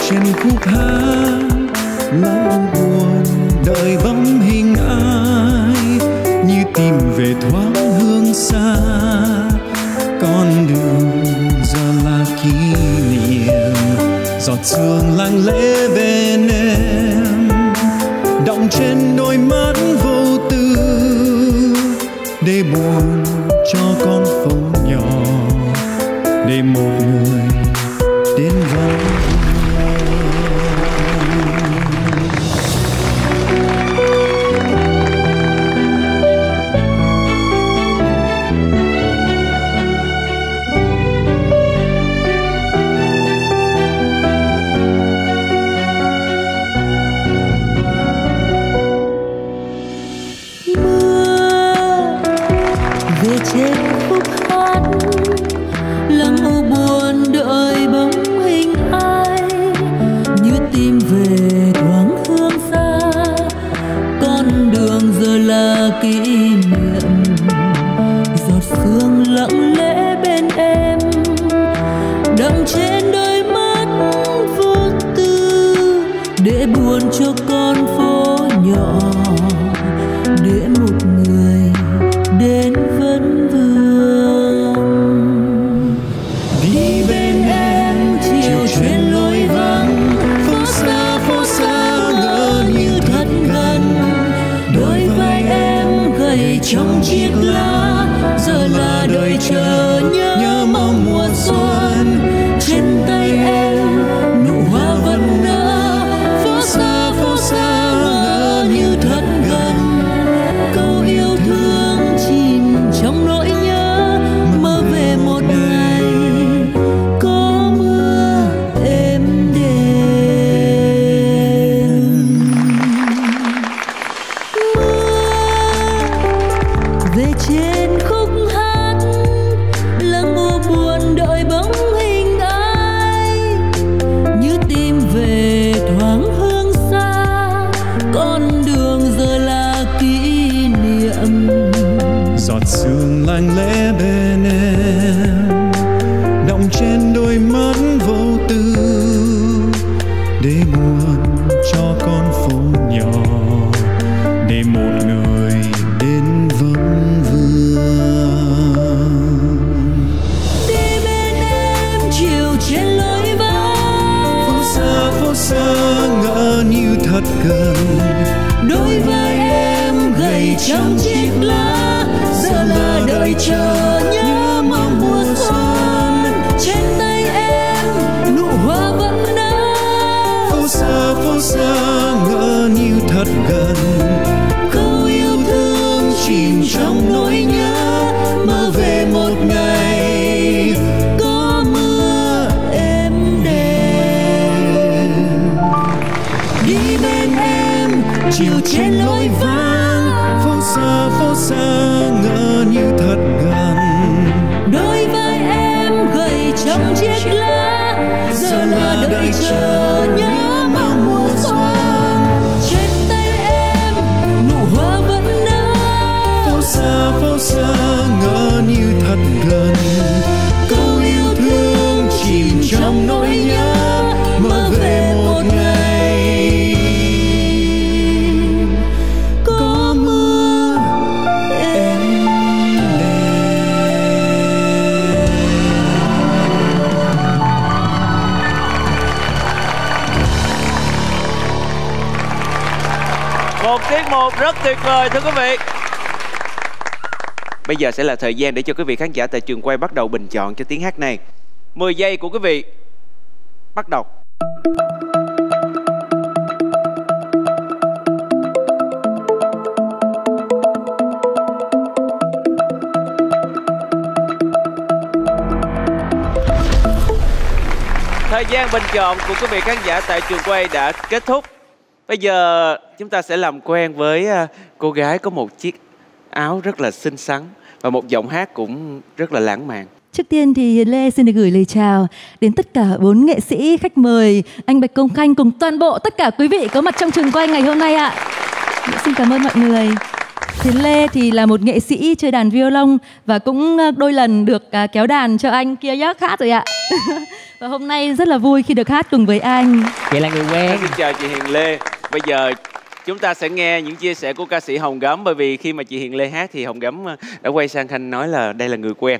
trên khúc hát lắng buồn đợi bóng hình ai, như tìm về thoáng hương xa. Con đường giờ là kỷ niệm, giọt sương lặng lẽ bên em, đọng trên đôi mắt vô tư, để buồn cho con phố nhỏ, để một người đến vắng. Trên khúc hát lắng u buồn đợi bóng hình ai, như tìm về thoáng hương xa. Con đường giờ là kỷ niệm, giọt sương lặng lẽ bên em, đọng trên đôi mắt vô tư, để buồn cho con phố nhỏ, để một người đến vấn vương. Đi bên em chiều trên lối vắng, phố xa ngỡ như thật gần. Đôi vai em gầy trong chiếc lá, giờ là đợi chờ nhớ mong mùa xuân. Trên tay em nụ hoa vẫn nở, phố xa ngỡ như thật gần. Câu yêu thương chìm trong nỗi nhớ, mơ về một ngày có mưa êm đềm. Mưa về trên khúc hát lắng u buồn đợi bóng hình ai, như tìm về thoáng hương xa. Con đường giờ là kỷ niệm, giọt sương lặng lẽ bên em, đọng trên đôi mắt vô tư, để buồn cho con phố nhỏ, để một người đến vắng vương. Đi bên em chiều trên lối vắng, phố xa ngỡ như thật gần. đôi vai em gầy trong chiếc lá, giờ là đợi chờ nhớ mong mùa xuân. Trên tay em nụ hoa vẫn nở, phố xa ngỡ như thật gần. câu yêu thương chìm trong nỗi nhớ, mơ về một ngày có mưa êm đềm. Đi bên em chiều trên lối vắng, phố xa ngỡ như thật gần. đôi vai em gầy trong chiếc lá, giờ là đợi chờ nhớ mong mùa xuân. Trên tay em nụ hoa vẫn nở, phố xa ngỡ như thật gần. câu yêu thương chìm trong nỗi nhớ, mơ về một ngày có mưa êm đềm. Một tiết mục rất tuyệt vời thưa quý vị. Bây giờ sẽ là thời gian để cho quý vị khán giả tại trường quay bắt đầu bình chọn cho tiếng hát này. 10 giây của quý vị bắt đầu. Thời gian bình chọn của quý vị khán giả tại trường quay đã kết thúc. Bây giờ chúng ta sẽ làm quen với cô gái có một chiếc áo rất là xinh xắn và một giọng hát cũng rất là lãng mạn. Trước tiên thì Lê xin được gửi lời chào đến tất cả 4 nghệ sĩ khách mời, anh Bạch Công Khanh cùng toàn bộ tất cả quý vị có mặt trong trường quay ngày hôm nay ạ. Xin cảm ơn mọi người. Hiền Lê thì là một nghệ sĩ chơi đàn violon và cũng đôi lần được kéo đàn cho anh kia giác hát rồi ạ. Và hôm nay rất là vui khi được hát cùng với anh. Chị là người quen. Xin chào chị Hiền Lê. Bây giờ chúng ta sẽ nghe những chia sẻ của ca sĩ Hồng Gấm, bởi vì khi mà chị Hiền Lê hát thì Hồng Gấm đã quay sang Khanh nói là đây là người quen.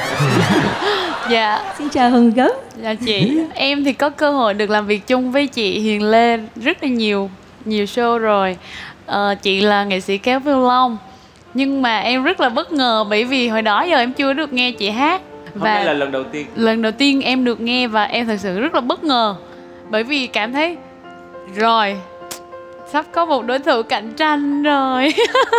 Dạ. Xin chào Hồng Gấm. Dạ chị, em thì có cơ hội được làm việc chung với chị Hiền Lê rất là nhiều show rồi. Chị là nghệ sĩ kéo violon, nhưng mà em rất là bất ngờ bởi vì hồi đó giờ em chưa được nghe chị hát. Hôm nay là lần đầu tiên. Lần đầu tiên em được nghe và em thật sự rất là bất ngờ, bởi vì cảm thấy rồi sắp có một đối thủ cạnh tranh rồi.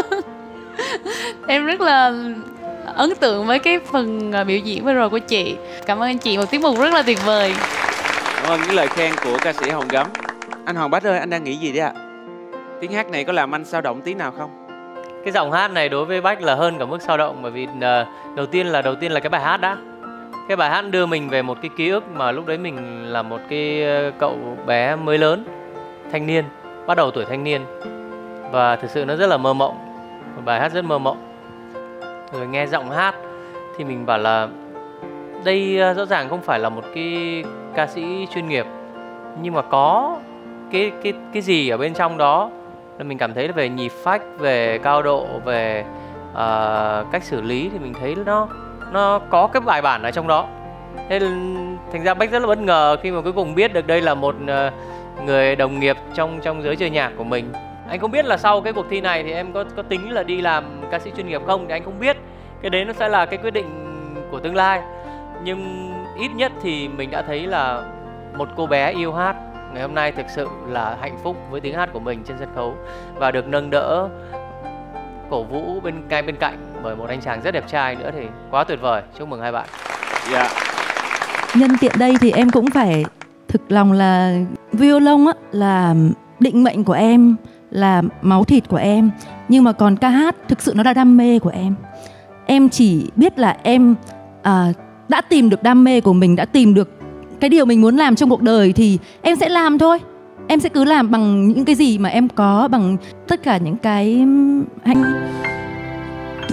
Em rất là ấn tượng với cái phần biểu diễn vừa rồi của chị. Cảm ơn anh chị, một tiết mục rất là tuyệt vời. Cảm ơn những lời khen của ca sĩ Hồng Gấm. Anh Hoàng Bách ơi, anh đang nghĩ gì đấy ạ? Tiếng hát này có làm anh xao động tí nào không? Cái giọng hát này đối với Bách là hơn cả mức xao động, bởi vì đầu tiên là cái bài hát đã. Cái bài hát đưa mình về một cái ký ức mà lúc đấy mình là một cái cậu bé mới lớn, thanh niên, bắt đầu tuổi thanh niên. Và thực sự nó rất là mơ mộng. Một bài hát rất mơ mộng. Rồi nghe giọng hát thì mình bảo là đây rõ ràng không phải là một cái ca sĩ chuyên nghiệp, nhưng mà có cái gì ở bên trong đó là mình cảm thấy là về nhịp phách, về cao độ, về cách xử lý thì mình thấy nó có cái bài bản ở trong đó. Thế thành ra Bách rất là bất ngờ khi mà cuối cùng biết được đây là một người đồng nghiệp trong giới chơi nhạc của mình. Anh không biết là sau cái cuộc thi này thì em có tính là đi làm ca sĩ chuyên nghiệp không thì anh không biết. Cái đấy nó sẽ là cái quyết định của tương lai. Nhưng ít nhất thì mình đã thấy là một cô bé yêu hát ngày hôm nay thực sự là hạnh phúc với tiếng hát của mình trên sân khấu và được nâng đỡ, cổ vũ ngay bên cạnh bởi một anh chàng rất đẹp trai nữa thì quá tuyệt vời. Chúc mừng hai bạn. Dạ. Nhân tiện đây thì em cũng phải thực lòng là violon á, là định mệnh của em, là máu thịt của em. Nhưng mà còn ca hát thực sự nó là đam mê của em. Em chỉ biết là em đã tìm được đam mê của mình, đã tìm được cái điều mình muốn làm trong cuộc đời thì em sẽ làm thôi. Em sẽ cứ làm bằng những cái gì mà em có, bằng tất cả những cái hạnh. Ta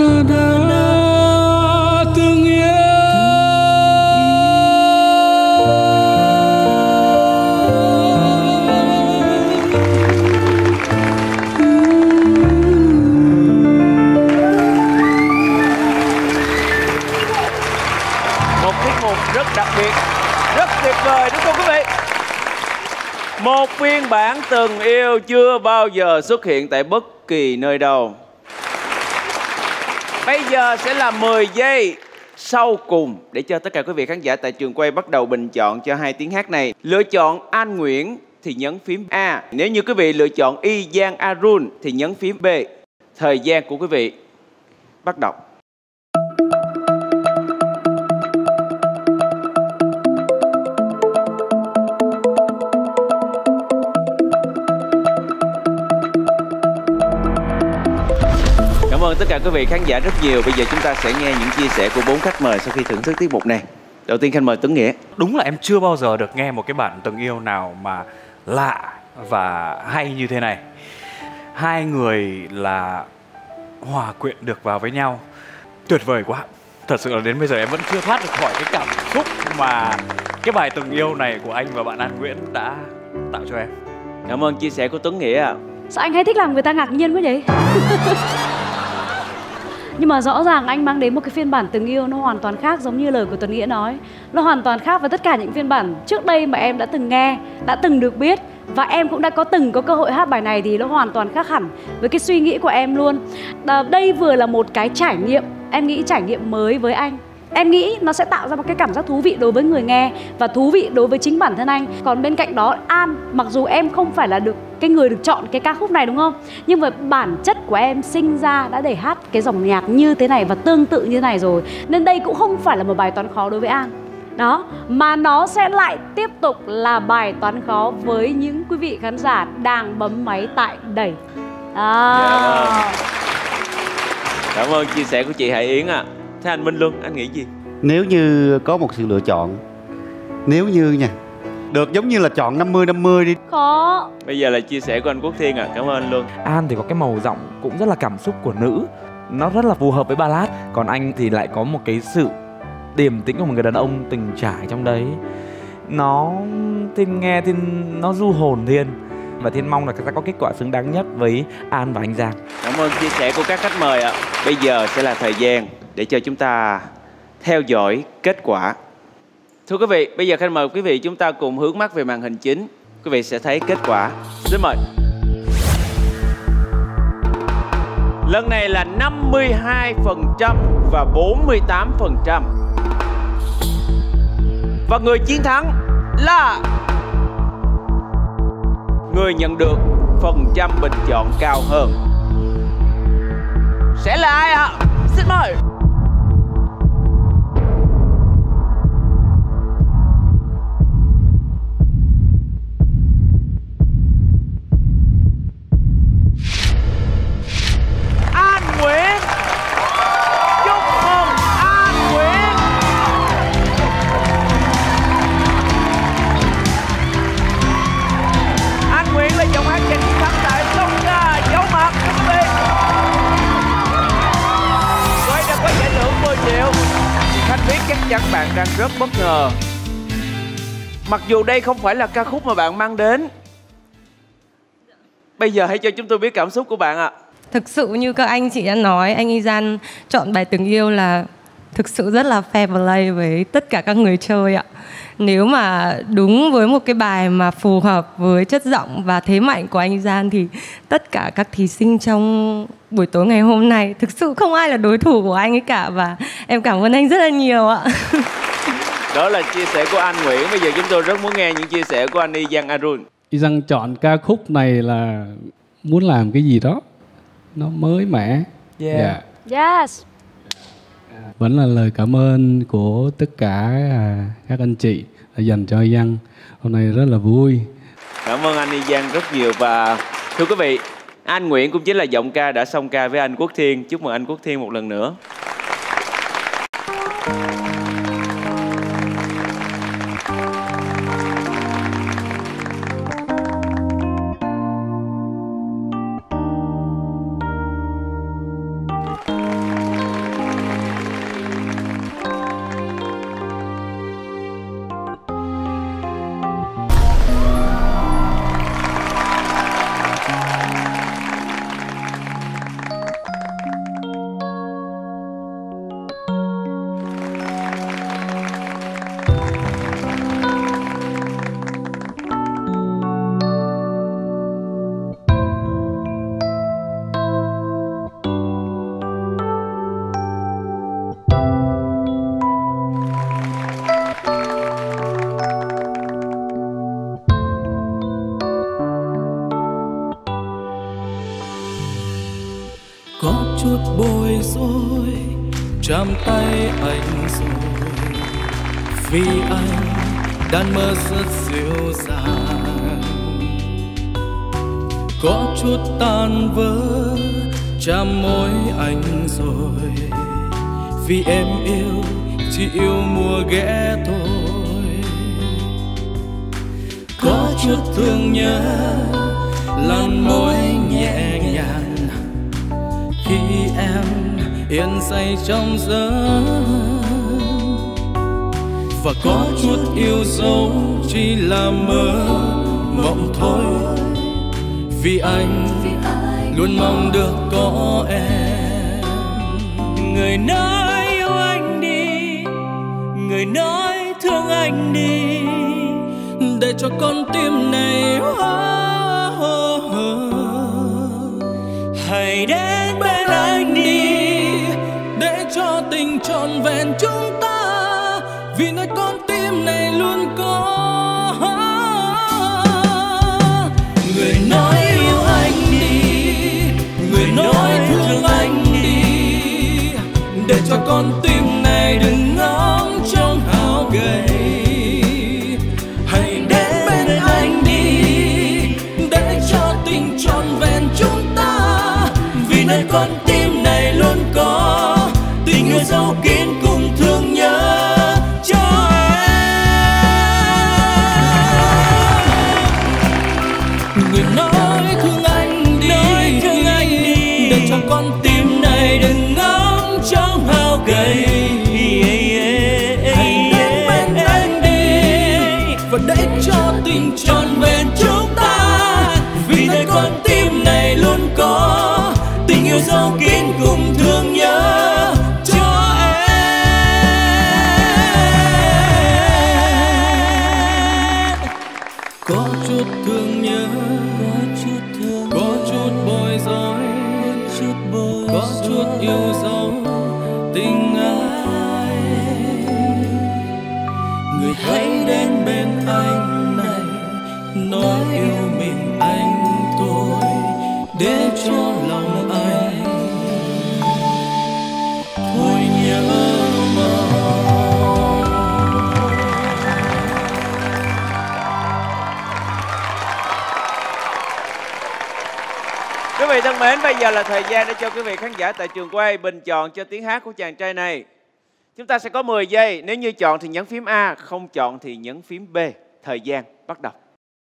đã từng yêu. Một tiết mục rất đặc biệt, rất tuyệt vời đúng không quý vị? Một phiên bản Từng Yêu chưa bao giờ xuất hiện tại bất kỳ nơi đâu. Bây giờ sẽ là 10 giây sau cùng để cho tất cả quý vị khán giả tại trường quay bắt đầu bình chọn cho hai tiếng hát này. Lựa chọn An Nguyễn thì nhấn phím A. Nếu như quý vị lựa chọn Y Giang Arun thì nhấn phím B. Thời gian của quý vị bắt đầu. Cảm ơn tất cả quý vị khán giả rất nhiều. Bây giờ chúng ta sẽ nghe những chia sẻ của 4 khách mời sau khi thưởng thức tiết mục này. Đầu tiên khách mời Tuấn Nghĩa. Đúng là em chưa bao giờ được nghe một cái bản Từng Yêu nào mà lạ và hay như thế này. Hai người là hòa quyện được vào với nhau. Tuyệt vời quá. Thật sự là đến bây giờ em vẫn chưa thoát được khỏi cái cảm xúc mà cái bài Từng Yêu này của anh và bạn An Nguyễn đã tạo cho em. Cảm ơn chia sẻ của Tuấn Nghĩa ạ. Sao anh hay thích làm người ta ngạc nhiên quá vậy? Nhưng mà rõ ràng anh mang đến một cái phiên bản Từng Yêu nó hoàn toàn khác, giống như lời của Tuấn Nghĩa nói. Nó hoàn toàn khác với tất cả những phiên bản trước đây mà em đã từng nghe, đã từng được biết. Và em cũng đã có cơ hội hát bài này thì nó hoàn toàn khác hẳn với cái suy nghĩ của em luôn. Đây vừa là một cái trải nghiệm, em nghĩ trải nghiệm mới với anh. Em nghĩ nó sẽ tạo ra một cái cảm giác thú vị đối với người nghe và thú vị đối với chính bản thân anh. Còn bên cạnh đó An, mặc dù em không phải là cái người được chọn cái ca khúc này đúng không? Nhưng mà bản chất của em sinh ra đã để hát cái dòng nhạc như thế này và tương tự như thế này rồi. Nên đây cũng không phải là một bài toán khó đối với An. Đó, mà nó sẽ lại tiếp tục là bài toán khó với những quý vị khán giả đang bấm máy tại đây. Cảm ơn chia sẻ của chị Hải Yến ạ. Thế anh Minh Luân, anh nghĩ gì? Nếu như có một sự lựa chọn, nếu như nha, Được giống như là chọn 50-50 đi. Khó. Bây giờ là chia sẻ của anh Quốc Thiên ạ. Cảm ơn anh luôn. An thì có cái màu giọng cũng rất là cảm xúc của nữ, nó rất là phù hợp với ballad. Còn anh thì lại có một cái sự điềm tĩnh của một người đàn ông từng trải trong đấy. Nó Thiên nghe Thiên nó du hồn Thiên. Và Thiên mong là sẽ có kết quả xứng đáng nhất với An và anh Giang. Cảm ơn chia sẻ của các khách mời ạ. Bây giờ sẽ là thời gian để cho chúng ta theo dõi kết quả. Thưa quý vị, bây giờ khách mời quý vị chúng ta cùng hướng mắt về màn hình chính. Quý vị sẽ thấy kết quả. Xin mời. Lần này là 52% và 48%. Và người chiến thắng là người nhận được phần trăm bình chọn cao hơn sẽ là ai ạ? Xin mời. An Nguyễn. Chúc mừng An Nguyễn. An Nguyễn là giọng hát giành chiến thắng tại Song Ca Giấu Mặt. Quý vị, với đã có giải thưởng 10 triệu. Khánh biết chắc chắn bạn đang rất bất ngờ. Mặc dù đây không phải là ca khúc mà bạn mang đến. Bây giờ hãy cho chúng tôi biết cảm xúc của bạn ạ. Thực sự như các anh chị đã nói, anh Izan chọn bài Từng Yêu là thực sự rất là fair play với tất cả các người chơi ạ. Nếu mà đúng với một cái bài mà phù hợp với chất giọng và thế mạnh của anh Izan thì tất cả các thí sinh trong buổi tối ngày hôm nay thực sự không ai là đối thủ của anh ấy cả. Và em cảm ơn anh rất là nhiều ạ. Đó là chia sẻ của anh Nguyễn. Bây giờ chúng tôi rất muốn nghe những chia sẻ của anh Izan Arun. Izan chọn ca khúc này là muốn làm cái gì đó nó mới mẻ. Yeah. Yes. Vẫn là lời cảm ơn của tất cả các anh chị đã dành cho Izan. Hôm nay rất là vui. Cảm ơn anh Izan rất nhiều. Và thưa quý vị, anh Nguyễn cũng chính là giọng ca đã song ca với anh Quốc Thiên. Chúc mừng anh Quốc Thiên một lần nữa. Có chút bối rối chạm tay anh rồi, vì anh đang mơ rất dịu dàng. Có chút tan vỡ chạm môi anh rồi, vì em yêu chỉ yêu mùa ghé thôi. Có chút thương nhớ làn môi nhẹ nhàng khi em yên say trong giấc, và có chút yêu dấu chỉ là mơ mộng thôi, vì anh luôn mong được có em. Người nói yêu anh đi, người nói thương anh đi, để cho con tim này hãy đến bên anh đi, để cho tình trọn vẹn chúng ta, vì nơi con tim này luôn có. Người nói yêu anh đi, người nói thương anh đi, để cho con tim này đừng ngóng trông hao gầy. Hãy đến bên anh đi, để cho tình trọn vẹn chúng ta, vì nơi con tim này luôn có tình yêu dấu kín cùng thương nhớ cho em. thương nhớ, có chút bối rối, có chút yêu dấu tình ai. Người hãy đến bên anh này, nói yêu mình anh thôi, để cho lòng anh thôi nhớ mong. Quý vị thân mến, bây giờ là thời gian để cho quý vị khán giả tại trường quay bình chọn cho tiếng hát của chàng trai này. Chúng ta sẽ có 10 giây, nếu như chọn thì nhấn phím A, không chọn thì nhấn phím B. Thời gian bắt đầu.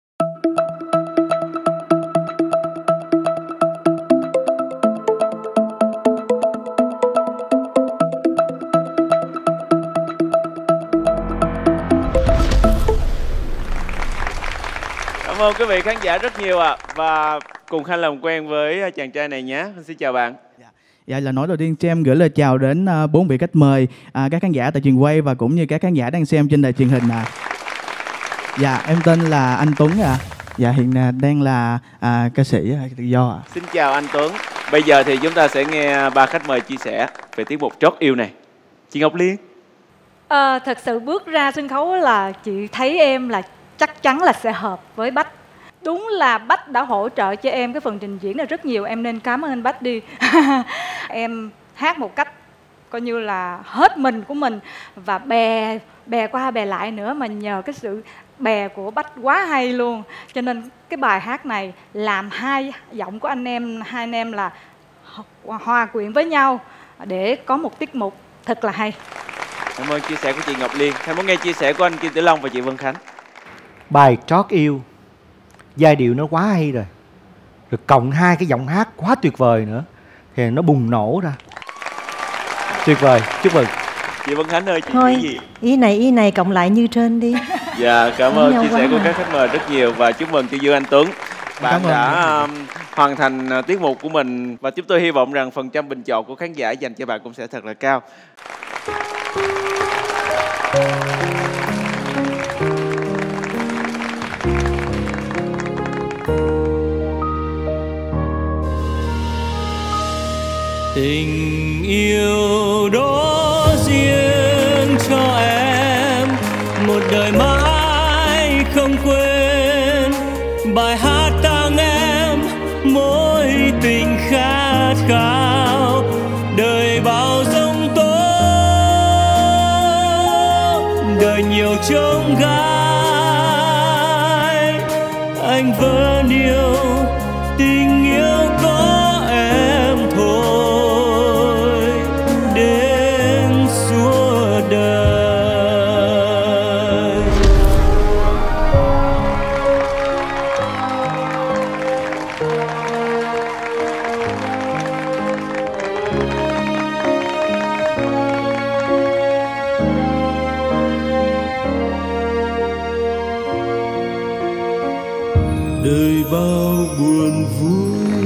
Cảm ơn quý vị khán giả rất nhiều ạ. Và cùng Khanh làm quen với chàng trai này nhé. Xin chào bạn. Dạ, là nói đầu tiên cho em gửi lời chào đến 4 vị khách mời, các khán giả tại trường quay và cũng như các khán giả đang xem trên đài truyền hình ạ. Dạ, em tên là anh Tuấn ạ. Dạ, hiện đang là ca sĩ tự do ạ. Xin chào anh Tuấn. Bây giờ thì chúng ta sẽ nghe ba khách mời chia sẻ về tiết mục Trót Yêu này. Chị Ngọc Liên. Thật sự bước ra sân khấu là chị thấy em là chắc chắn là sẽ hợp với Bách. Đúng là Bách đã hỗ trợ cho em cái phần trình diễn này rất nhiều. Em nên cảm ơn anh Bách đi. Em hát một cách coi như là hết mình của mình. Và bè qua bè lại nữa. Mà nhờ cái sự bè của Bách quá hay luôn. Cho nên cái bài hát này làm hai giọng của hai anh em là hòa quyện với nhau để có một tiết mục thật là hay. Cảm ơn chia sẻ của chị Ngọc Liên. Em muốn nghe chia sẻ của anh Kim Tử Long và chị Vân Khánh. Bài Trót Yêu, giai điệu nó quá hay rồi, rồi cộng hai cái giọng hát quá tuyệt vời nữa thì nó bùng nổ ra. Tuyệt vời, chúc mừng. Chị Vân Khánh ơi, chị thôi nghĩ gì? Ý này cộng lại như trên đi. Dạ, cảm ơn chia sẻ của các khách mời rất nhiều và chúc mừng cho Dương Anh Tuấn. Bạn đã hoàn thành tiết mục của mình và chúng tôi hy vọng rằng phần trăm bình chọn của khán giả dành cho bạn cũng sẽ thật là cao. Tình yêu đó riêng cho em, một đời mãi không quên. Bài hát tặng em mối tình khát khao, đời bao giông tố, đời nhiều chông gai. Anh vẫn yêu tình yêu có em thôi, đến suốt đời. Đời bao buồn vui,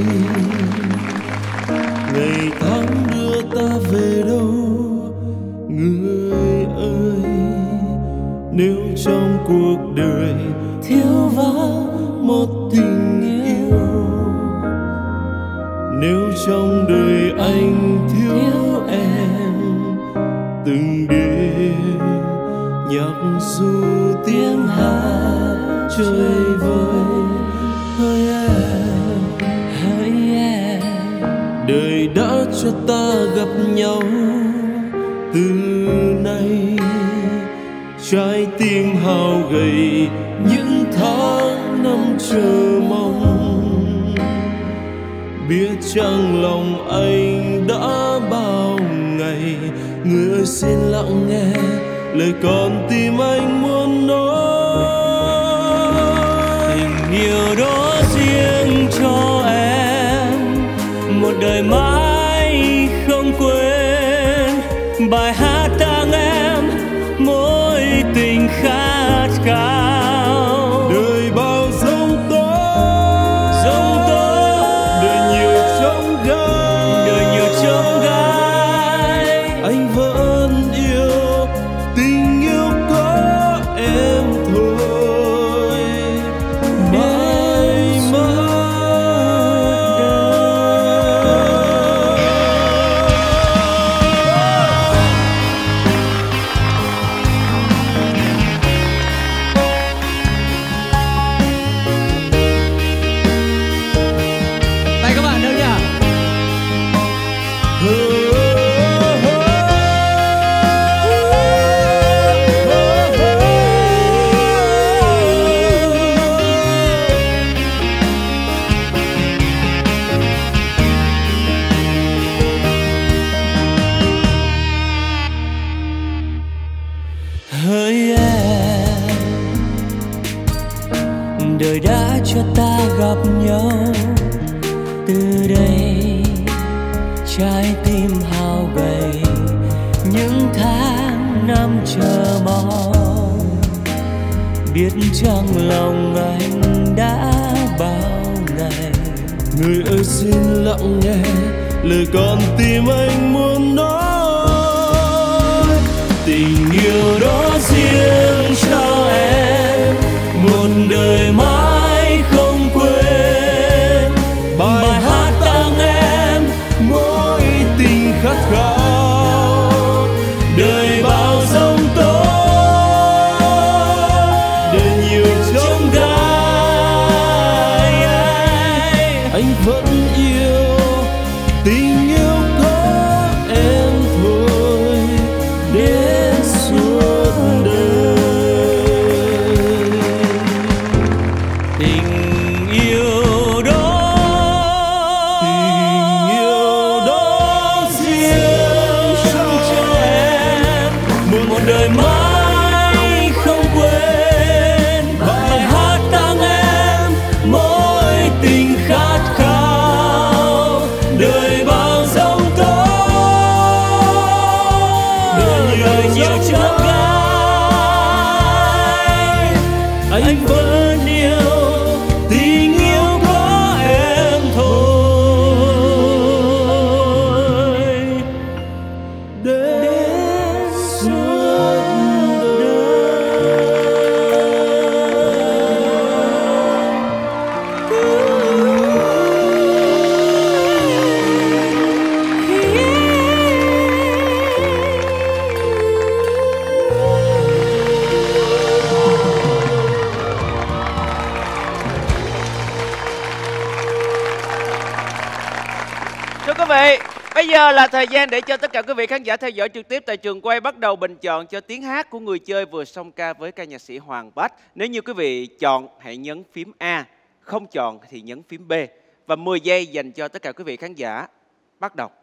ngày tháng đưa ta về đâu người ơi. Nếu trong cuộc đời thiếu vắng một tình yêu, nếu trong đời anh thiếu em, từng đêm nhạc ru tiếng hát chơi vơi. Hỡi em, đời đã cho ta gặp nhau, từ nay trái tim hao gầy những tháng năm chờ mong. Biết chăng lòng anh đã bao ngày, người ơi xin lặng nghe lời con tim anh muốn nói. Tình yêu đó riêng cho em, một đời mãi không quên. Bài hát tặng em mối tình khát khao, đời bao giông tố, đời nhiều chông gai. Anh vẫn yêu tình yêu có em thôi, đến cho ta gặp nhau. Từ đây trái tim hao gầy, những tháng năm chờ mong, biết chăng lòng anh đã bao ngày. Người ơi xin lặng nghe lời con tim anh muốn nói. Tình yêu đó riêng cho em, một đời mãi không quên. Bài hát tặng em mỗi tình khát khao, đời bao giông tố, đời nhiều trông gai. Anh vẫn yêu, tình yêu có em thôi đến suốt đời. Tình yêu đó riêng cho em, một đời mãi không quên. Bài hát tặng em mỗi tình khát khao, đời bao giông tố, đời nhiều chông gai. Anh vẫn yêu, tình yêu có em thôi đến suốt Thưa quý vị, bây giờ là thời gian để cho tất cả quý vị khán giả theo dõi trực tiếp tại trường quay bắt đầu bình chọn cho tiếng hát của người chơi vừa song ca với ca nhạc sĩ Hoàng Bách. Nếu như quý vị chọn hãy nhấn phím A, không chọn thì nhấn phím B. Và 10 giây dành cho tất cả quý vị khán giả. Bắt đầu.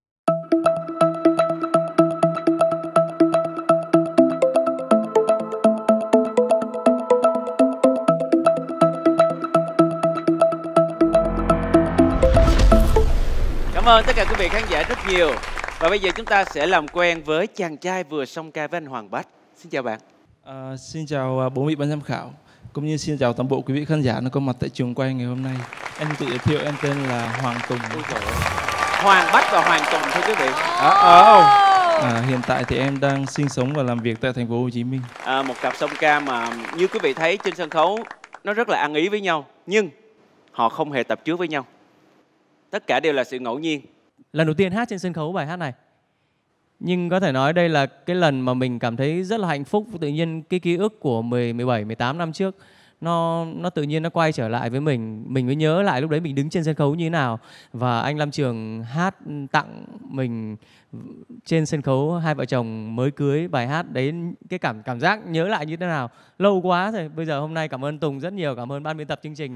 Cảm ơn tất cả quý vị khán giả rất nhiều. Và bây giờ chúng ta sẽ làm quen với chàng trai vừa song ca với anh Hoàng Bách. Xin chào bạn. Xin chào 4 vị ban giám khảo, cũng như xin chào toàn bộ quý vị khán giả đang có mặt tại trường quay ngày hôm nay. Em tự giới thiệu, em tên là Hoàng Tùng. Hoàng Bách và Hoàng Tùng thưa quý vị. Hiện tại thì em đang sinh sống và làm việc tại thành phố Hồ Chí Minh. Một cặp song ca mà như quý vị thấy trên sân khấu nó rất là ăn ý với nhau, nhưng họ không hề tập trước với nhau. Tất cả đều là sự ngẫu nhiên. Lần đầu tiên hát trên sân khấu bài hát này. Nhưng có thể nói đây là cái lần mà mình cảm thấy rất là hạnh phúc. Tự nhiên cái ký ức của 17, 18 năm trước nó tự nhiên nó quay trở lại với mình. Mình mới nhớ lại lúc đấy mình đứng trên sân khấu như thế nào. Và anh Lam Trường hát tặng mình trên sân khấu hai vợ chồng mới cưới bài hát đấy, cái cảm giác nhớ lại như thế nào. Lâu quá rồi. Bây giờ hôm nay cảm ơn Tùng rất nhiều, cảm ơn ban biên tập chương trình.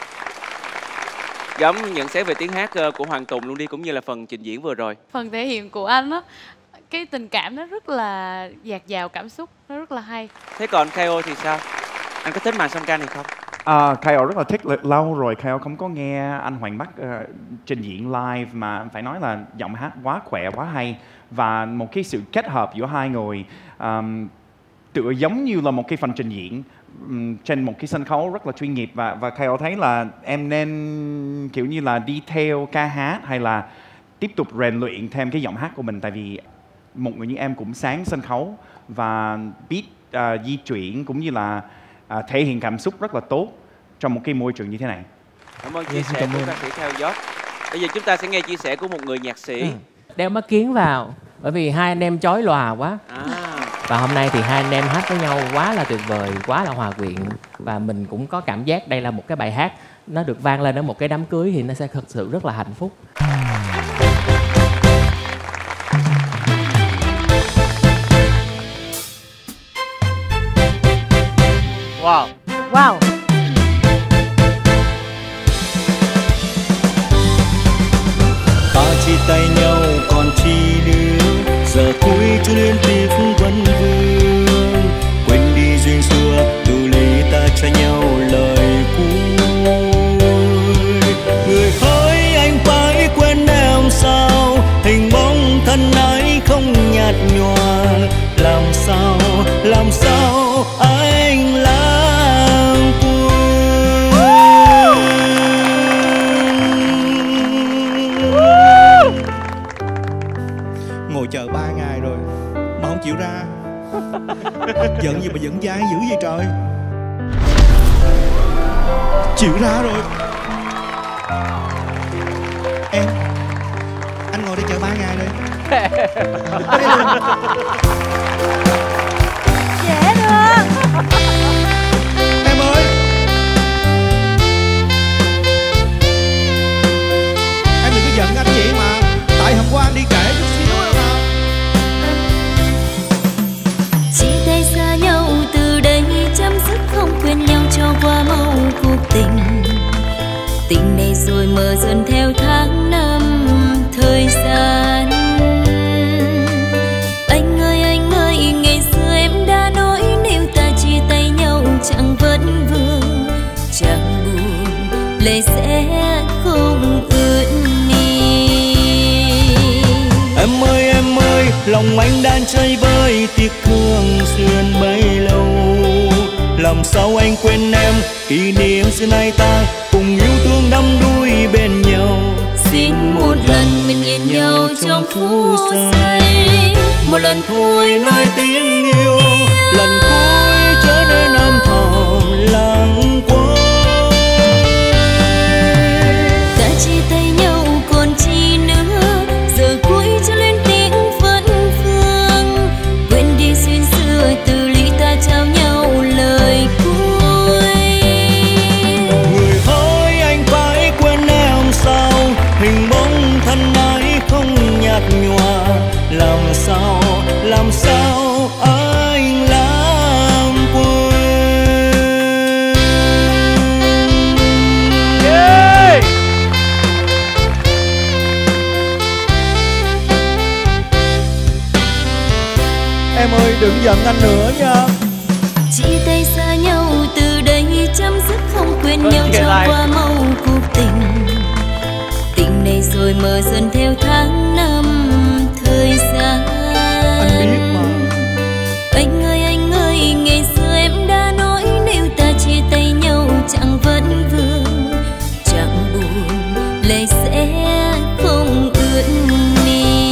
Gấm nhận xét về tiếng hát của Hoàng Tùng luôn đi, cũng như là phần trình diễn vừa rồi. Phần thể hiện của anh á, cái tình cảm nó rất là dạt dào cảm xúc, nó rất là hay. Thế còn Kyo thì sao? Anh có thích màn song ca này không? Kyle rất là thích, lâu rồi Kyle không có nghe anh Hoàng Bách trình diễn live, mà phải nói là giọng hát quá khỏe, quá hay. Và một cái sự kết hợp giữa hai người tựa giống như là một cái phần trình diễn trên một cái sân khấu rất là chuyên nghiệp. Và Kyle thấy là em nên kiểu như là đi theo ca hát hay là tiếp tục rèn luyện thêm cái giọng hát của mình. Tại vì một người như em cũng sáng sân khấu và biết di chuyển cũng như là thể hiện cảm xúc rất là tốt trong một cái môi trường như thế này. Cảm ơn chia sẻ của ca sĩ Theo Giót. Bây giờ chúng ta sẽ nghe chia sẻ của một người nhạc sĩ. Đeo mắt kiến vào, bởi vì hai anh em chói lòa quá. Và hôm nay thì hai anh em hát với nhau quá là tuyệt vời, quá là hòa quyện. Và mình cũng có cảm giác đây là một cái bài hát nó được vang lên ở một cái đám cưới thì nó sẽ thật sự rất là hạnh phúc. Wow. Wow. Ta chia tay nhau còn chi nữa, giờ cuối cho nên tiếc vấn vương. Quên đi duyên xưa, đủ lấy ta cho nhau lời cuối. ra. Giận gì mà giận dai dữ vậy trời. Chịu ra rồi. Em, anh ngồi đây chờ 3 ngày đây. Dễ được. Em ơi, em đừng có giận anh vậy mà. Tại hôm qua anh đi trễ chút xíu đó mà. Chia tay xa nhau từ đây chấm dứt, không quên nhau cho qua mau cuộc tình. Tình này rồi mờ dần theo tháng năm thời gian. Anh ơi, ngày xưa em đã nói nếu ta chia tay nhau chẳng vẫn vương, chẳng buồn, lệ sẽ không ướt mi. Em ơi, lòng anh đang chơi vơi tiếc thương xuyên bấy lâu. Làm sao anh quên em, kỷ niệm xưa nay ta cùng yêu thương đắm đuối bên nhau. Xin một lần mình nhìn nhau trong phút giây, một lần thôi nói tiếng yêu, lần cuối trở nên âm thầm lặng quên. đã chia tay nhau còn chi nữa, giờ cuối cho lên tiếng vẫn vương. Quên đi duyên xưa từ ly ta trao nhau lời cuối. Người hỡi anh phải quên em sao, hình bóng thân ái không nhạt nhòa. Làm sao anh làm quên. Yeah. Em ơi đừng giận anh nữa nha. Chia tay xa nhau từ đây chấm dứt, không quên nhau cho qua mau cuộc tình. Tình này rồi mờ dần theo tháng năm thời gian. Anh biết mà. Anh ơi, ngày xưa em đã nói nếu ta chia tay nhau chẳng vẫn vương, chẳng buồn, lệ sẽ không ướt mi.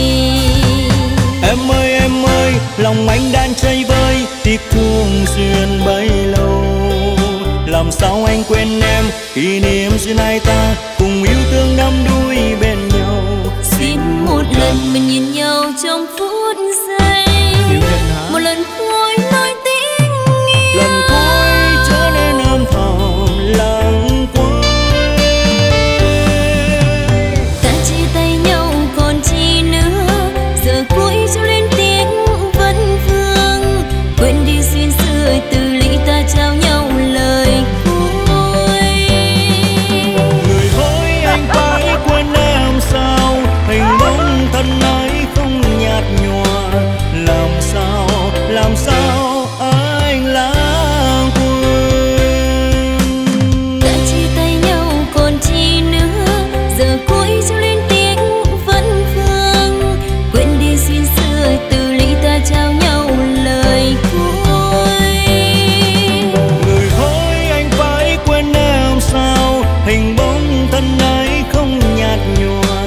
Em ơi, lòng anh đang chơi vơi tiếc thương duyên bấy lâu. Làm sao anh quên em, kỷ niệm xưa nay ta cùng yêu thương đắm đuối bên nhau. Xin một lần mình nhìn nhau trong phút giây, một lần cuối nói tiếng yêu, lần cuối trở nên âm thầm lặng quên. ta chia tay nhau còn chi nữa, giờ cuối cho lên tiếng vẫn vương. Quên đi duyên xưa từ ly ta trao nhau lời cuối. Người hỡi anh phải quên em sao, hình bóng thân ái không nhạt nhòa. Làm sao anh lãng quên. đã chia tay nhau còn chi nữa, giờ cuối cho lên tiếng vẫn vương. Quên đi duyên xưa từ ly ta trao nhau lời cuối. Người hỡi anh phải quên em sao, hình bóng thân ái không nhạt nhòa.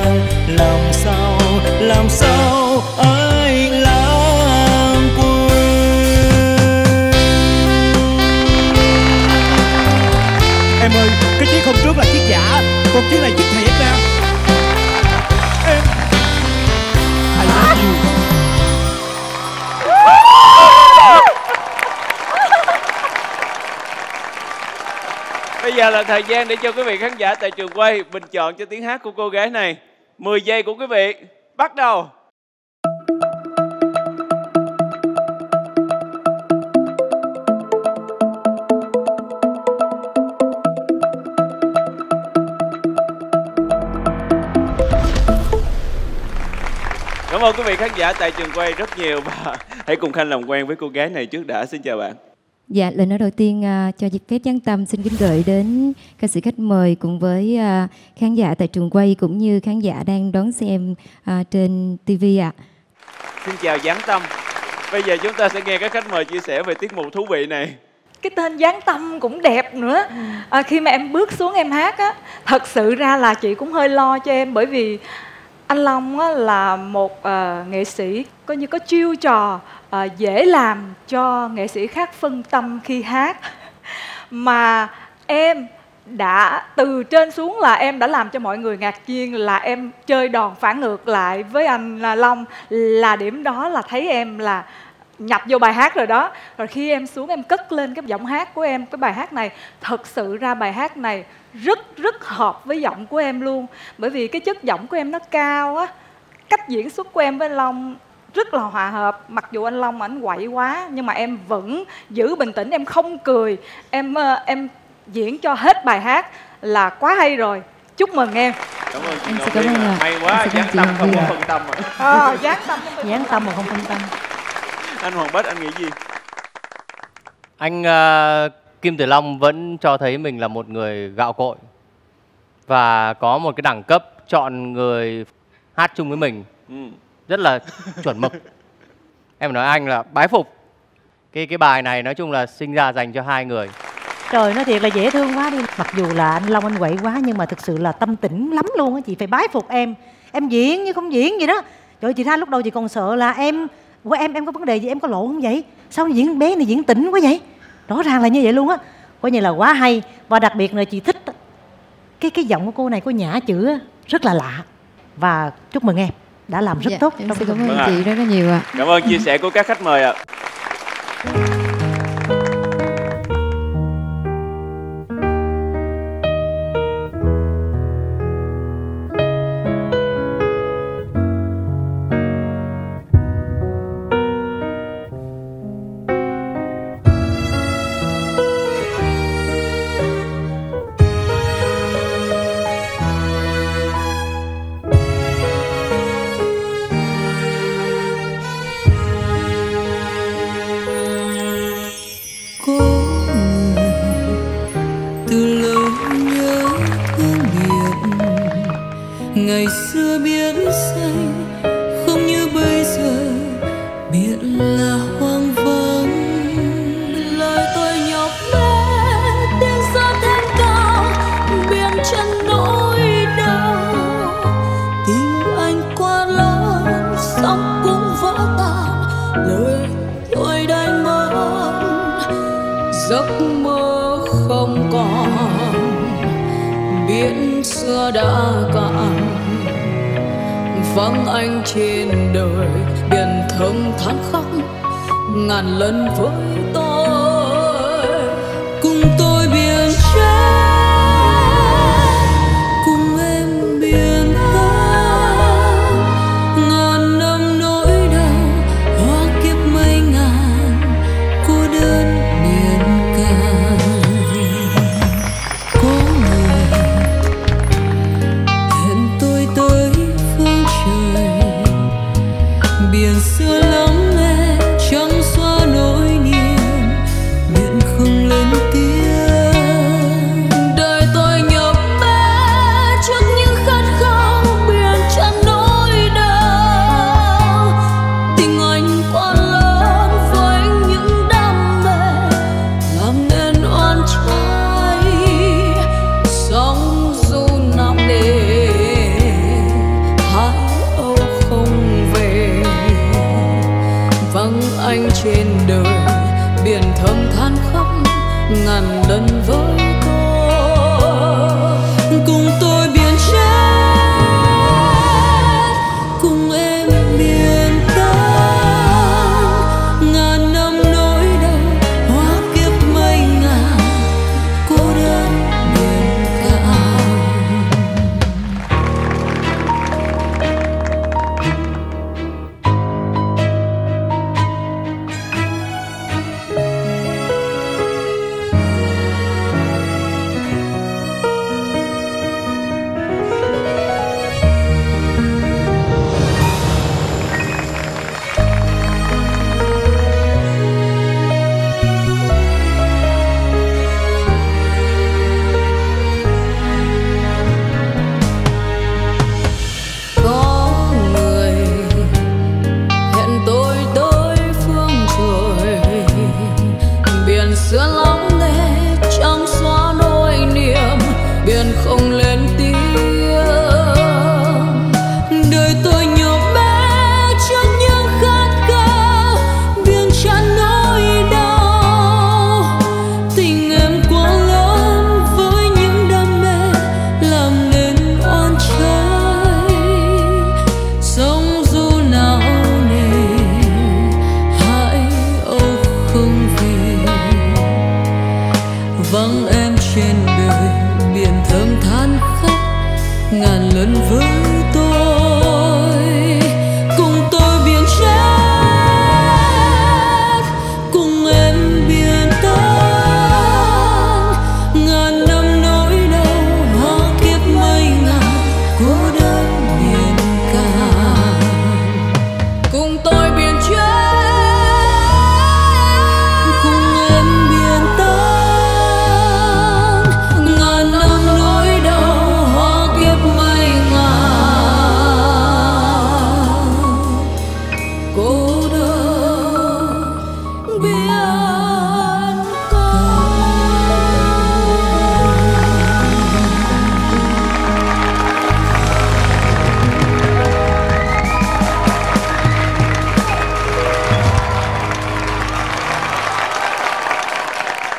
Làm sao anh lãng quên. em ơi, cái chiếc hôm trước là chiếc giả, còn chiếc này chiếc thiệt nè. Em I love you. Bây giờ là thời gian để cho quý vị khán giả tại trường quay bình chọn cho tiếng hát của cô gái này. 10 giây của quý vị, bắt đầu. Cảm ơn quý vị khán giả tại trường quay rất nhiều và hãy cùng Khanh làm quen với cô gái này trước đã. Xin chào bạn. Dạ, lời nói đầu tiên cho dịp phép Giáng Tâm xin kính gửi đến ca sĩ khách mời cùng với khán giả tại trường quay cũng như khán giả đang đón xem trên TV ạ. Xin chào Giáng Tâm. Bây giờ chúng ta sẽ nghe các khách mời chia sẻ về tiết mục thú vị này. Cái tên Giáng Tâm cũng đẹp nữa. Khi mà em bước xuống em hát á, thật sự ra là chị cũng hơi lo cho em, bởi vì Anh Long á, là một nghệ sĩ coi như có chiêu trò dễ làm cho nghệ sĩ khác phân tâm khi hát. Mà em đã từ trên xuống là em đã làm cho mọi người ngạc nhiên là em chơi đòn phản ngược lại với anh Long, là điểm đó là thấy em là nhập vô bài hát rồi đó. Rồi khi em xuống em cất lên cái giọng hát của em, cái bài hát này thật sự ra bài hát này rất hợp với giọng của em luôn. Bởi vì cái chất giọng của em nó cao á, cách diễn xuất của em với anh Long rất là hòa hợp. Mặc dù anh Long ảnh quậy quá nhưng mà em vẫn giữ bình tĩnh, em không cười, em diễn cho hết bài hát là quá hay rồi. Chúc mừng em. Cảm ơn chị Ngọc Liên. Hay quá, dán tâm không có phân tâm. Dán tâm mà không phân tâm. Anh Hoàng Bách, anh nghĩ gì? Anh Kim Tử Long vẫn cho thấy mình là một người gạo cội và có một cái đẳng cấp chọn người hát chung với mình rất là chuẩn mực. Em nói anh là bái phục. Cái bài này nói chung là sinh ra dành cho hai người. Trời, nói thiệt là dễ thương quá đi. Mặc dù là anh Long anh quậy quá nhưng mà thực sự là tâm tĩnh lắm luôn á. Chị phải bái phục em. Em diễn như không diễn gì đó. Trời, chị Thanh lúc đầu chị còn sợ là em có vấn đề gì, em có lộ không vậy? Sao diễn bé này diễn tĩnh quá vậy? Rõ ràng là như vậy luôn á. Coi như là quá hay. Và đặc biệt là chị thích cái giọng của cô này, cô nhả chữ á, rất là lạ. Và chúc mừng em đã làm rất tốt. Em xin cảm ơn chị rất là nhiều ạ. Cảm ơn chia sẻ của các khách mời ạ. Ngày xưa biển xanh không như bây giờ, biển là hoang vắng. Lời tôi nhọc nhằn tiếng gió thét cao, biển chân nỗi đau. Tình anh quá lớn, sóng cũng vỡ tan, lời tôi đánh mất, giấc mơ không còn, biển xưa đã cạn. Vắng anh trên đời, biển thầm than khóc ngàn lần với tôi. Cùng tôi biển chết, cùng em biển cao. Ngàn năm nỗi đau, hóa kiếp mây ngàn, cô đơn biển cả. Có người hẹn tôi tới phương trời, biển xưa lắng nghe trắng xóa nỗi niềm, biển không lên tiếng. Đời tôi nhập mê trước những khát khao, biển chẳng nỗi đau. Tình anh quá lớn với những đam mê, làm nên oan trái. Sóng dù nặng nề, hai âu không về. Vắng anh trên đời, biển thầm than khóc ngàn lần với tôi. Cùng tôi biển chết, cùng em biển cao. Ngàn năm nỗi đau, hóa kiếp mây ngàn, cô đơn biển cả.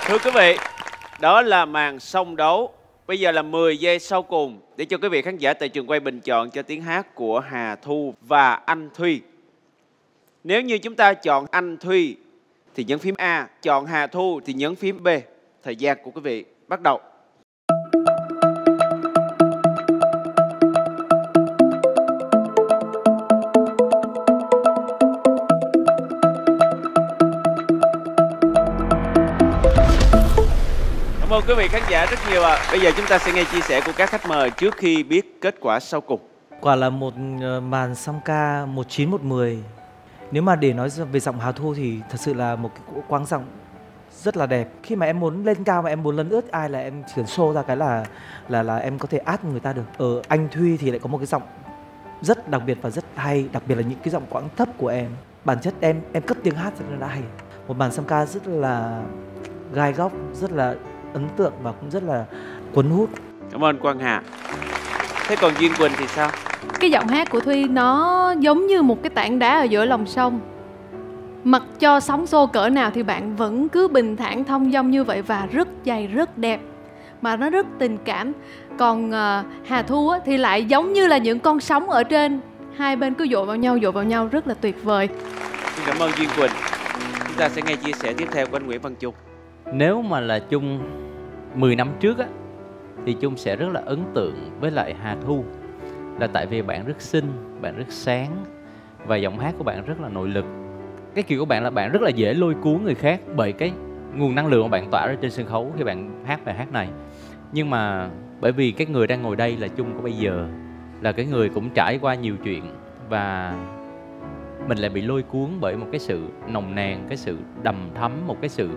Thưa quý vị, đó là màn song đấu. Bây giờ là 10 giây sau cùng để cho quý vị khán giả tại trường quay bình chọn cho tiếng hát của Hà Thu và Anh Thuy. Nếu như chúng ta chọn Anh Thuy thì nhấn phím A, chọn Hà Thu thì nhấn phím B. Thời gian của quý vị bắt đầu. Cảm ơn quý vị khán giả rất nhiều ạ. Bây giờ chúng ta sẽ nghe chia sẻ của các khách mời trước khi biết kết quả sau cùng. Quả là một màn song ca 19-10. Nếu mà để nói về giọng Hà Thu thì thật sự là một cái quãng giọng rất là đẹp. Khi mà em muốn lên cao mà em muốn lấn ướt ai là em chỉ cần show ra cái là em có thể át người ta được. Anh Thuy thì lại có một cái giọng rất đặc biệt và rất hay, đặc biệt là những cái giọng quãng thấp của em. Bản chất em cất tiếng hát rất là hay. Một màn song ca rất là gai góc, rất là ấn tượng và cũng rất là cuốn hút. Cảm ơn Quang Hà. Thế còn Duyên Quỳnh thì sao? Cái giọng hát của Thuy nó giống như một cái tảng đá ở giữa lòng sông. Mặc cho sóng xô cỡ nào thì bạn vẫn cứ bình thản thong dong như vậy và rất dày, rất đẹp. Mà nó rất tình cảm. Còn Hà Thu thì lại giống như là những con sóng ở trên. Hai bên cứ dội vào nhau rất là tuyệt vời. Xin cảm ơn Duyên Quỳnh. Chúng ta sẽ nghe chia sẻ tiếp theo của anh Nguyễn Văn Trung. Nếu mà là Trung 10 năm trước á, thì Trung sẽ rất là ấn tượng với lại Hà Thu. Là tại vì bạn rất xinh, bạn rất sáng và giọng hát của bạn rất là nội lực. Cái kiểu của bạn là bạn rất là dễ lôi cuốn người khác bởi cái nguồn năng lượng mà bạn tỏa ra trên sân khấu khi bạn hát bài hát này. Nhưng mà bởi vì cái người đang ngồi đây là Trung của bây giờ, là cái người cũng trải qua nhiều chuyện và mình lại bị lôi cuốn bởi một cái sự nồng nàn, cái sự đầm thắm, một cái sự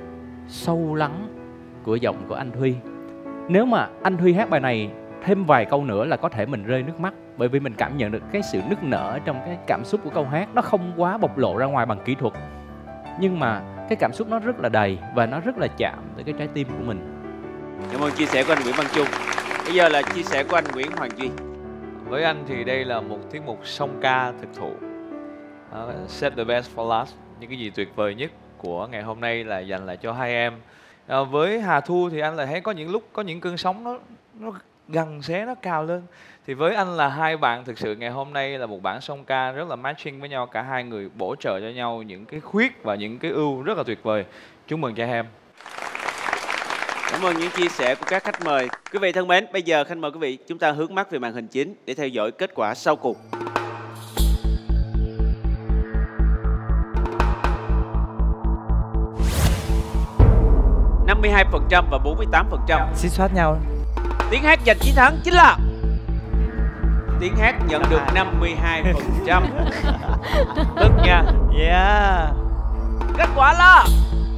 sâu lắng của giọng của anh Thuy. Nếu mà anh Thuy hát bài này thêm vài câu nữa là có thể mình rơi nước mắt, bởi vì mình cảm nhận được cái sự nức nở trong cái cảm xúc của câu hát. Nó không quá bộc lộ ra ngoài bằng kỹ thuật, nhưng mà cái cảm xúc nó rất là đầy và nó rất là chạm tới cái trái tim của mình. Cảm ơn chia sẻ của anh Nguyễn Văn Trung. Bây giờ là chia sẻ của anh Nguyễn Hoàng Duy. Với anh thì đây là một tiết mục song ca thực thụ. Save the best for last. Những cái gì tuyệt vời nhất của ngày hôm nay là dành lại cho hai em. Với Hà Thu thì anh lại thấy có những lúc có những cơn sóng nó gằn xé, nó cao lên. Thì với anh là hai bạn thực sự ngày hôm nay là một bản song ca rất là matching với nhau. Cả hai người bổ trợ cho nhau những cái khuyết và những cái ưu rất là tuyệt vời. Chúc mừng cho em. Cảm ơn những chia sẻ của các khách mời. Quý vị thân mến, bây giờ khanh mời quý vị chúng ta hướng mắt về màn hình chính để theo dõi kết quả sau cùng. %52% và 48%. Xích xoát nhau. Tiếng hát giành chiến thắng chính là tiếng hát nhận được 52%. Tức nha. Yeah. Kết quả là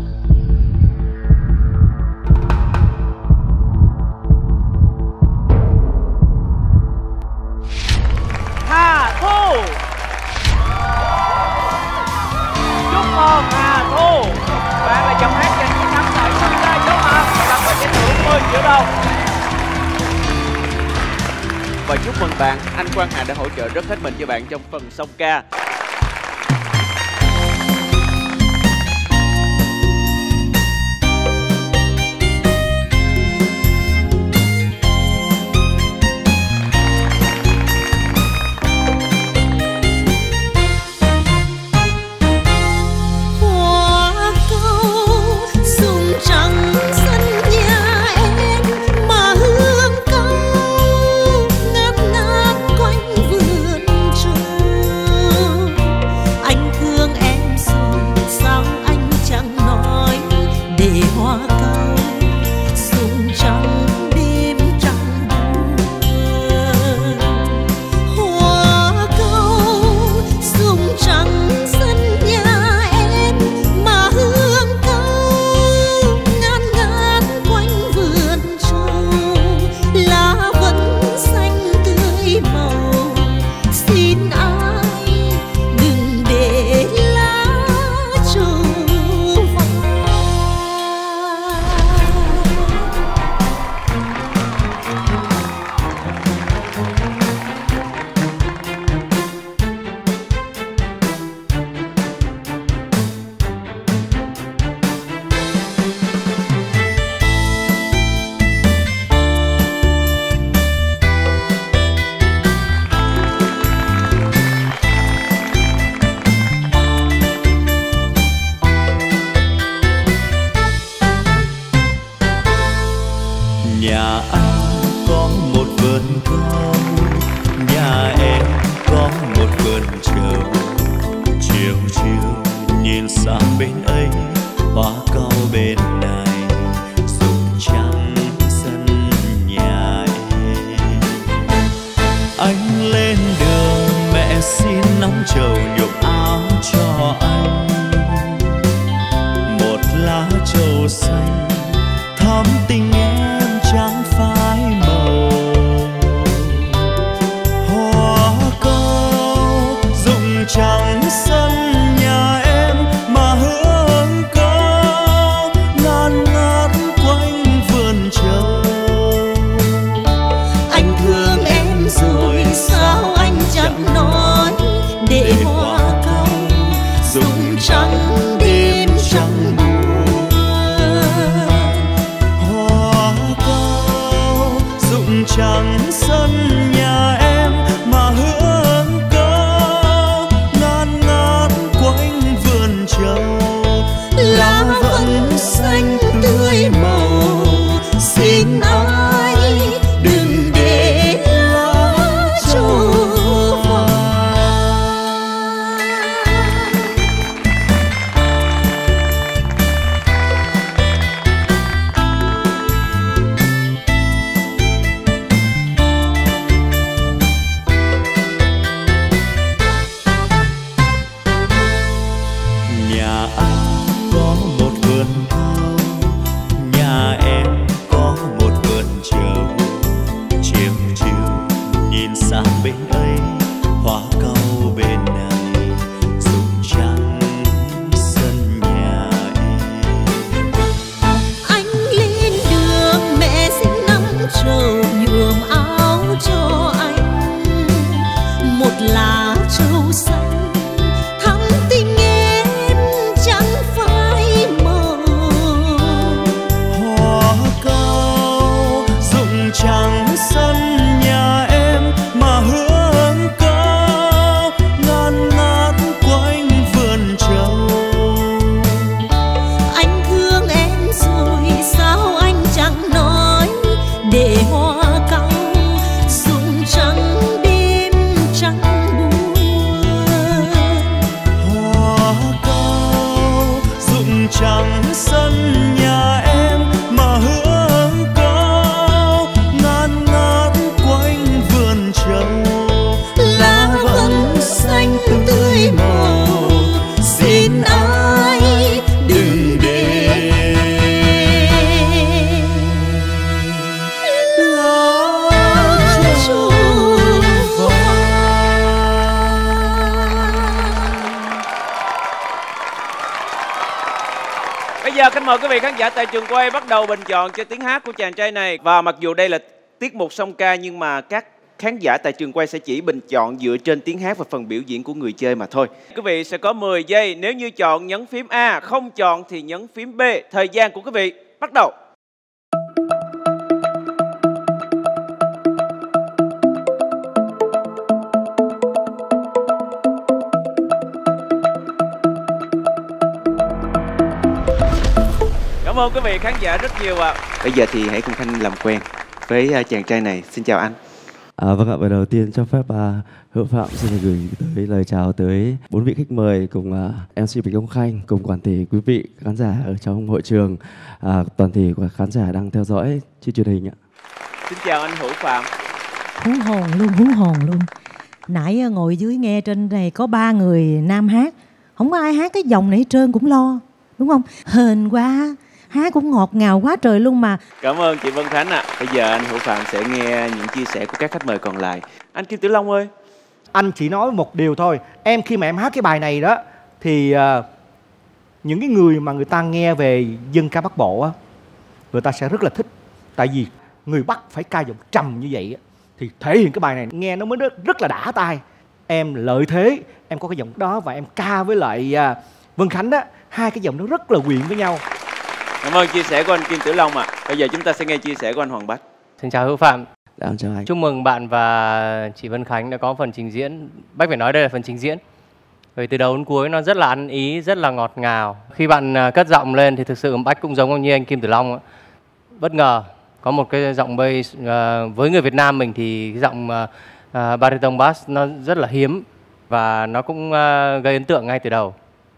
Hà Thu. Chúc mừng Hà Thu. Bạn là giọng hát giành chiến thắng tại sân ca dấu hàm và làm bài giải thưởng 10 triệu đồng. Và chúc mừng bạn, anh Quang Hà đã hỗ trợ rất hết mình cho bạn trong phần song ca. Hãy subscribe cho kênh Ghiền Mì Gõ để không bỏ lỡ nhìn sang bên ấy, hoa cau bên này rụng trắng sân nhà em. Anh lên đường mẹ xin nắm trầu nhuộm áo cho anh, một lá trầu xanh thắm tình em chẳng phai màu. Hoa cau rụng trắng sân nhà em mà hương cao ngát ngát quanh vườn trầu. Anh thương em rồi sao anh chẳng nói, để hoa cau rụng trắng đêm trắng buồn. Hoa cau rụng trắng sân nhà em mà hương cao ngát ngát quanh vườn trầu. Lá vẫn xanh tươi màu, xin ai đừng để lá trầu vàng. Nhà anh có một vườn cau, nhà em có một vườn trầu. Chiều chiều nhìn sang bên ấy, hoa cau bên này rụng trắng sân nhà em. Anh lên đường mẹ xin nắm trầu nhuộm áo cho anh, một lá trầu xanh thắm tình em chẳng phai màu. Hoa cau rụng trắng sân nhà em mà hương cao ngát ngát quanh vườn trầu. Anh thương em rồi sao anh chẳng nói, để hoa cau rụng trắng đêm trắng buồn. Hoa cau rụng trắng sân nhà em mà hương cao ngát ngát quanh vườn trầu. Lá vẫn xanh tươi màu, xin ai đừng để lá trầu Bây giờ kính mời quý vị khán giả tại trường quay bắt đầu bình chọn cho tiếng hát của chàng trai này. Và mặc dù đây là tiết mục song ca nhưng mà các khán giả tại trường quay sẽ chỉ bình chọn dựa trên tiếng hát và phần biểu diễn của người chơi mà thôi. Quý vị sẽ có 10 giây, nếu như chọn nhấn phím A, không chọn thì nhấn phím B. Thời gian của quý vị bắt đầu. Cảm ơn quý vị khán giả rất nhiều ạ. Bây giờ thì hãy cùng Khanh làm quen với chàng trai này. Xin chào anh. Vâng ạ, và đầu tiên cho phép Hữu Phạm xin được gửi tới lời chào tới 4 vị khách mời cùng MC Bạch Công Khanh, cùng toàn thể quý vị khán giả ở trong hội trường, toàn thể của khán giả đang theo dõi trên truyền hình ạ. Xin chào anh Hữu Phạm. Hú hồn luôn. Nãy ngồi dưới nghe trên này có 3 người nam hát, không có ai hát cái dòng này hết trơn, cũng lo, đúng không? Hên quá, hát cũng ngọt ngào quá trời luôn mà. Cảm ơn chị Vân Khánh ạ. Bây giờ anh Hữu Phạm sẽ nghe những chia sẻ của các khách mời còn lại. Anh Kim Tử Long ơi. Anh chỉ nói một điều thôi. Em khi mà em hát cái bài này đó thì những cái người mà người ta nghe về dân ca Bắc Bộ á, người ta sẽ rất là thích. Tại vì người Bắc phải ca giọng trầm như vậy á, thì thể hiện cái bài này nghe nó mới rất là đã tai. Em lợi thế, em có cái giọng đó và em ca với lại Vân Khánh đó, hai cái giọng nó rất là quyện với nhau. Cảm ơn chia sẻ của anh Kim Tử Long ạ. Bây giờ chúng ta sẽ nghe chia sẻ của anh Hoàng Bách. Xin chào Hữu Phạm. Chào anh. Chúc mừng bạn và chị Vân Khánh đã có phần trình diễn. Bách phải nói đây là phần trình diễn. Bởi từ đầu đến cuối nó rất là ăn ý, rất là ngọt ngào. Khi bạn cất giọng lên thì thực sự Bách cũng giống như anh Kim Tử Long. Bất ngờ có một cái giọng bass, với người Việt Nam mình thì cái giọng baritone bass nó rất là hiếm và nó cũng gây ấn tượng ngay từ đầu.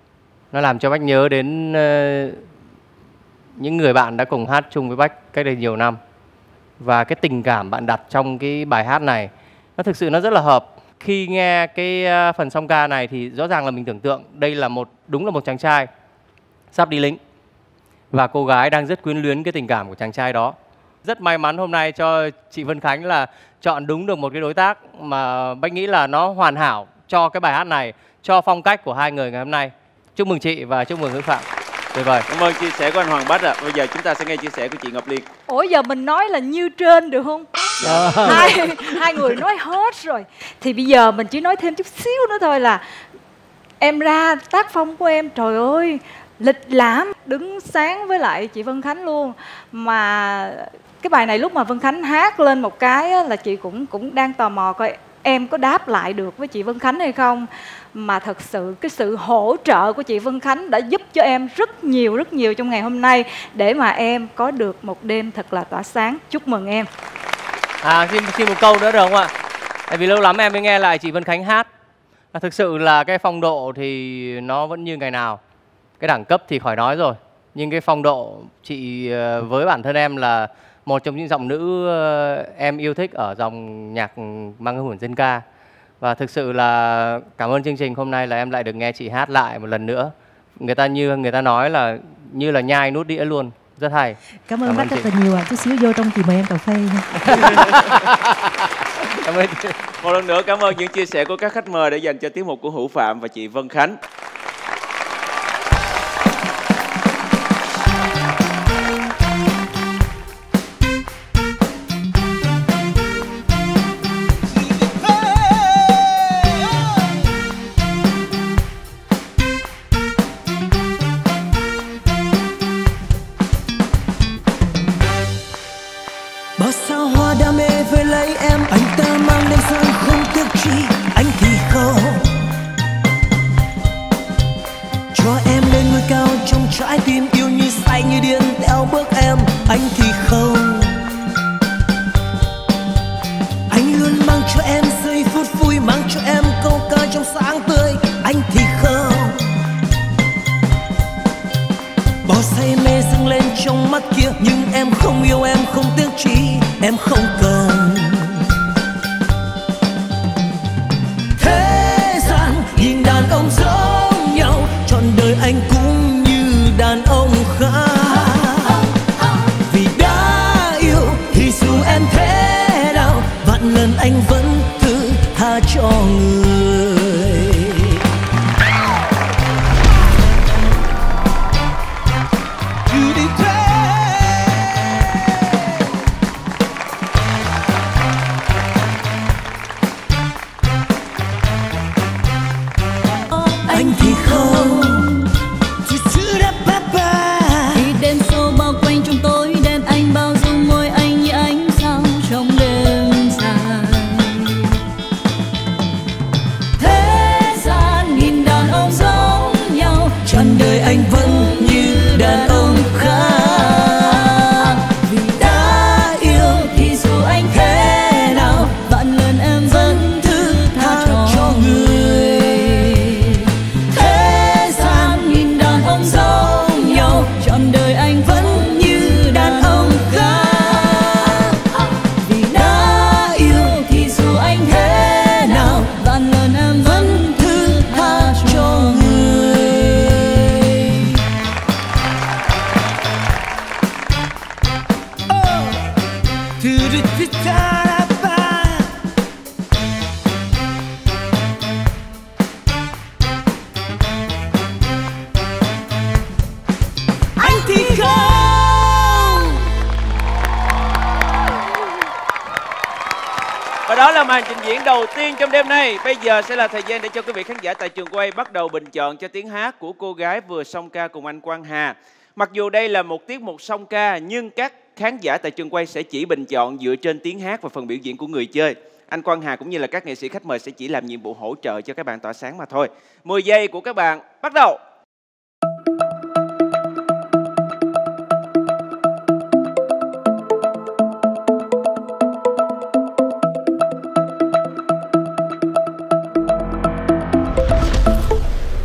Nó làm cho Bách nhớ đến những người bạn đã cùng hát chung với Bách cách đây nhiều năm. Và cái tình cảm bạn đặt trong cái bài hát này nó thực sự nó rất là hợp. Khi nghe cái phần song ca này thì rõ ràng là mình tưởng tượng đây là đúng là một chàng trai sắp đi lính. Và cô gái đang rất quyến luyến cái tình cảm của chàng trai đó. Rất may mắn hôm nay cho chị Vân Khánh là chọn đúng được một cái đối tác mà Bách nghĩ là nó hoàn hảo cho cái bài hát này, cho phong cách của hai người ngày hôm nay. Chúc mừng chị và chúc mừng Hữu Phạm. Tuyệt vời. Cảm ơn chia sẻ của anh Hoàng Bách ạ. Bây giờ chúng ta sẽ nghe chia sẻ của chị Ngọc Liên. Ủa giờ mình nói là như trên được không? Hai người nói hết rồi. Thì bây giờ mình chỉ nói thêm chút xíu nữa thôi là em ra tác phong của em trời ơi lịch lãm, đứng sáng với lại chị Vân Khánh luôn. Mà cái bài này lúc mà Vân Khánh hát lên một cái á, là chị cũng đang tò mò coi em có đáp lại được với chị Vân Khánh hay không. Mà thật sự cái sự hỗ trợ của chị Vân Khánh đã giúp cho em rất nhiều trong ngày hôm nay để mà em có được một đêm thật là tỏa sáng. Chúc mừng em. Xin một câu nữa được không ạ? Tại vì lâu lắm em mới nghe lại chị Vân Khánh hát. Thực sự là cái phong độ thì nó vẫn như ngày nào. Cái đẳng cấp thì khỏi nói rồi. Nhưng cái phong độ chị với bản thân em là một trong những giọng nữ em yêu thích ở dòng nhạc mang hương dân ca. Và thực sự là cảm ơn chương trình hôm nay là em lại được nghe chị hát lại một lần nữa. Người ta nói là như là nhai nút đĩa luôn. Rất hay. Cảm ơn bác rất là nhiều ạ. Chút xíu vô trong chị mời em cà phê nha. Cảm ơn chị. Một lần nữa cảm ơn những chia sẻ của các khách mời để dành cho tiết mục của Hữu Phạm và chị Vân Khánh. Bao sao hoa đam mê với lấy em, anh ta mang đêm sang không tiếc chi, anh thì không. Cho em lên ngôi cao trong trái tim yêu như say như điên theo bước em, anh thì không. Anh luôn mang cho em giây phút vui, mang cho em câu ca trong sáng tươi, anh thì không. Bao say mê dâng lên trong mắt kia, nhưng em không yêu, em không tiếc chi, em không cần. Thế gian nhìn đàn ông giống nhau, trọn đời anh cũng như đàn ông khác. Vì đã yêu thì dù em thế nào, vạn lần anh vẫn thứ tha cho người. Anh thì không. Khi đêm sâu bao quanh chúng tôi, đêm anh bao dung môi anh như ánh sao trong đêm dài. Thế gian nghìn đàn ông giống nhau, trọn đời anh vẫn như đàn ông khác. Vì đã yêu thì dù anh thế nào, vạn lần em vẫn thứ tha cho người. Thế gian nghìn đàn ông giống nhau, trọn đời anh vẫn như đàn ông khác. Vì đã yêu thì dù anh thế nào, vạn lần em vẫn thứ tha cho người. Anh thì không. Và đó là màn trình diễn đầu tiên trong đêm nay. Bây giờ sẽ là thời gian để cho quý vị khán giả tại trường quay bắt đầu bình chọn cho tiếng hát của cô gái vừa song ca cùng anh Quang Hà. Mặc dù đây là một tiết mục song ca, nhưng các khán giả tại trường quay sẽ chỉ bình chọn dựa trên tiếng hát và phần biểu diễn của người chơi. Anh Quang Hà cũng như là các nghệ sĩ khách mời sẽ chỉ làm nhiệm vụ hỗ trợ cho các bạn tỏa sáng mà thôi. 10 giây của các bạn bắt đầu. Cảm ơn quý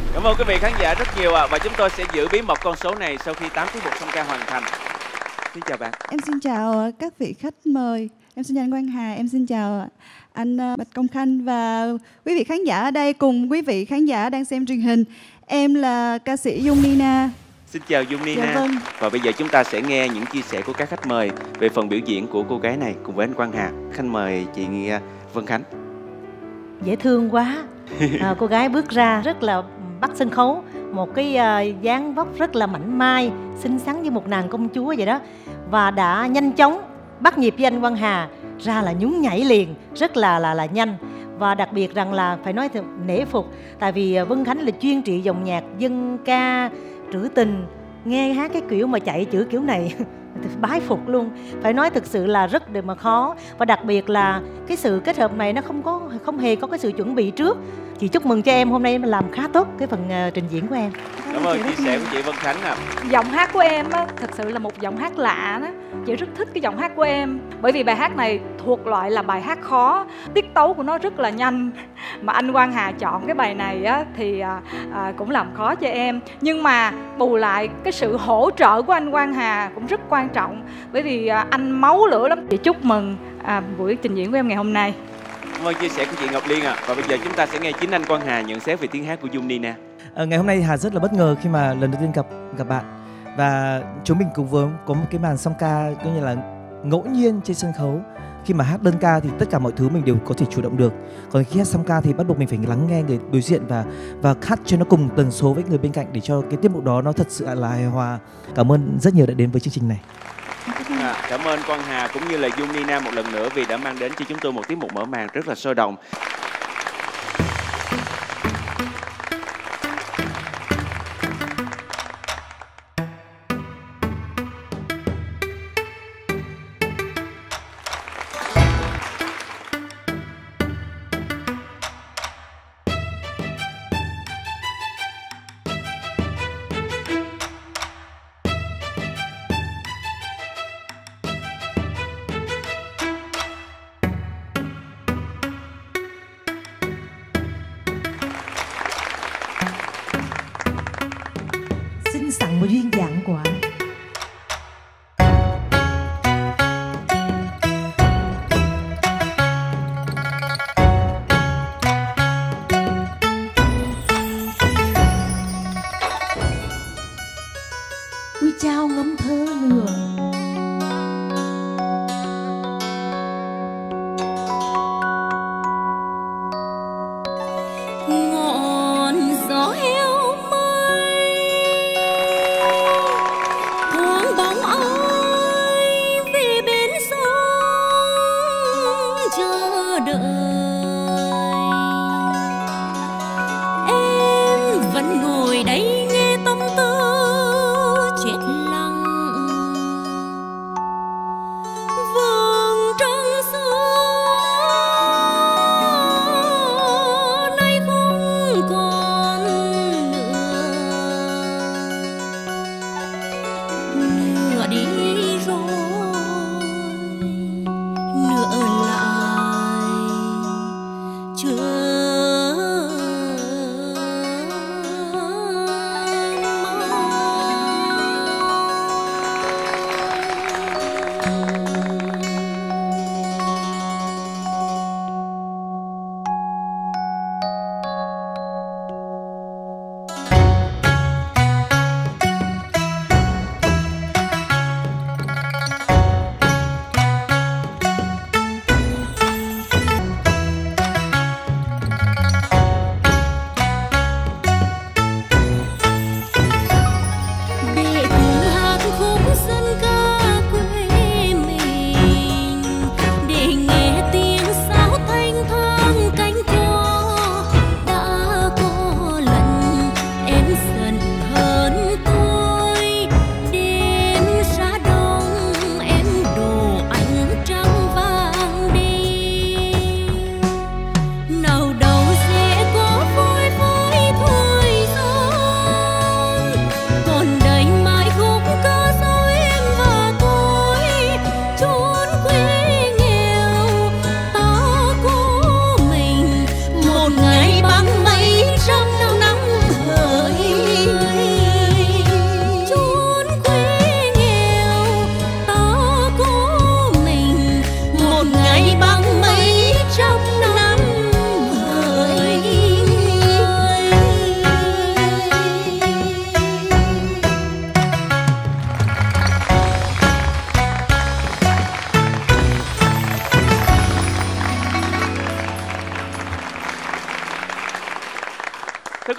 quý vị khán giả rất nhiều ạ. Và chúng tôi sẽ giữ bí mật con số này sau khi 8 tiết mục song ca hoàn thành. Xin chào bạn. Em xin chào các vị khách mời. Em xin chào anh Quang Hà, em xin chào anh Bạch Công Khanh và quý vị khán giả ở đây cùng quý vị khán giả đang xem truyền hình. Em là ca sĩ Dung Nina. Xin chào Dung Nina. Dạ vâng. Và bây giờ chúng ta sẽ nghe những chia sẻ của các khách mời về phần biểu diễn của cô gái này cùng với anh Quang Hà. Khách mời chị Vân Khánh. Dễ thương quá. Cô gái bước ra rất là bắt sân khấu, một cái dáng vóc rất là mảnh mai, xinh xắn như một nàng công chúa vậy đó, và đã nhanh chóng bắt nhịp với anh Quang Hà, ra là nhún nhảy liền, rất là nhanh. Và đặc biệt rằng là phải nói nể phục, tại vì Vân Khánh là chuyên trị dòng nhạc dân ca trữ tình, nghe hát cái kiểu mà chạy chữ kiểu này bái phục luôn. Phải nói thực sự là rất mà khó, và đặc biệt là cái sự kết hợp này nó không hề có cái sự chuẩn bị trước. Chị chúc mừng cho em, hôm nay em làm khá tốt cái phần trình diễn của em. Cảm ơn chia sẻ của chị Vân Khánh ạ. Giọng hát của em á, thật sự là một giọng hát lạ đó. Chị rất thích cái giọng hát của em, bởi vì bài hát này thuộc loại là bài hát khó, tiết tấu của nó rất là nhanh. Mà anh Quang Hà chọn cái bài này á, thì cũng làm khó cho em. Nhưng mà bù lại cái sự hỗ trợ của anh Quang Hà cũng rất quan trọng, bởi vì anh máu lửa lắm. Chị chúc mừng buổi trình diễn của em ngày hôm nay. Cảm ơn chia sẻ của chị Ngọc Liên ạ. Và bây giờ chúng ta sẽ nghe chính anh Quang Hà nhận xét về tiếng hát của Dung Nina. Ngày hôm nay Hà rất là bất ngờ khi mà lần đầu tiên gặp bạn, và chúng mình cùng với có một cái màn song ca coi như là ngẫu nhiên trên sân khấu. Khi mà hát đơn ca thì tất cả mọi thứ mình đều có thể chủ động được, còn khi hát song ca thì bắt buộc mình phải lắng nghe người đối diện và hát cho nó cùng tần số với người bên cạnh để cho cái tiết mục đó nó thật sự là hài hòa. Cảm ơn rất nhiều đã đến với chương trình này. Cảm ơn Quang Hà cũng như là Dung Nina một lần nữa vì đã mang đến cho chúng tôi một tiết mục mở màn rất là sôi động. Xinh xắn và duyên dáng quá. Ui chao ngâm thơ nữa. Ngọn gió heo mây thoáng bóng ai về bên sông chờ đợi. Em vẫn ngồi đây nghe tâm tư chết lặng. Vầng trăng xưa nay không còn nữa đi rồi, nửa ở lại chờ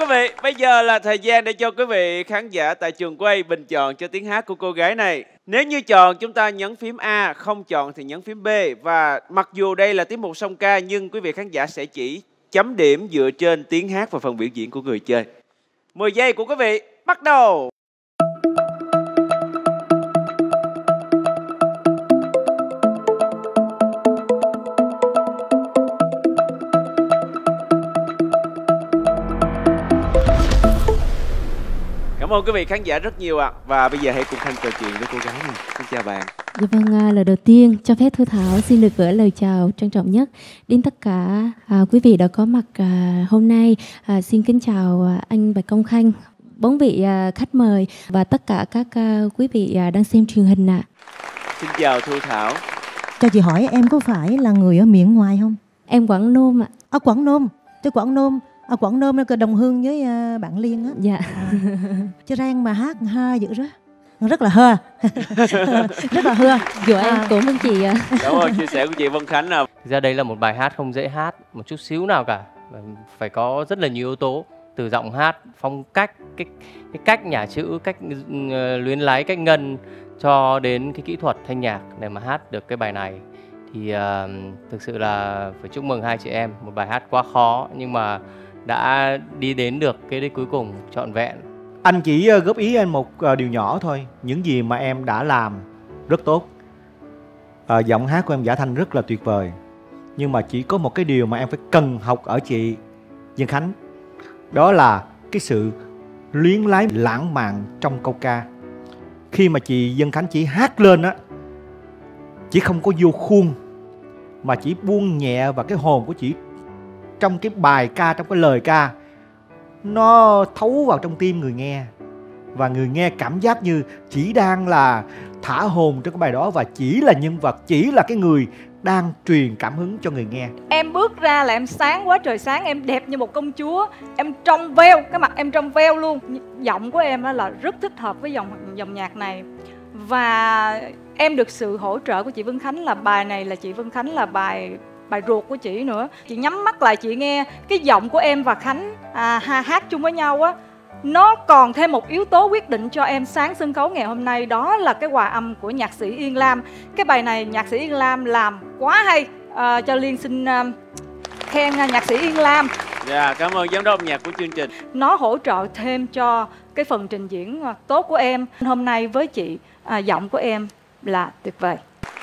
quý vị. Bây giờ là thời gian để cho quý vị khán giả tại trường quay bình chọn cho tiếng hát của cô gái này. Nếu như chọn chúng ta nhấn phím A, không chọn thì nhấn phím B. Và mặc dù đây là tiết mục song ca nhưng quý vị khán giả sẽ chỉ chấm điểm dựa trên tiếng hát và phần biểu diễn của người chơi. 10 giây của quý vị bắt đầu. Cảm ơn quý vị khán giả rất nhiều ạ. Và bây giờ hãy cùng Khanh trò chuyện với cô gái này. Xin chào bạn. Dạ vâng, lời đầu tiên cho phép Thu Thảo xin được gửi lời chào trân trọng nhất đến tất cả quý vị đã có mặt hôm nay. Xin kính chào anh Bạch Công Khanh, 4 vị khách mời và tất cả các quý vị đang xem truyền hình ạ. Xin chào Thu Thảo. Cho chị hỏi em có phải là người ở miền ngoài không? Em Quảng Nôm ạ. Ở Quảng Nôm, tôi Quảng Nôm. Ở Quảng Nôm nó đồng hương với bạn Liên á. Dạ. Chứ rang mà hát ha dữ đó. Rất là hơ. Rất là hơ. Dù em cũng với chị ạ. Cảm ơn chia sẻ của chị Vân Khánh nào. Thực ra đây là một bài hát không dễ hát một chút xíu nào cả. Phải có rất là nhiều yếu tố. Từ giọng hát, phong cách, cái cách nhả chữ, cách luyến láy, cách ngân cho đến cái kỹ thuật thanh nhạc để mà hát được cái bài này. Thì thực sự là phải chúc mừng hai chị em. Một bài hát quá khó nhưng mà đã đi đến được cái đích cuối cùng trọn vẹn. Anh chỉ góp ý anh một điều nhỏ thôi. Những gì mà em đã làm rất tốt. Giọng hát của em Giả Thanh rất là tuyệt vời. Nhưng mà chỉ có một cái điều mà em phải cần học ở chị Vân Khánh. Đó là cái sự luyến lái lãng mạn trong câu ca. Khi mà chị Vân Khánh chỉ hát lên á, chỉ không có vô khuôn mà chỉ buông nhẹ vào cái hồn của chị trong cái bài ca, trong cái lời ca. Nó thấu vào trong tim người nghe. Và người nghe cảm giác như chỉ đang là thả hồn trong cái bài đó. Và chỉ là nhân vật, chỉ là cái người đang truyền cảm hứng cho người nghe. Em bước ra là em sáng quá trời sáng. Em đẹp như một công chúa. Em trong veo, cái mặt em trong veo luôn. Giọng của em là rất thích hợp với dòng nhạc này. Và em được sự hỗ trợ của chị Vân Khánh. Là bài này là chị Vân Khánh là bài ruột của chị nữa. Chị nhắm mắt lại chị nghe cái giọng của em và Khánh hát chung với nhau á. Nó còn thêm một yếu tố quyết định cho em sáng sân khấu ngày hôm nay. Đó là cái hòa âm của nhạc sĩ Yên Lam. Cái bài này nhạc sĩ Yên Lam làm quá hay. Cho Liên xin khen nhạc sĩ Yên Lam. Dạ, cảm ơn giám đốc âm nhạc của chương trình. Nó hỗ trợ thêm cho cái phần trình diễn tốt của em. Hôm nay với chị, giọng của em là tuyệt vời.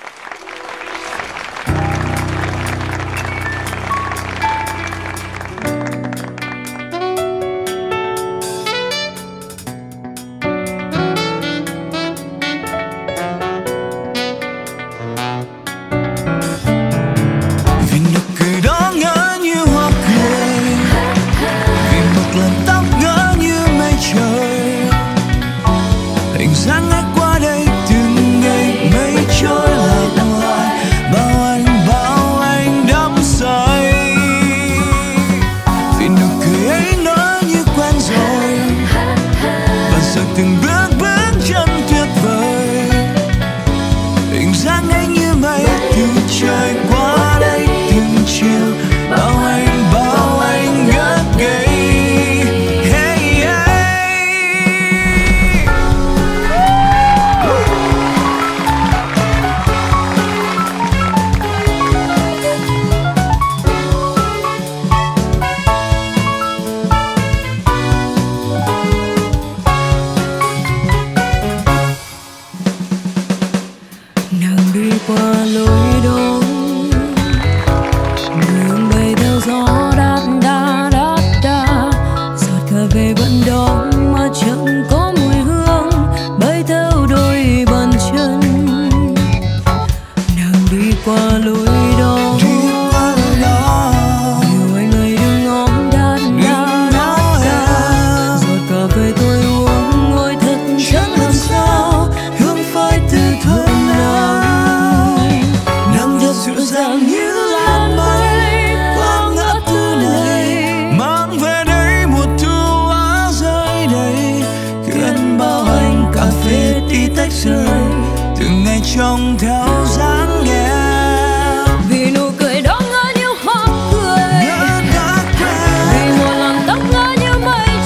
trong theo dáng em, vì nụ cười đó ngỡ như hoa cười, vì một làn tóc ngỡ như mây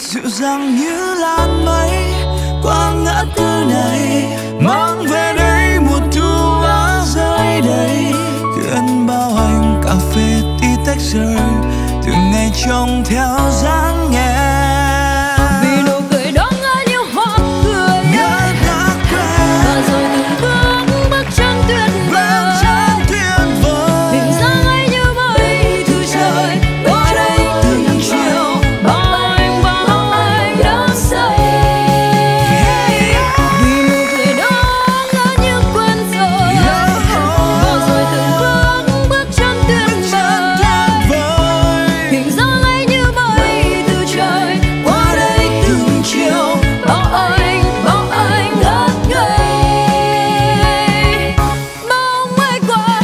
dịu dàng như làn mây qua ngã tư này, mang về đây mùa thu lá rơi đầy, cơn bao hành cà phê tí tách rơi, từng ngày trông theo dáng em. Vì nụ cười đó ngỡ như hoa cười và rồi từng bước chân tuyệt vời, hình dáng ấy như mây từ trời qua đây từng chiều, bao anh đã say. Vì nụ cười đó ngỡ như quen rồi và rồi từng bước chân tuyệt vời, hình dáng ấy như mây từ trời qua đây từng chiều, bao anh ngất ngây, bao mây qua.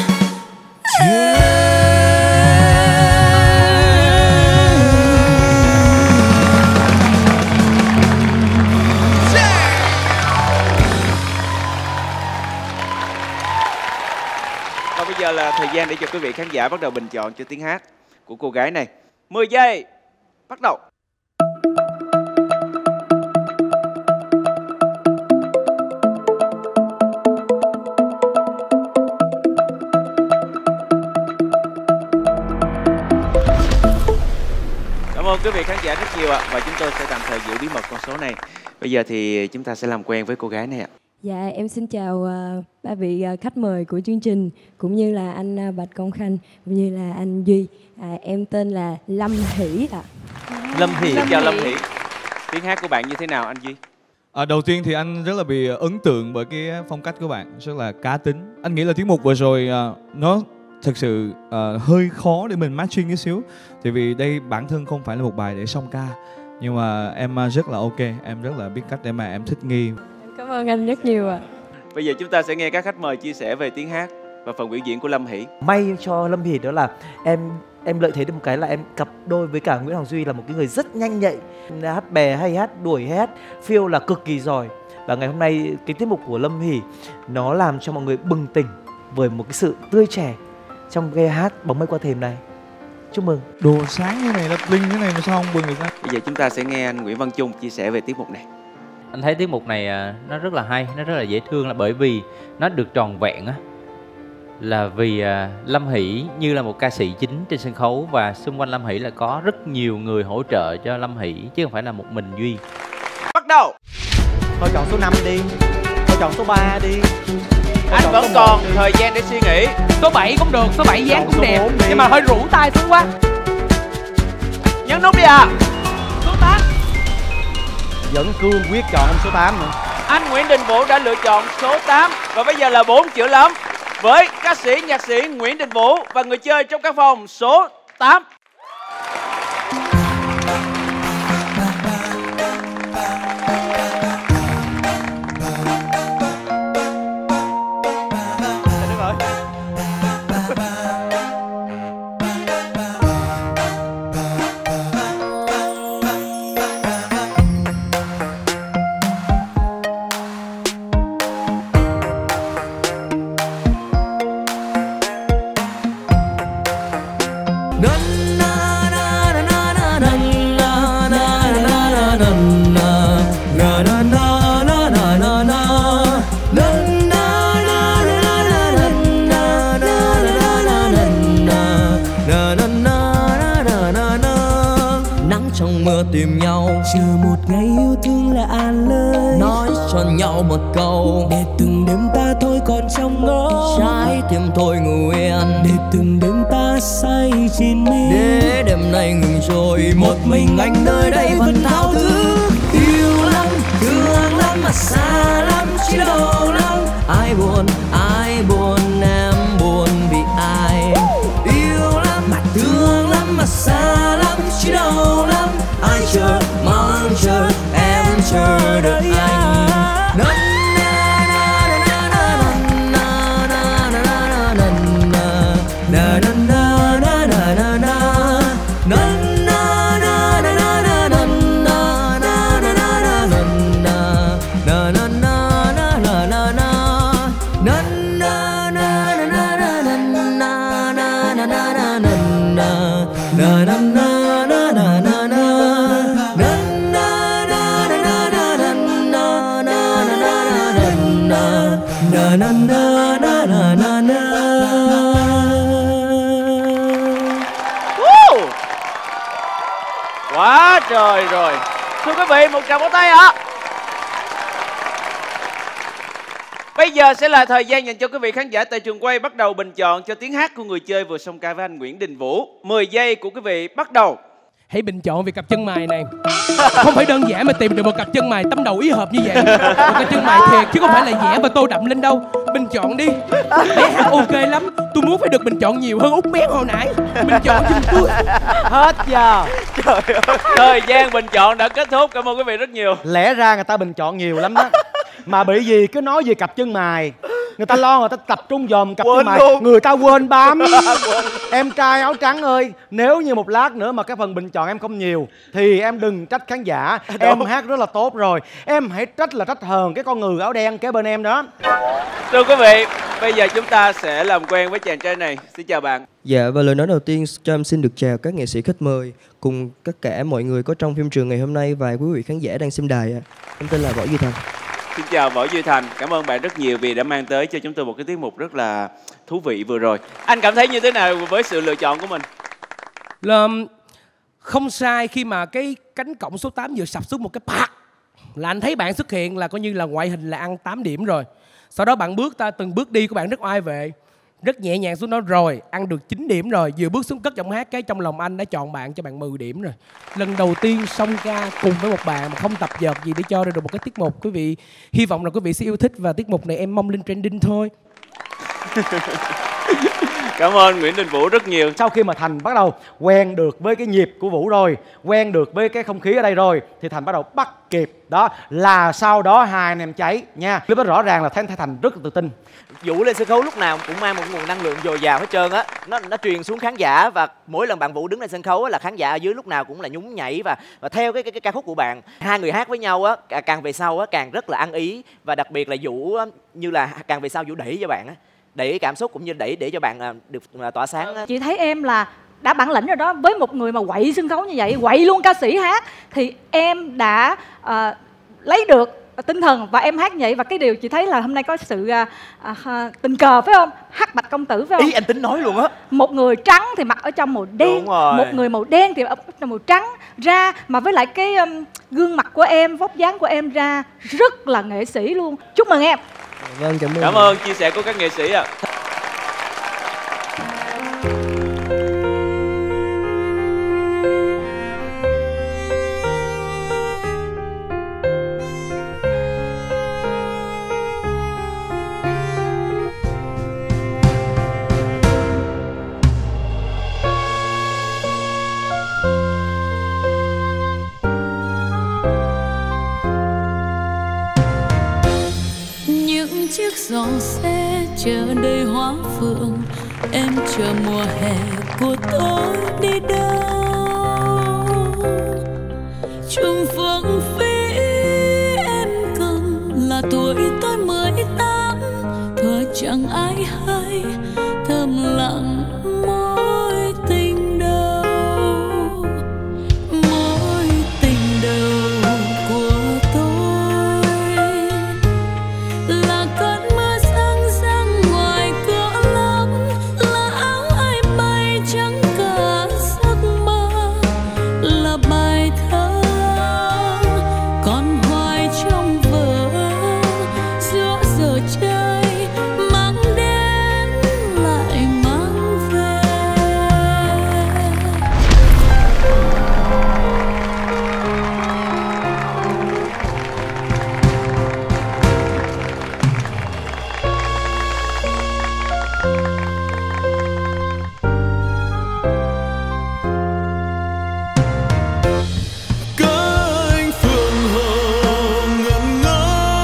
Và bây giờ là thời gian để cho quý vị khán giả bắt đầu bình chọn cho tiếng hát của cô gái này. 10 giây, bắt đầu. Cảm ơn quý vị khán giả rất nhiều ạ. Và chúng tôi sẽ tạm thời giữ bí mật con số này. Bây giờ thì chúng ta sẽ làm quen với cô gái này ạ. Dạ, em xin chào ba vị khách mời của chương trình, cũng như là anh Bạch Công Khanh, cũng như là anh Duy. Em tên là Lâm Hỷ ạ. Lâm Hỷ. Xin chào Lâm Hỷ. Tiếng hát của bạn như thế nào anh Duy? Đầu tiên thì anh rất là bị ấn tượng bởi cái phong cách của bạn, rất là cá tính. Anh nghĩ là tiết mục vừa rồi nó thực sự hơi khó để mình matching chút xíu. Tại vì đây bản thân không phải là một bài để song ca. Nhưng mà em rất là ok, em rất là biết cách để mà em thích nghi. Cảm ơn anh rất nhiều ạ. Bây giờ chúng ta sẽ nghe các khách mời chia sẻ về tiếng hát và phần biểu diễn của Lâm Hỷ. May cho Lâm Hỷ đó là em lợi thế được một cái là em cặp đôi với cả Nguyễn Hoàng Duy là một cái người rất nhanh nhạy, hát bè hay hát đuổi hay hát phiêu là cực kỳ giỏi. Và ngày hôm nay cái tiết mục của Lâm Hỷ nó làm cho mọi người bừng tỉnh với một cái sự tươi trẻ trong cái hát Bóng Mây Qua Thềm này. Chúc mừng. Đồ sáng như này, lập linh thế này mà sao không bừng được ra? Bây giờ chúng ta sẽ nghe anh Nguyễn Văn Trung chia sẻ về tiết mục này. Anh thấy tiết mục này nó rất là hay, nó rất là dễ thương, là bởi vì nó được tròn vẹn á, là vì Lâm Hỷ như là một ca sĩ chính trên sân khấu, và xung quanh Lâm Hỷ là có rất nhiều người hỗ trợ cho Lâm Hỷ chứ không phải là một mình Duy. Bắt đầu. Thôi chọn số 5 đi, thôi chọn số 3 đi. Anh vẫn còn thời gian để suy nghĩ. Số 7 cũng được, số 7 dáng cũng đẹp, nhưng mà hơi rũ tay xuống quá. Nhấn nút đi ạ. Số 8. Vẫn cương quyết chọn số 8 nữa. Anh Nguyễn Đình Vũ đã lựa chọn số 8. Và bây giờ là 4 chữ lắm với ca sĩ, nhạc sĩ Nguyễn Đình Vũ và người chơi trong căn phòng số 8. Tìm nhau chờ một ngày yêu thương là an lời, nói cho nhau một câu để từng đêm ta thôi còn trong ngõ, trái tim thôi ngủ yên để từng đêm ta say trên mi, để đêm nay ngừng rồi một mình anh nơi đây vẫn thao thức. Yêu lắm thương lắm mà xa lắm chỉ đau lắm, ai buồn em buồn vì ai. Yêu lắm mà thương lắm mà xa lắm chỉ đau lắm, ai chờ mong chờ em chờ đợi anh. Quá trời rồi. Thưa quý vị, một tràng vỗ tay ạ. Bây giờ sẽ là thời gian dành cho quý vị khán giả tại trường quay bắt đầu bình chọn cho tiếng hát của người chơi vừa song ca với anh Nguyễn Đình Vũ. 10 giây của quý vị bắt đầu. Hãy bình chọn về cặp chân mày này. Không phải đơn giản mà tìm được một cặp chân mày tâm đầu ý hợp như vậy. Một cặp chân mày thiệt chứ không phải là vẽ và tô đậm lên đâu. Bình chọn đi. Bé hát ok lắm. Tôi muốn phải được bình chọn nhiều hơn Út Mét hồi nãy. Bình chọn giùm tôi. Hết giờ. Trời ơi. Thời gian bình chọn đã kết thúc. Cảm ơn quý vị rất nhiều. Lẽ ra người ta bình chọn nhiều lắm đó, mà bị gì cứ nói về cặp chân mày. Người ta lo, người ta tập trung dòm cặp chân mày luôn. Người ta quên bám. Em trai áo trắng ơi, nếu như một lát nữa mà cái phần bình chọn em không nhiều thì em đừng trách khán giả. Em hát rất là tốt rồi. Em hãy trách là trách hờn cái con người áo đen kế bên em đó. Thưa quý vị, bây giờ chúng ta sẽ làm quen với chàng trai này. Xin chào bạn. Dạ, và lời nói đầu tiên cho em xin được chào các nghệ sĩ khách mời cùng tất cả mọi người có trong phim trường ngày hôm nay và quý vị khán giả đang xem đài. Em tên là Võ Duy Thành. Xin chào Võ Duy Thành. Cảm ơn bạn rất nhiều vì đã mang tới cho chúng tôi một cái tiết mục rất là thú vị vừa rồi. Anh cảm thấy như thế nào với sự lựa chọn của mình? Là không sai khi mà cái cánh cổng số 8 vừa sập xuống một cái pạc là anh thấy bạn xuất hiện là coi như là ngoại hình là ăn 8 điểm rồi. Sau đó bạn từng bước đi của bạn rất oai vệ, rất nhẹ nhàng xuống đó rồi, ăn được 9 điểm rồi. Vừa bước xuống cất giọng hát cái trong lòng anh đã chọn bạn cho bạn 10 điểm rồi. Lần đầu tiên song ca cùng với một bạn mà không tập dượt gì để cho ra được một cái tiết mục. Quý vị hy vọng là quý vị sẽ yêu thích và tiết mục này em mong lên trending thôi. Cảm ơn Nguyễn Đình Vũ rất nhiều. Sau khi mà Thành bắt đầu quen được với cái nhịp của Vũ rồi, quen được với cái không khí ở đây rồi, thì Thành bắt đầu bắt kịp. Đó là sau đó hai anh em cháy nha. Lúc đó rõ ràng là thấy Thành rất là tự tin. Vũ lên sân khấu lúc nào cũng mang một nguồn năng lượng dồi dào hết trơn á. Nó truyền xuống khán giả, và mỗi lần bạn Vũ đứng lên sân khấu á, là khán giả ở dưới lúc nào cũng là nhún nhảy và theo cái ca khúc của bạn. Hai người hát với nhau á, càng về sau á càng rất là ăn ý, và đặc biệt là Vũ á, như là càng về sau Vũ đẩy cho bạn á, đẩy cảm xúc cũng như đẩy để cho bạn được tỏa sáng á. Chị thấy em là đã bản lĩnh rồi đó. Với một người mà quậy sân khấu như vậy, quậy luôn ca sĩ hát, thì em đã lấy được tinh thần và em hát vậy. Và cái điều chị thấy là hôm nay có sự tình cờ phải không? Hát Bạch Công Tử phải không? Ý anh tính nói luôn á. Một người trắng thì mặc ở trong màu đen, một người màu đen thì ở trong màu trắng ra, mà với lại cái gương mặt của em, vóc dáng của em ra rất là nghệ sĩ luôn. Chúc mừng em. Vâng, cảm ơn chia sẻ của các nghệ sĩ ạ. Chiếc giỏ xe chờ đầy hoa phượng, em chờ mùa hè của tôi đi đâu. Chung phương phí em cầm là tuổi tôi 18, thuở chẳng ai hay thầm lặng mối tình đầu, mối tình đầu của tôi là cơn mưa răng răng ngoài cửa lắm, là áo ai bay trắng cả giấc mơ, là bài thơ còn hoài trong vở giữa giờ chơi mang đến lại mang về. Cánh phượng hồng ngẩn ngơ,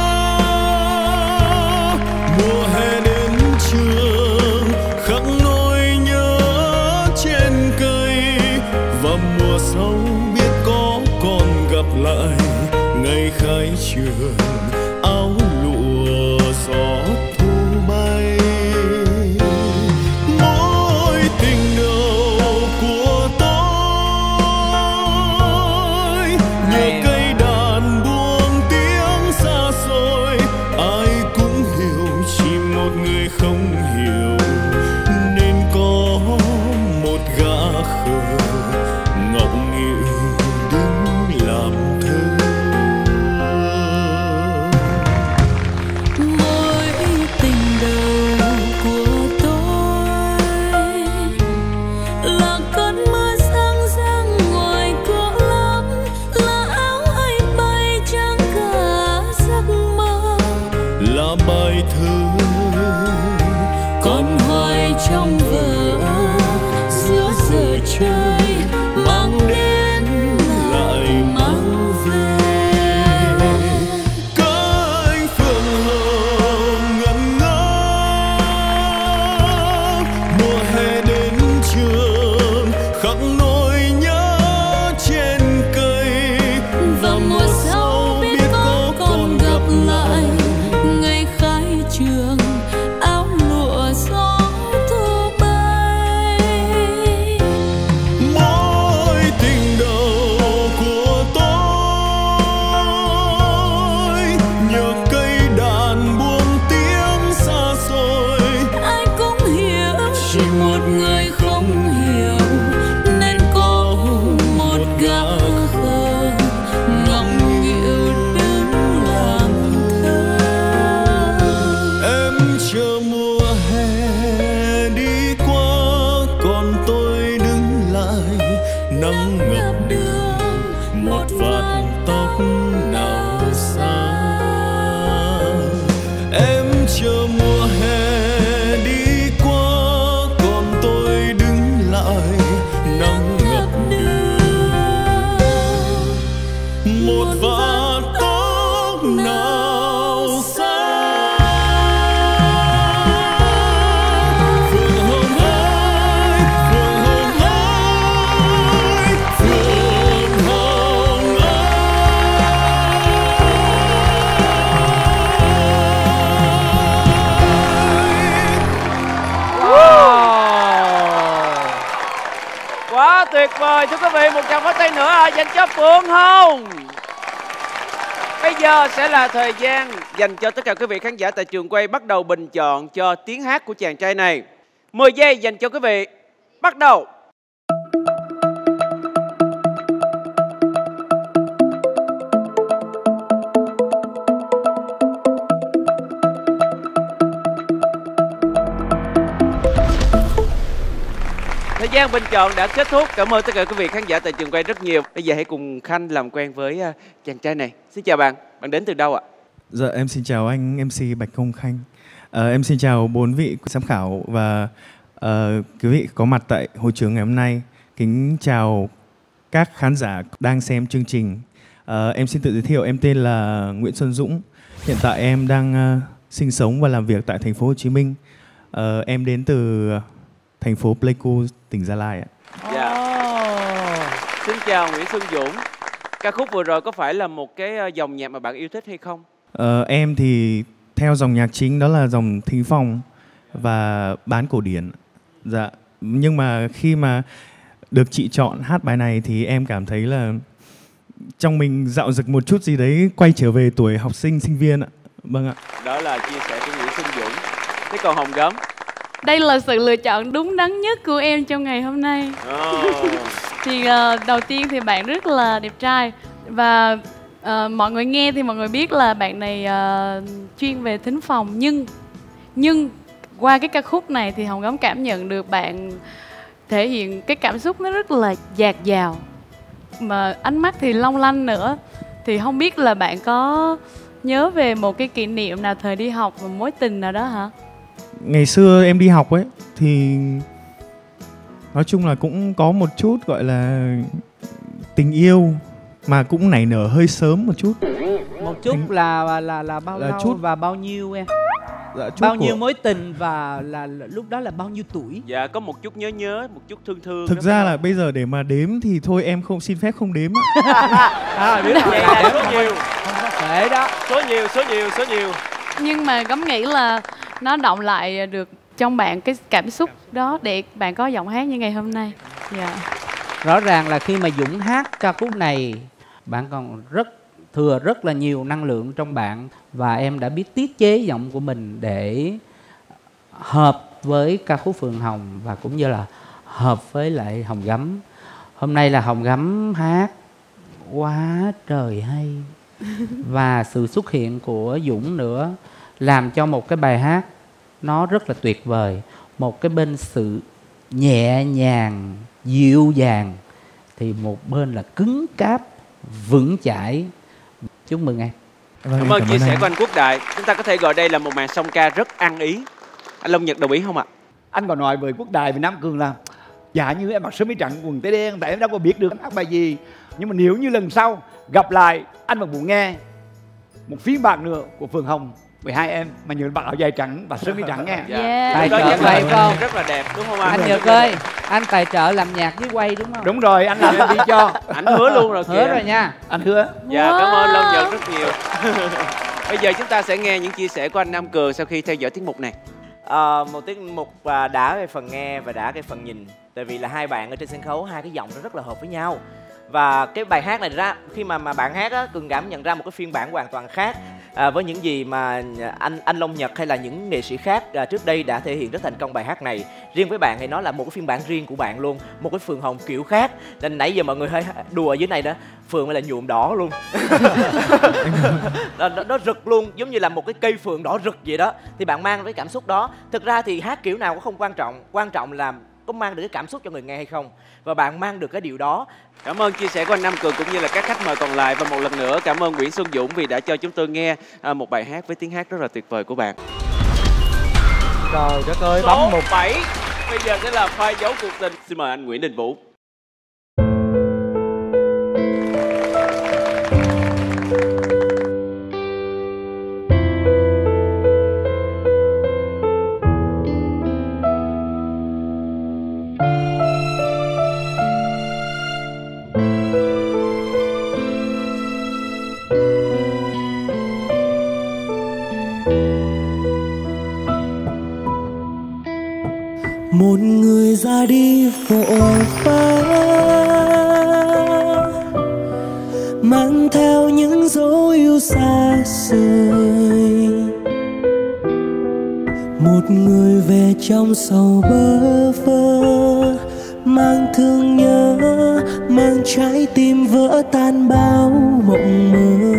mùa hè đến trường khắc nỗi nhớ trên cây, và mùa sau biết có còn gặp lại ngày khai trường, áo lụa gió thu bay. Mối tình đầu của tôi như cây đàn buông tiếng xa xôi, ai cũng hiểu chỉ một người không hiểu, nên có một gã khờ ngọng nghịu đưa thơ con hoài trong vở giữa giờ trời mang đến lại mang về. Cánh phượng hồng ngẩn ngơ mùa hè đến trường khắc nỗi nhớ trên cây và mùa sau biết có còn gặp lại ngày khai trường áo lụa gió thu bay. Mối tình đầu của tôi nhờ cây đàn buông tiếng xa xôi. Ai cũng hiểu chỉ một người không hiểu nên có một gã khờ ngọng nghịu đứng làm thơ. Em chờ mùa hè đi qua còn tôi đứng lại nắng ngập đường một vạt tóc nào xa. Em chờ mùa hè đi qua còn tôi đứng lại nắng ngập đường một vạt tóc nào xa. Phượng hồng ơi, phượng hồng ơi, phượng hồng Quá tuyệt vời thưa quý vị, một tràng pháo tay nữa dành cho Phượng Hồng. Bây giờ sẽ là thời gian dành cho tất cả quý vị khán giả tại trường quay bắt đầu bình chọn cho tiếng hát của chàng trai này. 10 giây dành cho quý vị. Bắt đầu. Thời gian bình chọn đã kết thúc. Cảm ơn tất cả quý vị khán giả tại trường quay rất nhiều. Bây giờ hãy cùng Khanh làm quen với chàng trai này. Xin chào bạn, bạn đến từ đâu ạ? Dạ em xin chào anh MC Bạch Công Khanh. Em xin chào 4 vị giám khảo và quý vị có mặt tại hội trường ngày hôm nay. Kính chào các khán giả đang xem chương trình. Em xin tự giới thiệu, em tên là Nguyễn Xuân Dũng. Hiện tại em đang sinh sống và làm việc tại thành phố Hồ Chí Minh. Em đến từ thành phố Pleiku, tỉnh Gia Lai ạ. Xin chào Nguyễn Xuân Dũng. Ca khúc vừa rồi có phải là một cái dòng nhạc mà bạn yêu thích hay không? Em thì theo dòng nhạc chính đó là dòng thính phòng và bán cổ điển. Dạ. Nhưng mà khi mà được chị chọn hát bài này thì em cảm thấy là trong mình dạo dực một chút gì đấy, quay trở về tuổi học sinh, sinh viên ạ. Vâng ạ. Đó là chia sẻ của Nguyễn Xuân Dũng. Thế còn Hồng Gấm? Đây là sự lựa chọn đúng đắn nhất của em trong ngày hôm nay. Thì đầu tiên thì bạn rất là đẹp trai. Và mọi người nghe thì mọi người biết là bạn này chuyên về thính phòng. Nhưng qua cái ca khúc này thì Hồng Gấm cảm nhận được bạn thể hiện cái cảm xúc nó rất là dạt dào. Mà ánh mắt thì long lanh nữa. Thì không biết là bạn có nhớ về một cái kỷ niệm nào thời đi học và mối tình nào đó hả? Ngày xưa em đi học ấy thì nói chung là cũng có một chút gọi là tình yêu mà cũng nảy nở hơi sớm một chút. Một chút là bao lâu chút. Và bao nhiêu em? Dạ, bao nhiêu mối tình và là lúc đó là bao nhiêu tuổi? Dạ có một chút nhớ, một chút thương. Thực ra là bây giờ để mà đếm thì thôi em không xin phép không đếm. Đếm là số nhiều. Không có thể đó. Số nhiều. Nhưng mà Gấm nghĩ là nó động lại được trong bạn cái cảm xúc đó để bạn có giọng hát như ngày hôm nay. Dạ. Rõ ràng là khi mà Dũng hát ca khúc này, bạn còn rất là nhiều năng lượng trong bạn. Và em đã biết tiết chế giọng của mình để hợp với ca khúc Phượng Hồng và cũng như là hợp với lại Hồng Gấm. Hôm nay là Hồng Gấm hát quá trời hay. Và sự xuất hiện của Dũng nữa làm cho một cái bài hát nó rất là tuyệt vời. Một cái bên sự nhẹ nhàng, dịu dàng thì một bên là cứng cáp, vững chãi. Chúc mừng em. Cảm ơn chia sẻ của anh Quốc Đại. Chúng ta có thể gọi đây là một màn song ca rất ăn ý. Anh Long Nhật đồng ý không ạ? Anh còn nói với Quốc Đại và Nam Cường là dạ như em mặc sơ mi trắng quần tây đen, tại em đâu có biết được hát bài gì. Nhưng mà nếu như lần sau gặp lại anh mà muốn nghe một phiên bản nữa của Phương Hồng với hai em, mà nhớ mặc áo dài trắng và sơ mi trắng nha. Tài trợ quay không? Rất là đẹp đúng không anh? Anh Nhật ơi, anh tài trợ làm nhạc với quay đúng không? Đúng rồi, anh làm đi cho. Anh hứa luôn rồi kìa. Hứa rồi nha. Anh hứa. Dạ, cảm ơn Long Nhật rất nhiều. Bây giờ chúng ta sẽ nghe những chia sẻ của anh Nam Cường sau khi theo dõi tiết mục này. Một tiết mục đã về phần nghe và đã cái phần nhìn. Tại vì là hai bạn ở trên sân khấu, hai cái giọng nó rất là hợp với nhau. Và cái bài hát này ra, khi mà bạn hát á, Cường cảm nhận ra một cái phiên bản hoàn toàn khác với những gì mà anh Long Nhật hay là những nghệ sĩ khác trước đây đã thể hiện rất thành công bài hát này. Riêng với bạn thì nó là một cái phiên bản riêng của bạn luôn, một cái Phượng Hồng kiểu khác. Nên nãy giờ mọi người hơi đùa dưới này đó, Phượng là nhuộm đỏ luôn. nó rực luôn, giống như là một cái cây phượng đỏ rực vậy đó. Thì bạn mang cái cảm xúc đó. Thực ra thì hát kiểu nào cũng không quan trọng là có mang được cái cảm xúc cho người nghe hay không. Và bạn mang được cái điều đó. Cảm ơn chia sẻ của anh Nam Cường cũng như là các khách mời còn lại. Và một lần nữa cảm ơn Nguyễn Xuân Dũng vì đã cho chúng tôi nghe một bài hát với tiếng hát rất là tuyệt vời của bạn. Trời đất ơi, Số bấm 7. Bây giờ sẽ là phai dấu cuộc tình. Xin mời anh Nguyễn Đình Vũ. Một người ra đi vội vã, mang theo những dấu yêu xa rời. Một người về trong sầu bơ vơ, mang thương nhớ, mang trái tim vỡ tan bao mộng mơ.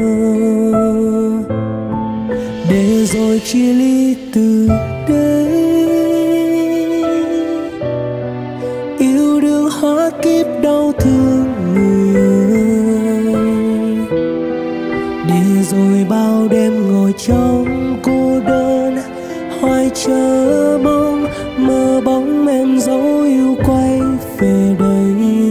Để rồi chia ly từ đây, yêu đương hóa kiếp đau thương người ơi. Để rồi bao đêm ngồi trong cô đơn, hoài chờ mong mơ bóng em dấu yêu quay về đây.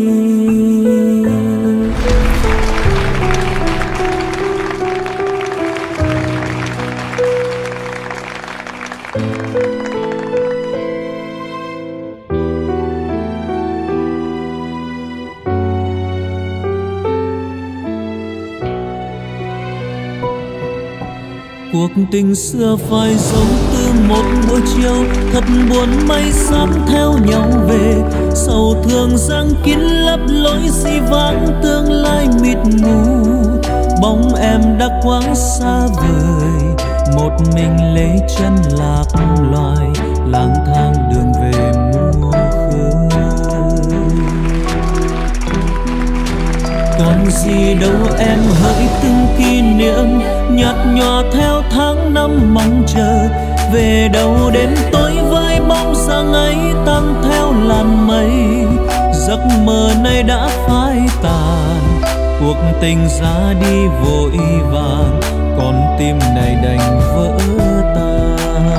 Cuộc tình xưa phai dấu từ một buổi chiều, thật buồn mây xám theo nhau về. Sầu thương giăng kín lấp lối di vãng, tương lai mịt mù. Bóng em đã quá xa vời, một mình lấy chân lạc loài, lang thang đường về mùa khơi. Còn gì đâu em hỡi từng kỷ niệm nhạt nhòa theo tháng năm mong chờ. Về đâu đêm tối với bóng dáng ấy tăng theo làn mây. Giấc mơ này đã phai tàn, cuộc tình ra đi vội vàng, con tim này đành vỡ tan.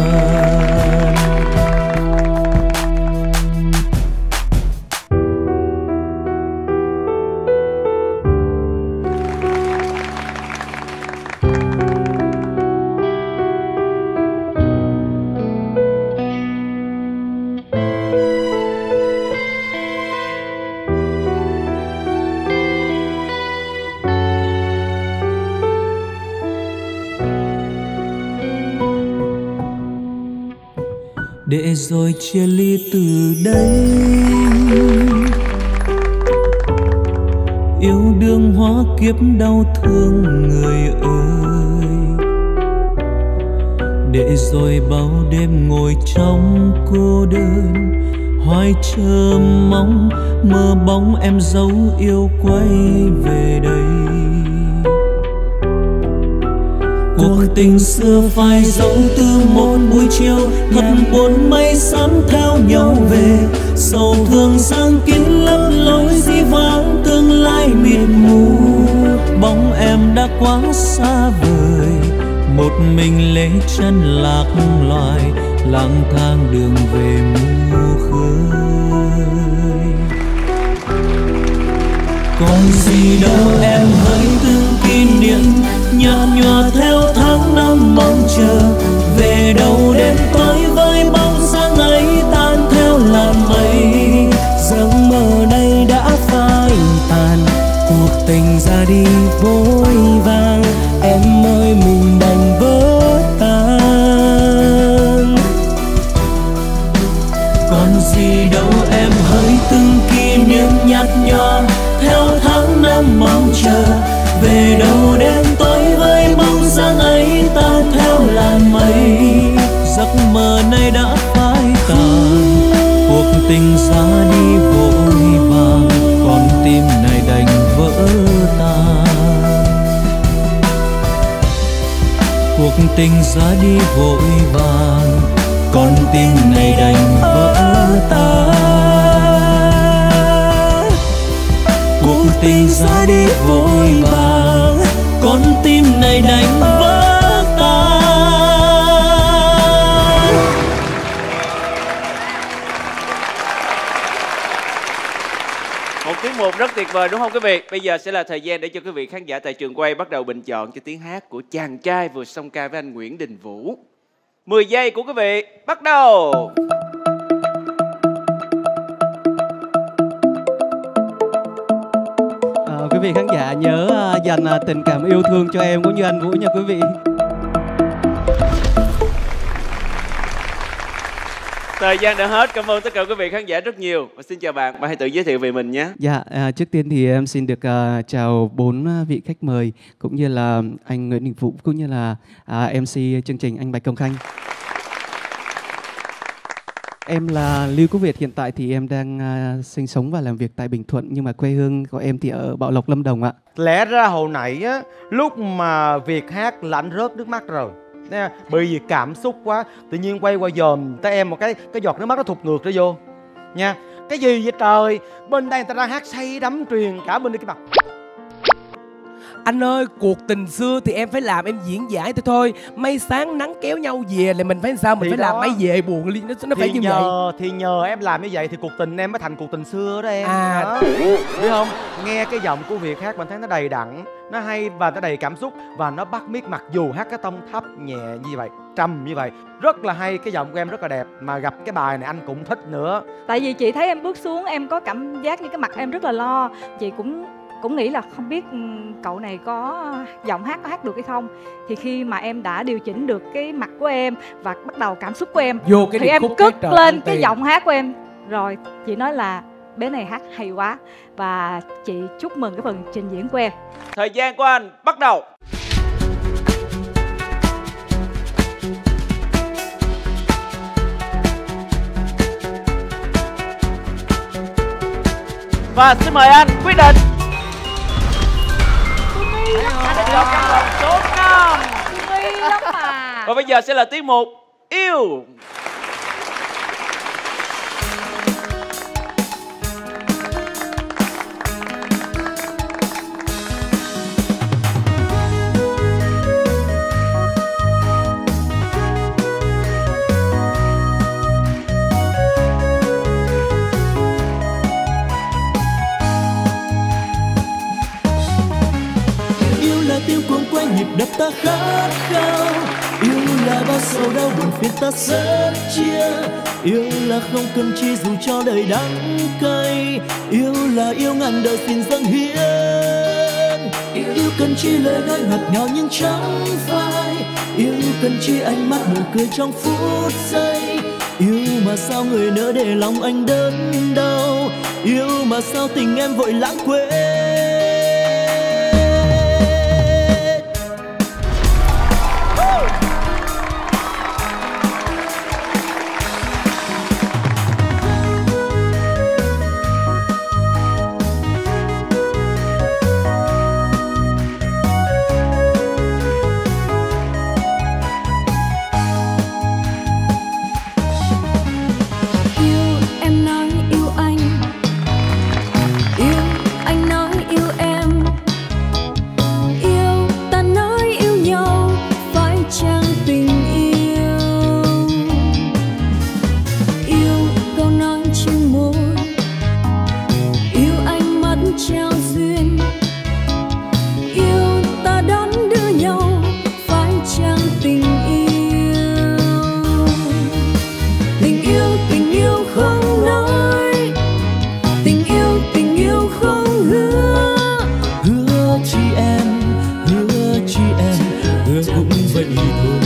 Để rồi chia ly từ đây, yêu đương hóa kiếp đau thương người ơi. Để rồi bao đêm ngồi trong cô đơn, hoài chờ mong mơ bóng em dấu yêu quay về đây. Cuộc tình xưa phai dấu từ một buổi chiều, thật buồn mây xám theo nhau về. Sầu thương giăng kín lấp lối di vãng, tương lai mịt mù. bóng em đã quá xa vời, một mình lê chân lạc loài, lang thang đường về mù khơi. Còn gì đâu em hỡi từng kỷ niệm nhạt nhòa theo tháng năm mong chờ, về đâu đêm tối với bóng dáng ấy tan theo làn mây. Giấc mơ này đã phai tàn, cuộc tình ra đi vội vàng, em ơi mình đành vỡ tan. Còn gì đâu em hỡi từng kỷ niệm nhạt nhòa theo tháng năm mong chờ, về đâu đêm tối với bóng dáng ấy tan theo làn mây. Giấc mơ này đã phai tàn, cuộc tình ra đi vội vàng, con tim này đành vỡ tan. Cuộc tình ra đi vội vàng, con tim này đành vỡ tan. Cuộc tình ra đi vội vàng, con tim này đành vỡ tan. Một tiết mục rất tuyệt vời đúng không quý vị? Bây giờ sẽ là thời gian để cho quý vị khán giả tại trường quay bắt đầu bình chọn cho tiếng hát của chàng trai vừa song ca với anh Nguyễn Đình Vũ. 10 giây của quý vị, bắt đầu! Quý vị khán giả nhớ dành tình cảm yêu thương cho em cũng như anh Vũ nha quý vị. Thời gian đã hết, cảm ơn tất cả quý vị khán giả rất nhiều. Và xin chào bạn hãy tự giới thiệu về mình nhé. Dạ, trước tiên thì em xin được chào 4 vị khách mời cũng như là anh Nguyễn Đình Vũ cũng như là MC chương trình anh Bạch Công Khanh. Em là Lưu Quốc Việt, hiện tại thì em đang sinh sống và làm việc tại Bình Thuận, nhưng mà quê hương của em thì ở Bảo Lộc, Lâm Đồng ạ. Lẽ ra hồi nãy á, lúc mà Việt hát là anh rớt nước mắt rồi. Bởi vì cảm xúc quá, tự nhiên quay qua dòm tới em một cái giọt nước mắt nó thụt ngược ra vô nha. Cái gì vậy trời, bên đây người ta đang hát say đắm truyền cả bên đây cái mặt. Anh ơi, cuộc tình xưa thì em phải làm, em diễn giải thôi. Mây sáng nắng kéo nhau về là mình phải làm sao? Mình phải làm mây về buồn liên, nó phải như vậy. Thì nhờ em làm như vậy thì cuộc tình em mới thành cuộc tình xưa đó em. Đó. Biết không? Nghe cái giọng của Việt hát mình thấy nó đầy đặn, nó hay và nó đầy cảm xúc và nó bắt miết, mặc dù hát cái tông thấp nhẹ như vậy, trầm như vậy, rất là hay. Cái giọng của em rất là đẹp, mà gặp cái bài này anh cũng thích nữa. Tại vì chị thấy em bước xuống em có cảm giác như cái mặt em rất là lo. Chị cũng nghĩ là không biết cậu này có giọng hát có hát được hay không. Thì khi mà em đã điều chỉnh được cái mặt của em và bắt đầu cảm xúc của em vô cái thì em cất lên cái giọng hát của em rồi. Chị nói là bé này hát hay quá và chị chúc mừng cái phần trình diễn của em. Thời gian của anh bắt đầu. Và xin mời anh quyết định. Anh đã chọn căn phòng số 5. Nghi lắm mà. Và bây giờ sẽ là tiết mục Yêu. Tiếng cuồng quay nhịp đập ta khát khao, yêu là bao sầu đau buồn phiền ta rất chia, yêu là không cần chi dù cho đời đắng cay, yêu là yêu ngàn đời xin dâng hiến, yêu cần chi lời nói ngọt ngào nhưng chẳng phai, yêu cần chi ánh mắt nụ cười trong phút giây, yêu mà sao người nỡ để lòng anh đớn đau, yêu mà sao tình em vội lãng quên. Yêu em nói yêu anh nói chi em, hứa chi em, hứa cũng vậy thôi.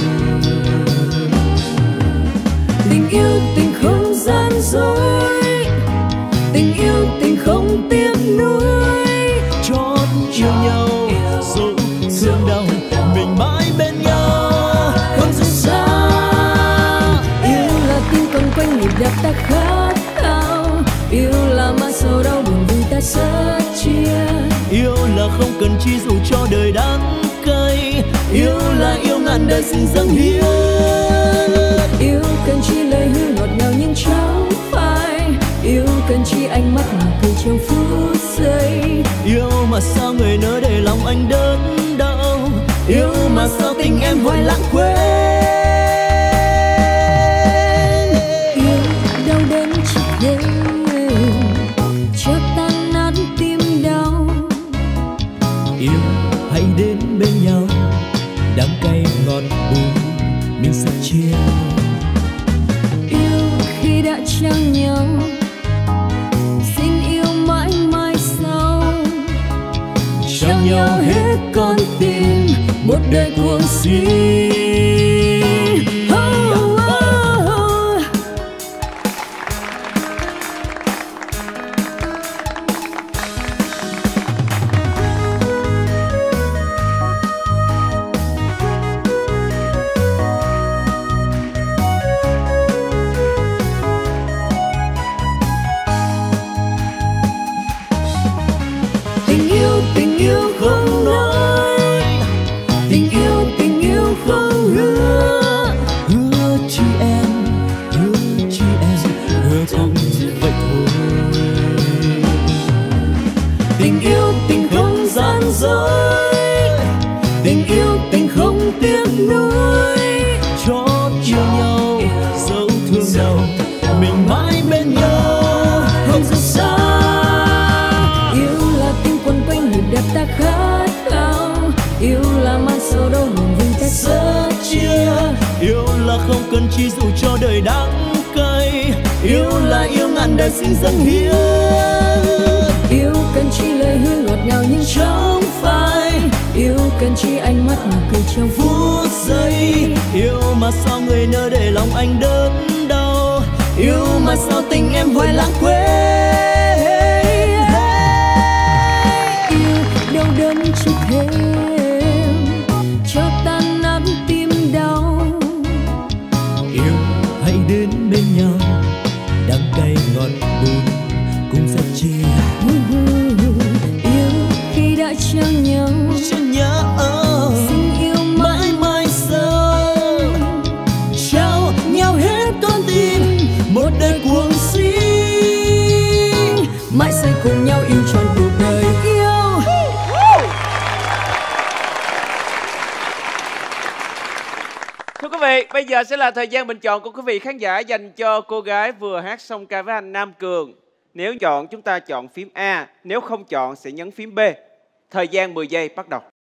Tình yêu tình không gian dối, tình yêu tình không tiếc nuối, chót yêu nhau dẫu thương đau mình mãi bên nhau không rời xa. Yêu là tim quấn quanh nhịp đập ta khát khao, yêu là mang sầu đau buồn vì ta sớt chia. Yêu là không cần chi dù cho đời đắng cay, yêu là yêu ngàn đời xin dâng hiến. Yêu cần chi lời hứa ngọt ngào nhưng chẳng phai, yêu cần chi ánh mắt mà cười trong phút giây. Yêu mà sao người nỡ để lòng anh đớn đau, yêu mà sao tình em vội lãng quên. Yêu đau đớn chỉ đến cho tan nát tim đau. Yêu hãy đến bên nhau, đắng cay ngọt bùi nhưng sẽ chia. Yêu khi đã trao nhau, xin yêu mãi mãi sau. Trao nhau hết con tim, một đời cuồng si. Tình yêu không nói, tình yêu không hứa. Hứa chi em, hứa cũng vậy thôi. Tình yêu tình không gian dối, tình yêu tình không tiếc nuối, chót yêu nhau dẫu thương đau mình mãi bên nhau không rời xa. Đẹp ta khát khao, yêu là mang sầu đau buồn vì ta sớt chia. Yêu là không cần chi dù cho đời đắng cay, yêu là yêu ngàn đời xin dâng hiến. Yêu cần chi lời hứa ngọt ngào nhưng chẳng phai, yêu cần chi ánh mắt mà cười trong phút giây. Yêu mà sao người nỡ để lòng anh đớn đau, yêu mà sao tình em vội lãng quên. Đau đớn chút thêm cho tan nát tim đau. Yêu hãy đến bên nhau, đắng cay ngọt bùi cũng sẽ chia. Yêu khi đã trao nhau, xin yêu mãi mãi sau. Trao nhau hết con tim, một đời cuồng si. Mãi sẽ cùng nhau yêu trọn cuộc đời yêu. Thưa quý vị, bây giờ sẽ là thời gian bình chọn của quý vị khán giả dành cho cô gái vừa hát song ca với anh Nam Cường. Nếu chọn chúng ta chọn phím A, nếu không chọn sẽ nhấn phím B. Thời gian 10 giây bắt đầu.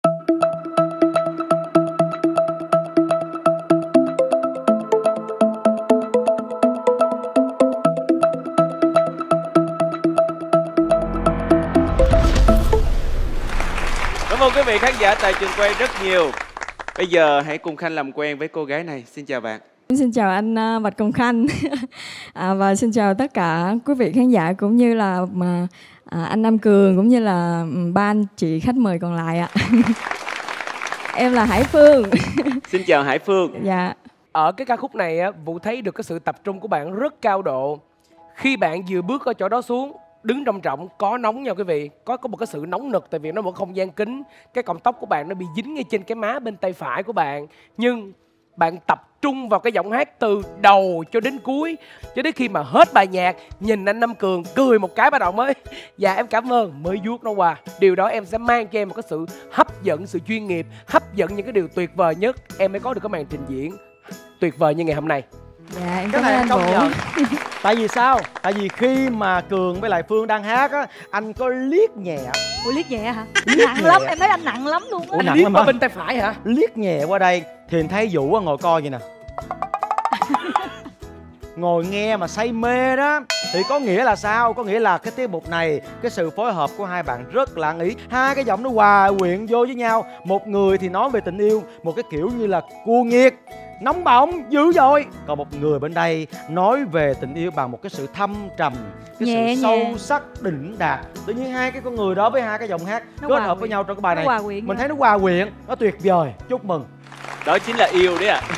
Cảm ơn quý vị khán giả tại trường quay rất nhiều. Bây giờ hãy cùng Khanh làm quen với cô gái này. Xin chào bạn. Xin chào anh Bạch Công Khanh và xin chào tất cả quý vị khán giả cũng như là anh Nam Cường cũng như là ba anh chị khách mời còn lại ạ. Em là Hải Phương. Xin chào Hải Phương. Dạ. Ở cái ca khúc này á, Vũ thấy được cái sự tập trung của bạn rất cao độ. Khi bạn vừa bước ở chỗ đó xuống, đứng trong trọng có nóng nha quý vị, có một cái sự nóng nực tại vì nó một không gian kín, cái cọng tóc của bạn nó bị dính ngay trên cái má bên tay phải của bạn, nhưng bạn tập trung vào cái giọng hát từ đầu cho đến cuối, cho đến khi mà hết bài nhạc nhìn anh Nam Cường cười một cái bắt đầu mới dạ em cảm ơn mới vuốt nó qua. Điều đó em sẽ mang cho em một cái sự hấp dẫn, sự chuyên nghiệp, hấp dẫn những cái điều tuyệt vời nhất, em mới có được cái màn trình diễn tuyệt vời như ngày hôm nay. Dạ em Cái cảm ơn này anh công Vũ. nhận. Tại vì sao? Tại vì khi mà Cường với lại Phương đang hát á, anh có liếc nhẹ. Ủa liếc nhẹ hả? Liếc Nặng nhẹ. lắm, em thấy anh nặng lắm luôn á. Ủa, nặng Liếc lắm qua hả? bên tay phải hả? Liếc nhẹ qua đây thì anh thấy Vũ ngồi coi vậy nè. ngồi nghe mà say mê đó. Thì có nghĩa là sao? Có nghĩa là cái tiết mục này, cái sự phối hợp của hai bạn rất là ăn ý. Hai cái giọng nó hòa quyện vô với nhau. Một người thì nói về tình yêu một cái kiểu như là cuồng nhiệt, nóng bỏng, dữ dội. Còn một người bên đây nói về tình yêu bằng một cái sự thâm trầm, cái Nhẹ sự sâu nhàng. sắc đỉnh đạt. Tự nhiên hai cái con người đó với hai cái giọng hát Nó kết hòa hợp với quyện. nhau trong cái bài Nó này, hòa quyện mình nhau. thấy nó hòa quyện, nó tuyệt vời. Chúc mừng. Đó chính là yêu đấy ạ.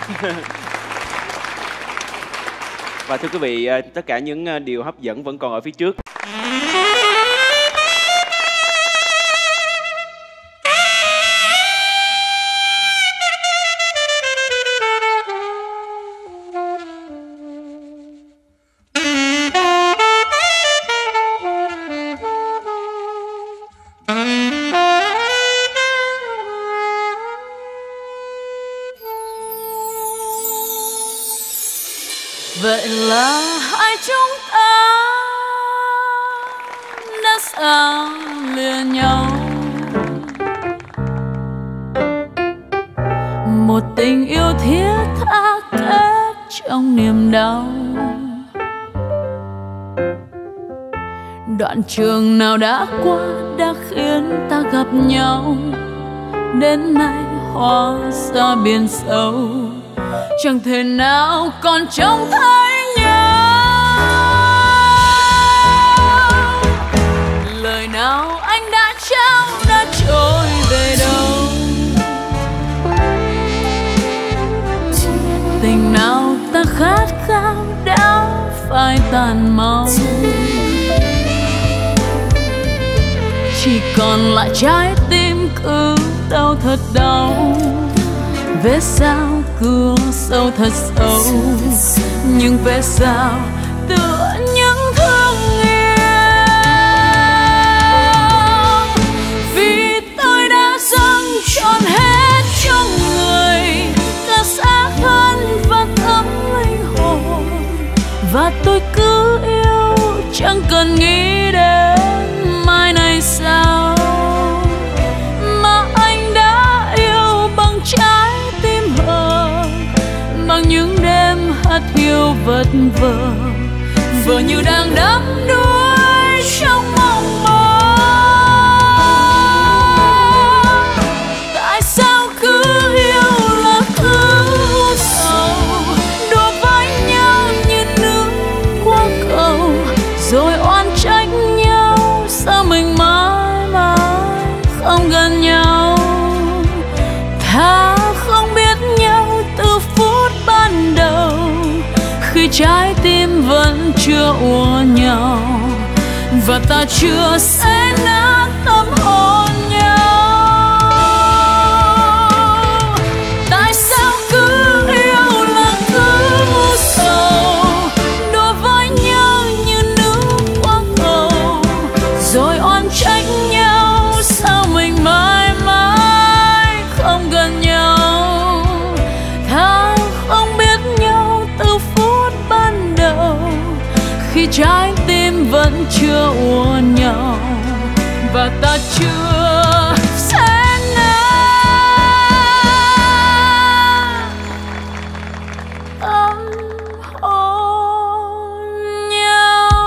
Và thưa quý vị, tất cả những điều hấp dẫn vẫn còn ở phía trước. Vậy là hai chúng ta đã xa lìa nhau, một tình yêu thiết tha kết trong niềm đau. Đoạn trường nào đã qua đã khiến ta gặp nhau, đến nay hóa ra biển sâu, chẳng thể nào còn trông thấy nhau. Lời nào anh đã trao đã trôi về đâu, tình nào ta khát khao đã phai tàn mau. Chỉ còn lại trái tim cứ đau thật đau, vết sao cưa sâu thật sâu, nhưng vết sao tựa những thương yêu. Vì tôi đã dâng trọn hết cho người, cả xác thân và tấm linh hồn, và tôi cứ yêu chẳng cần nghĩ đến mai này sao. Mà anh đã yêu bằng trái tim hờ, bằng những đêm hát hiu vật vờ, vờ như đang đắm đuối trong mộng mơ. Tại sao cứ yêu là cứ sầu, đùa với nhau như nước qua cầu, rồi oan trách nhau sao mình mãi mãi không gần nhau. Thà không biết nhau từ phút ban đầu, khi trái tim vẫn chưa ùa nhau, và ta chưa xé nát tâm hồn nhau. Tại sao cứ yêu là cứ sầu, đùa với nhau như nước qua cầu, rồi oan trách nhau sao mình mãi mãi không gần nhau. Thà không biết nhau từ phút ban đầu, khi trái tim vẫn chưa ùa nhau, và ta chưa xé nát tâm hồn nhau.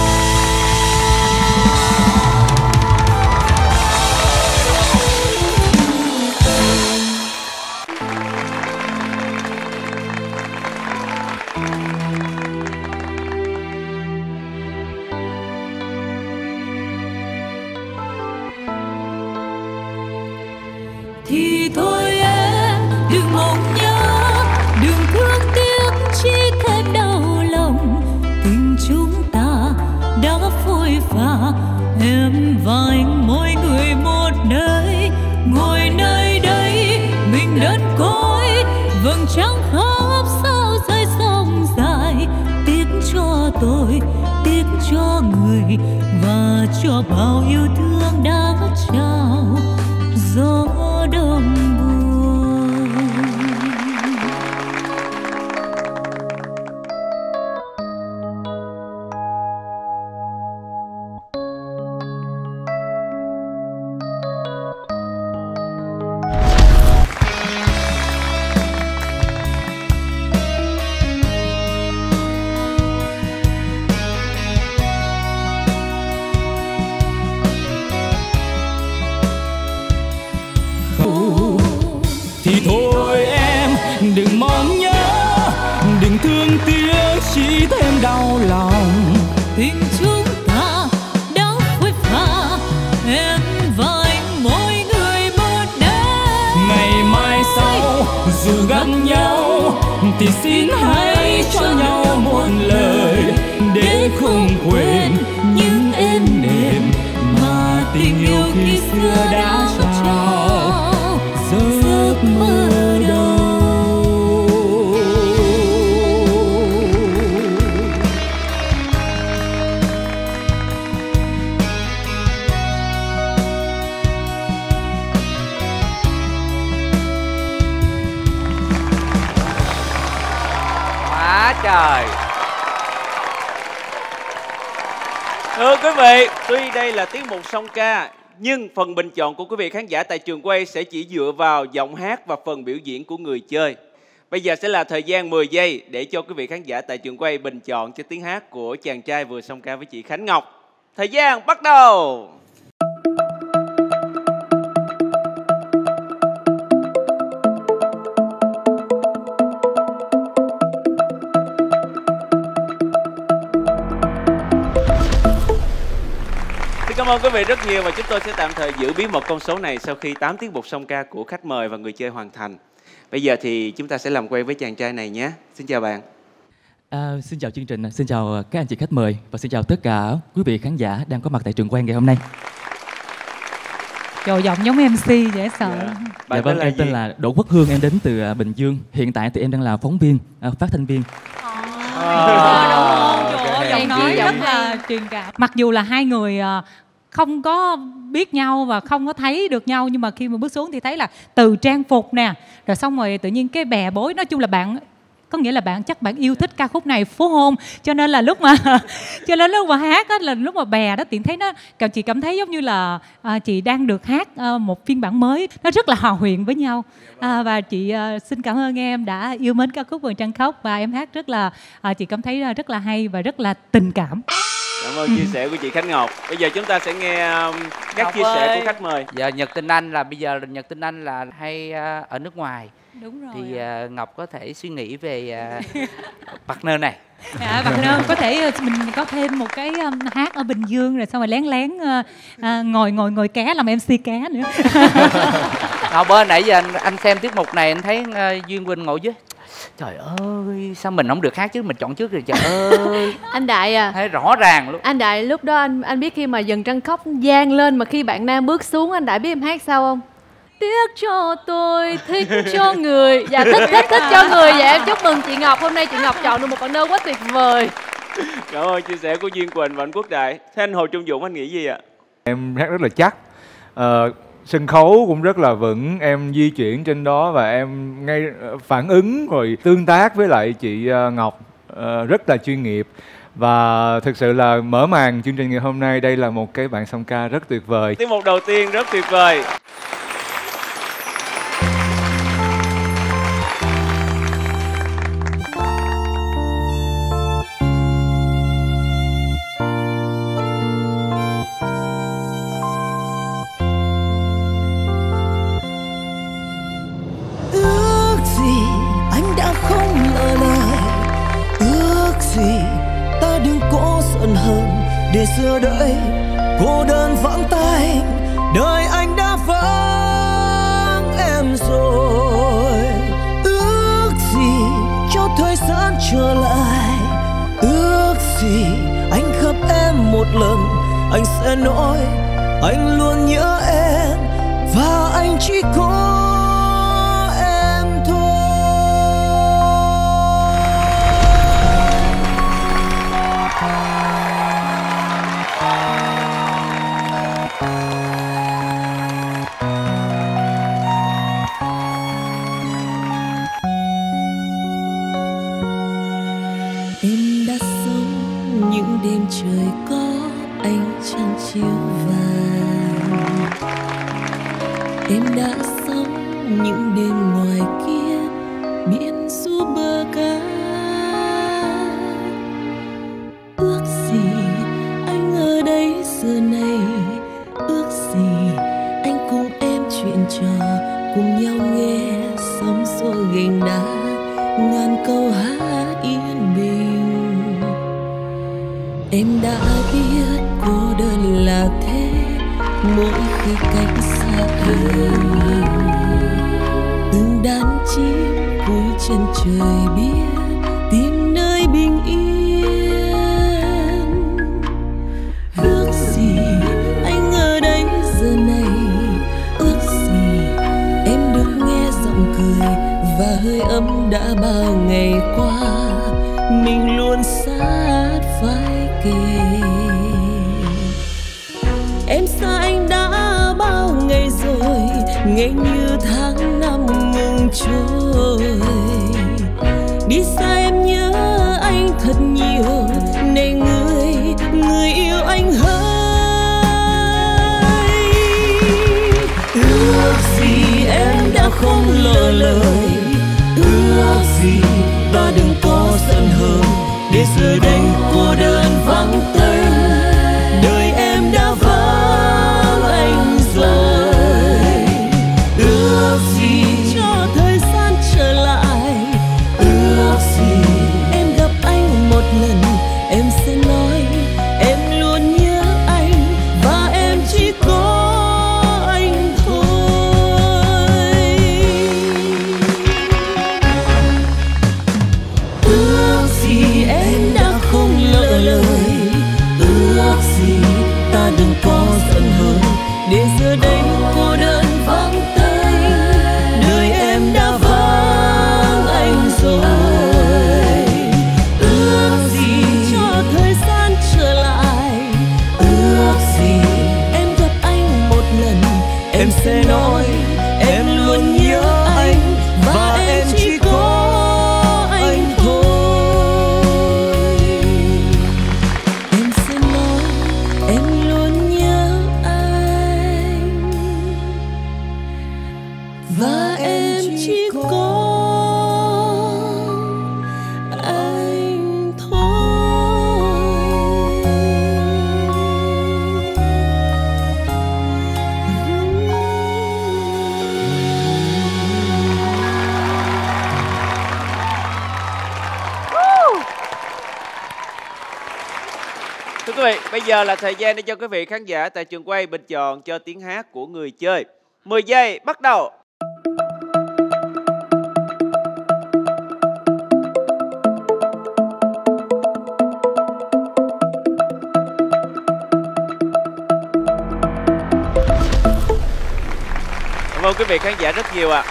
Thì thôi em đừng mong nhớ, đừng thương tiếc chỉ thêm đau lòng. Tình chúng ta đã phôi pha, em và anh mỗi người một nơi, ngồi nơi đây mình đơn côi. Vầng trăng khóc sao rơi sông dài, tiếc cho tôi, tiếc cho người, và cho bao yêu thương đã trao gió đông buồn. đau lòng. Tình chúng ta đã phôi pha, em và anh mỗi người một nơi. Ngày mai sau dù gặp nhau thì xin hãy cho nhau một lời, để không quên những êm đềm mà tình yêu khi xưa đã trao. Giấc mơ đâu quá trời. Thưa quý vị, tuy đây là tiết mục song ca, nhưng phần bình chọn của quý vị khán giả tại trường quay sẽ chỉ dựa vào giọng hát và phần biểu diễn của người chơi. Bây giờ sẽ là thời gian 10 giây để cho quý vị khán giả tại trường quay bình chọn cho tiếng hát của chàng trai vừa song ca với chị Khánh Ngọc. Thời gian bắt đầu. Cảm ơn quý vị rất nhiều và chúng tôi sẽ tạm thời giữ bí mật con số này sau khi 8 tiết mục song ca của khách mời và người chơi hoàn thành. Bây giờ thì chúng ta sẽ làm quen với chàng trai này nhé. Xin chào bạn. Xin chào chương trình, xin chào các anh chị khách mời và xin chào tất cả quý vị khán giả đang có mặt tại trường quay ngày hôm nay. Trời, giọng giống MC dễ sợ. Dạ vâng, em tên là Đỗ Quốc Hương, em đến từ Bình Dương. Hiện tại thì em đang là phóng viên, phát thanh viên. Giọng nói rất là truyền cảm. Mặc dù là hai người không có biết nhau và không có thấy được nhau, nhưng mà khi mà bước xuống thì thấy là từ trang phục nè, rồi xong rồi tự nhiên cái bè bối, nói chung là bạn, có nghĩa là bạn chắc bạn yêu thích ca khúc này phố hôn, cho nên là lúc mà hát á, là lúc mà bè đó tiện thấy nó, chị cảm thấy giống như là chị đang được hát một phiên bản mới, nó rất là hòa quyện với nhau. Và chị xin cảm ơn em đã yêu mến ca khúc Vầng Trăng Khóc, và em hát rất là chị cảm thấy rất là hay và rất là tình cảm. Cảm ơn chia sẻ của chị Khánh Ngọc. Bây giờ chúng ta sẽ nghe các Ngọc chia sẻ của khách mời. Giờ Nhật Tinh Anh là Nhật Tinh Anh là hay ở nước ngoài. Đúng rồi. Thì Ngọc có thể suy nghĩ về partner này. Partner có thể mình có thêm một cái hát ở Bình Dương, rồi xong rồi lén ngồi ké làm MC ké nữa. Bữa nãy giờ anh xem tiết mục này anh thấy Duyên Quỳnh ngồi dưới. Trời ơi, sao mình không được hát chứ, mình chọn trước rồi, trời ơi. Anh Đại à, thấy rõ ràng luôn. Anh Đại lúc đó anh biết khi mà Vầng Trăng Khóc vang lên mà khi bạn nam bước xuống, anh Đại biết em hát sao không? Tiếc cho tôi, thích cho người. Dạ thích cho người. Dạ em chúc mừng chị Ngọc, hôm nay chị Ngọc chọn được một partner quá tuyệt vời. Cảm ơn chia sẻ của Duyên Quỳnh và anh Quốc Đại. Thế anh Hồ Trung Dũng, anh nghĩ gì ạ? Em hát rất là chắc, sân khấu cũng rất là vững, em di chuyển trên đó và em ngay phản ứng rồi tương tác với lại chị Ngọc rất là chuyên nghiệp. Và thực sự là mở màn chương trình ngày hôm nay, đây là một cái bạn song ca rất tuyệt vời. Tiết mục đầu tiên rất tuyệt vời. Để xưa đợi cô đơn vắng tay, đời anh đã vắng em rồi. Ước gì cho thời gian trở lại, ước gì anh gặp em một lần, anh sẽ nói anh luôn nhớ em và anh chỉ có em thôi. Em đã sống những đêm trời có ánh trăng chiếu vàng, em đã sống những đêm ngoài kia biển du bờ cá. Ước gì anh ở đây giờ này, ước gì anh cùng em chuyện trò, cùng nhau nghe sóng xô gành đá, ngàn câu hát yên bình. Em đã biết cô đơn là thế mỗi khi cách xa em. Từng đàn chim cuối chân trời biết tìm nơi bình yên. Ước gì anh ở đây giờ này, ước gì em được nghe giọng cười và hơi ấm đã bao ngày qua mình luôn sát vai kề. Em xa anh đã bao ngày rồi, ngày như tháng năm ngừng trôi. Đi xa em nhớ anh thật nhiều, này người yêu anh hỡi. Ước gì em đã không lỡ lời, ước gì ta đừng có giận hờn, để giờ đây cô đơn vắng tay. Đời em đã vắng anh rồi. Ước gì cho thời gian trở lại, ước gì em gặp anh một lần, em sẽ nói em luôn nhớ anh và em chỉ có anh thôi. Ước gì em đã không lỡ lời, ước gì ta đừng có giận hờn, để giờ đây cô đơn vắng tay. Đời em đã vắng anh rồi. Ước gì cho thời gian trở lại, ước gì em gặp anh một lần, em sẽ nói em luôn nhớ anh và em chỉ có anh thôi. Em sẽ nói em luôn nhớ anh và em chỉ có anh Thưa quý vị, bây giờ là thời gian để cho quý vị khán giả tại trường quay bình chọn cho tiếng hát của người chơi. 10 giây bắt đầu. Cảm ơn quý vị khán giả rất nhiều ạ.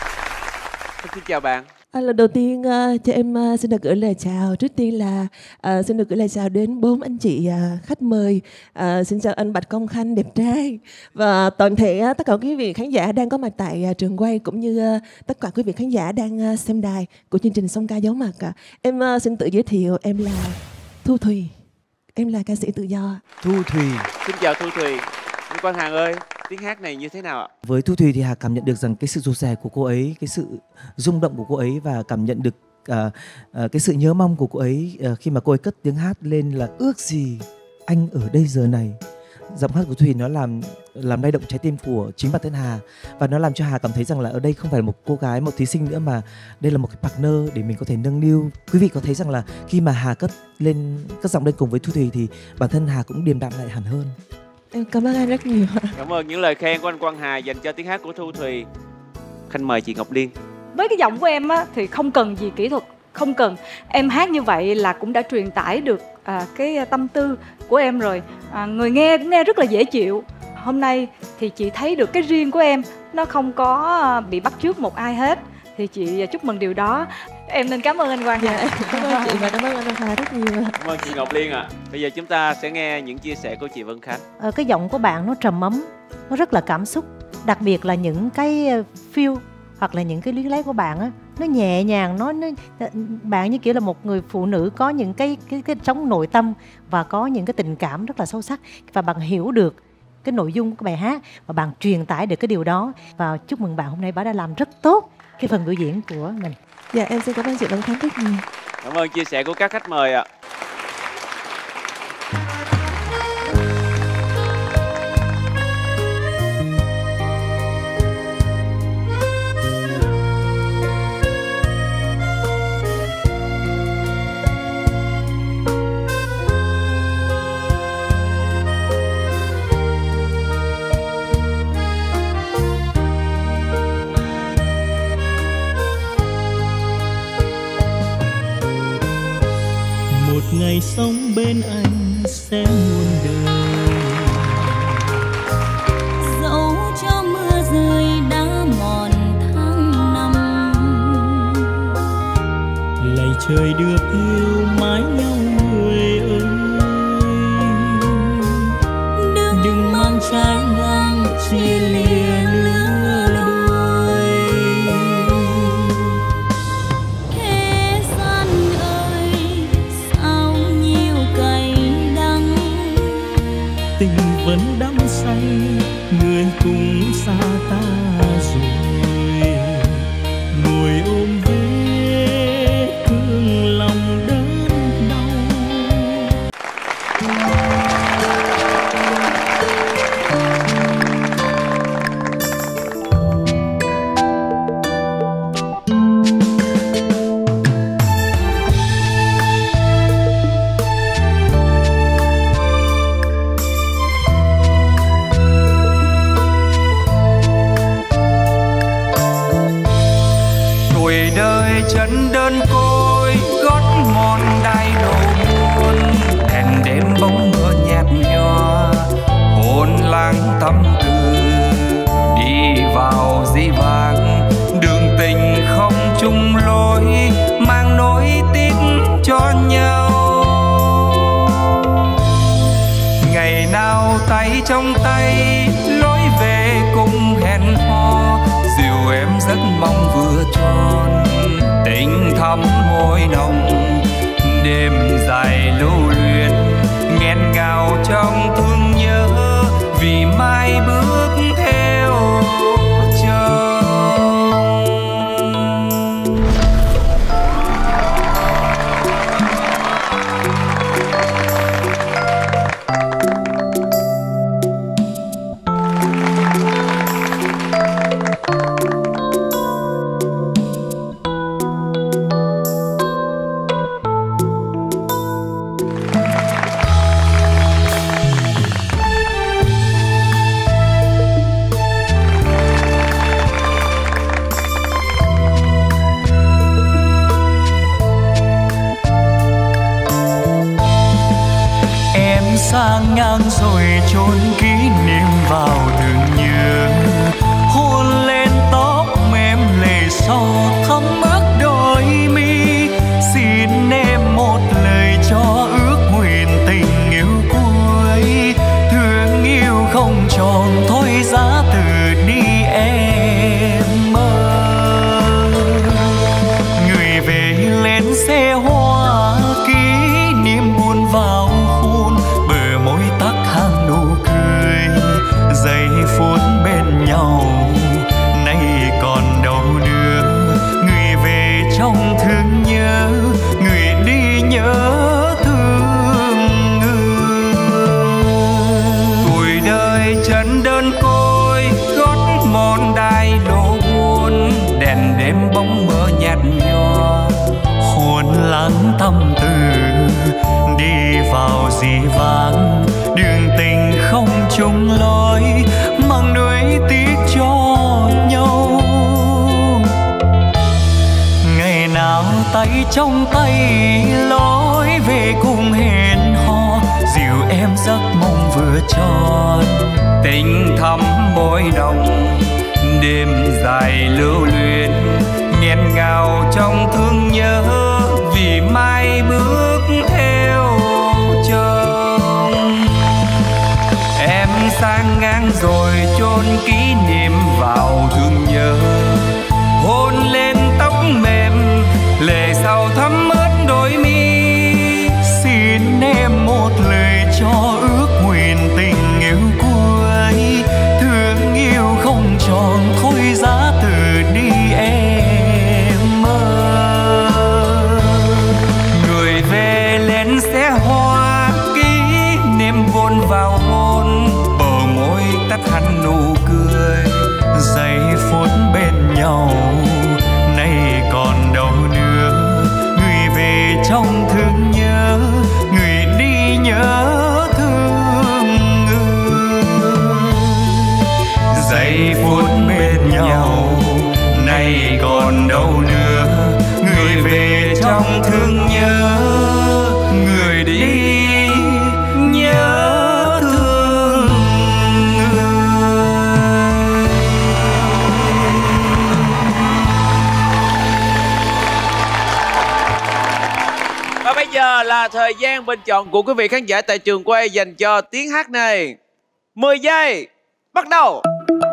Xin chào bạn. Lần đầu tiên cho em xin được gửi lời chào. Trước tiên là xin được gửi lời chào đến 4 anh chị khách mời. Xin chào anh Bạch Công Khanh đẹp trai và toàn thể tất cả quý vị khán giả đang có mặt tại trường quay, cũng như tất cả quý vị khán giả đang xem đài của chương trình Song Ca Giấu Mặt. Em xin tự giới thiệu, em là Thu Thùy, em là ca sĩ tự do. Thu Thùy. Xin chào Thu Thùy. Anh Quang Hằng ơi, tiếng hát này như thế nào ạ? Với Thu Thùy thì Hà cảm nhận được rằng cái sự rụt rè của cô ấy, cái sự rung động của cô ấy, và cảm nhận được cái sự nhớ mong của cô ấy khi mà cô ấy cất tiếng hát lên là ước gì anh ở đây giờ này. Giọng hát của Thùy nó làm lay động trái tim của chính bản thân Hà, và nó làm cho Hà cảm thấy rằng là ở đây không phải là một cô gái, một thí sinh nữa, mà đây là một cái partner để mình có thể nâng niu. Quý vị có thấy rằng là khi mà Hà cất giọng lên cùng với Thu Thùy thì bản thân Hà cũng điềm đạm lại hẳn hơn. Em cảm ơn anh rất nhiều. Cảm ơn những lời khen của anh Quang Hà dành cho tiếng hát của Thu Thùy. Khanh mời chị Ngọc Liên. Với cái giọng của em á, thì không cần gì kỹ thuật, không cần. Em hát như vậy là cũng đã truyền tải được cái tâm tư của em rồi. Người nghe cũng nghe rất là dễ chịu. Hôm nay thì chị thấy được cái riêng của em, nó không có bị bắt chước một ai hết. Thì chị chúc mừng điều đó. Em nên cảm ơn anh Quang Hà. Cảm ơn chị và cảm ơn anh Hà rất nhiều. Cảm ơn chị Ngọc Liên ạ. Bây giờ chúng ta sẽ nghe những chia sẻ của chị Vân Khánh. Cái giọng của bạn nó trầm ấm, nó rất là cảm xúc. Đặc biệt là những cái feel hoặc là những cái luyến lấy của bạn á, nó nhẹ nhàng, bạn như kiểu là một người phụ nữ có những cái trong nội tâm và có những cái tình cảm rất là sâu sắc, và bạn hiểu được cái nội dung của bài hát và bạn truyền tải được cái điều đó. Và chúc mừng bạn, hôm nay bạn đã làm rất tốt cái phần biểu diễn của mình. Dạ, em xin cảm ơn chị Vân Khánh rất nhiều. Cảm ơn chia sẻ của các khách mời ạ. ngày sống bên anh sẽ muôn đời. Dẫu cho mưa rơi đã mòn tháng năm, lạy trời được yêu mãi nhau người ơi. Đừng mang trái ngang chia lìa lứa đôi. Thế gian ơi sao nhiều cay đắng, Tình vẫn đắm say, người cũng xa ta rồi. Ngồi ôm vết thương lòng đớn đau. Tuổi đời chân đơn côi, gót mòn đai đầu buồn. Đèn đêm bóng mưa nhạt nhòa, hồn lắng tâm tư. Đi vào dĩ vãng, đường tình không chung lối, mang nỗi tiếc cho nhau. Ngày nào tay trong tay, lối về cùng hẹn hò. Dìu em rất mong vừa tròn, tình thắm môi nồng. Đêm dài lưu luyến, nghẹn ngào trong thương nhớ. Vì mai bước theo chồng. Sang ngang rồi chôn kỷ niệm vào thương nhớ. Hôn lên tóc em lệ sâu thấm ướt đôi mi. Xin em một lời cho ước nguyện tình yêu cuối. Thương yêu không tròn thôi giá từ đi em ơi. Người về lên xe hoa, kỷ niệm buồn vào môi tắc hàng nụ cười. Giây phút bên nhau nay còn đâu nữa. Người về trong thương nhớ, người đi nhớ thương người. Tuổi đời chân đơn côi, gót mòn đai đổ buồn. Đèn đêm bóng mơ nhạt nhòa, hồn lắng tâm tư. Đi vào dĩ vãng, đường tình không chung lối, mang nỗi tiếc cho nhau. Ngày nào tay trong tay, lối về cùng hẹn hò. Dìu em giấc mong vừa tròn, tình thắm môi nồng. Đêm dài lưu luyến, nghẹn ngào trong thương nhớ. Vì mai bước theo chồng. Em sang ngang rồi chôn kỷ niệm vào thương nhớ. Hôn lên tóc mềm, lệ sầu thấm ướt đôi mi. Xin em một lời cho ước nguyện tình yêu cuối. Thương yêu không tròn thôi giá từ giờ là thời gian bình chọn của quý vị khán giả tại trường quay dành cho tiếng hát này. 10 giây, bắt đầu.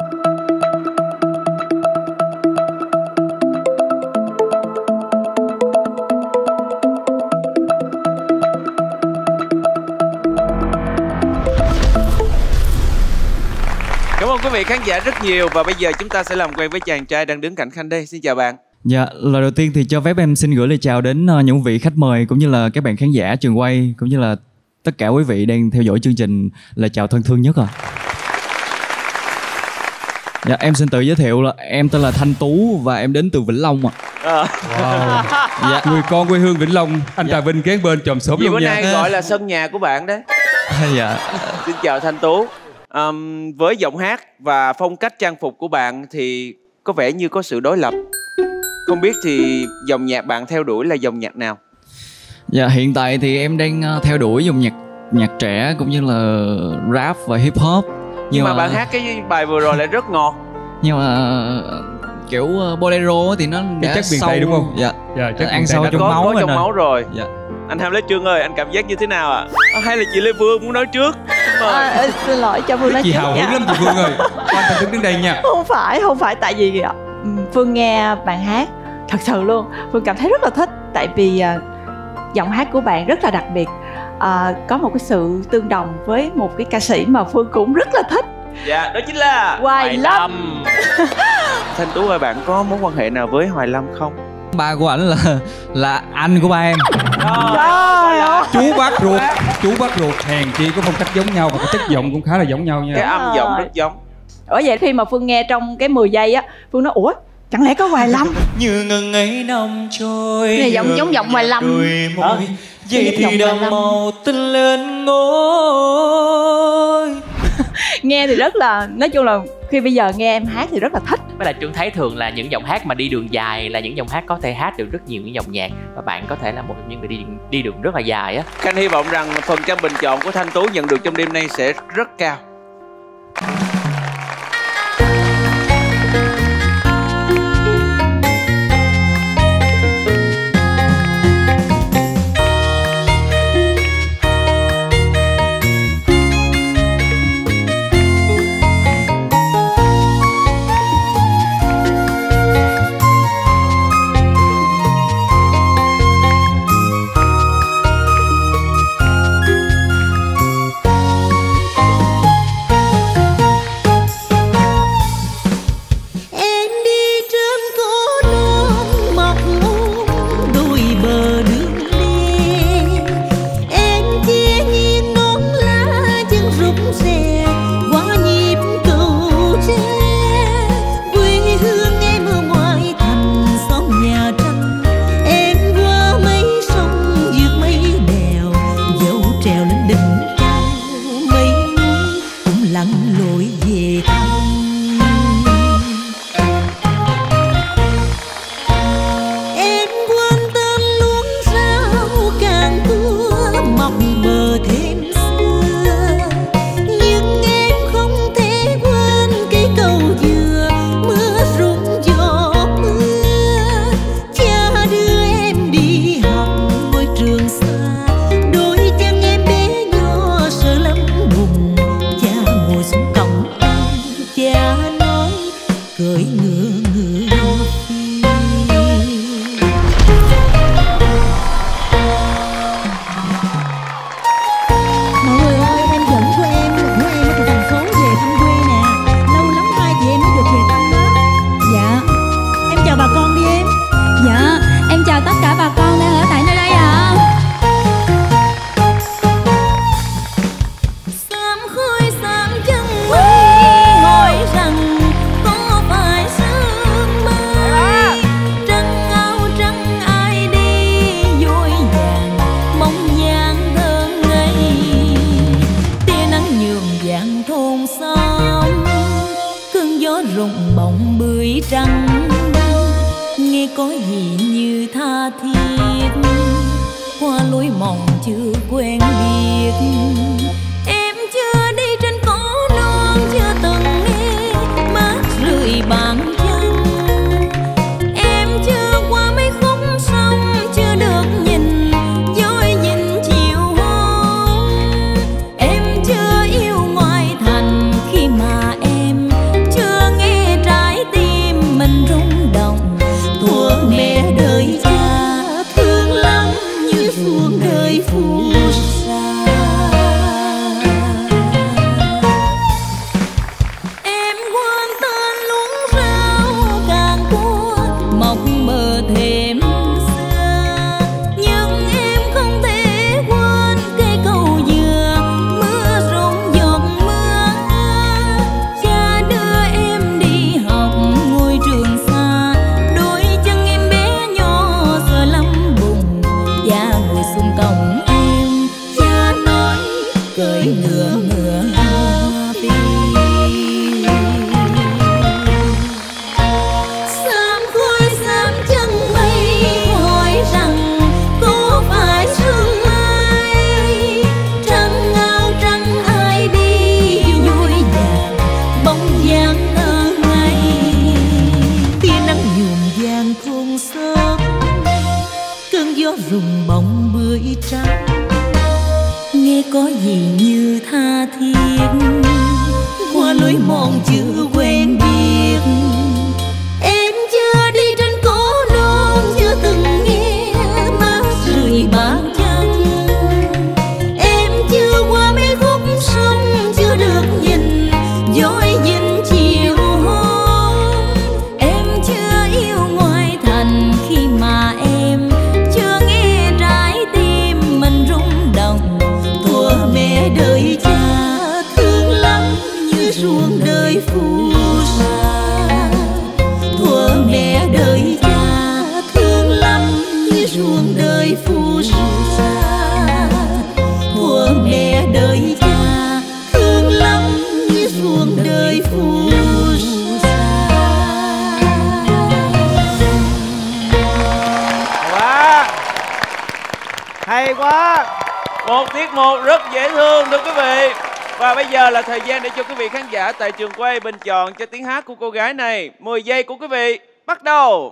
Cảm ơn quý vị khán giả rất nhiều. Và bây giờ chúng ta sẽ làm quen với chàng trai đang đứng cạnh Khanh đây. Xin chào bạn. Dạ, lời đầu tiên thì cho phép em xin gửi lời chào đến những vị khách mời cũng như là các bạn khán giả trường quay cũng như là tất cả quý vị đang theo dõi chương trình. Lời chào thân thương nhất ạ. Dạ, em xin tự giới thiệu là em tên là Thanh Tú và em đến từ Vĩnh Long ạ. Wow. Dạ. Người con quê hương Vĩnh Long, anh Trà Vinh kế bên chòm xốp Vì luôn bữa nha. nay gọi là sân nhà của bạn đấy. Dạ. Xin chào Thanh Tú. Với giọng hát và phong cách trang phục của bạn thì có vẻ như có sự đối lập. Không biết thì dòng nhạc bạn theo đuổi là dòng nhạc nào? Dạ, hiện tại thì em đang theo đuổi dòng nhạc trẻ cũng như là rap và hip hop. Nhưng mà bạn hát cái bài vừa rồi lại rất ngọt. Nhưng mà kiểu bolero thì nó Cái chất miền Tây đúng không? Dạ. Dạ, chất ăn miền Tây sâu đã trong máu có rồi trong nè. máu rồi. Dạ. Anh Ham Lê Trương ơi, anh cảm giác như thế nào ạ? Hay là chị Lê Phương muốn nói trước? Xin lỗi cho Phương nói Chị trước hào nha. hứng lắm chị Phương ơi. Quan tâm đứng đây nha. Không phải tại vì Phương nghe bạn hát thật sự luôn, Phương cảm thấy rất là thích. Tại vì giọng hát của bạn rất là đặc biệt, có một cái sự tương đồng với một cái ca sĩ mà Phương cũng rất là thích. Dạ, đó chính là Hoài Lâm. Thanh Tú ơi, bạn có mối quan hệ nào với Hoài Lâm không? Ba của ảnh là anh của ba em. Trời ơi. Chú bác ruột hèn chi có phong cách giống nhau và cái chất giọng cũng khá là giống nhau nha. Cái âm giọng rất giống. Ủa vậy khi mà Phương nghe trong cái 10 giây á, Phương nói ủa chẳng lẽ có Hoài Lâm? Như ngần ấy năm trôi. Này giống giọng Hoài Lâm. Vậy thì đầm màu tinh lên ngôi. Nghe thì rất là, nói chung là khi bây giờ nghe em hát thì rất là thích. Với lại Trương thấy thường là những giọng hát mà đi đường dài là những giọng hát có thể hát được rất nhiều những dòng nhạc, và bạn có thể là một trong những người đi đường rất là dài á. Khanh hy vọng rằng phần trăm bình chọn của Thanh Tú nhận được trong đêm nay sẽ rất cao. Chưa qua mấy khúc sông chưa được nhìn dối nhìn rụng bóng bưởi trắng, nghe có gì như tha thiết qua lối mòn chưa quen biết. Em chưa đi trên cổ non, chưa từng nghe mát rượi bàn chân. Em chưa qua mấy khúc sông, chưa được nhìn dõi dinh chiều hôm. Em chưa yêu ngoại thành khi mà em chưa nghe trái tim mình rung động. Thuở mẹ đợi cha thương lắm như ruộng đời phù sa. Thuở mẹ đợi cha thương lắm như ruộng đời phù sa. Thuở mẹ đợi cha thương lắm như ruộng đời phù sa. Wow, hay quá. Một tiết mục rất dễ thương thưa quý vị. Và bây giờ là thời gian để cho quý vị khán giả tại trường quay bình chọn cho tiếng hát của cô gái này. 10 giây của quý vị bắt đầu.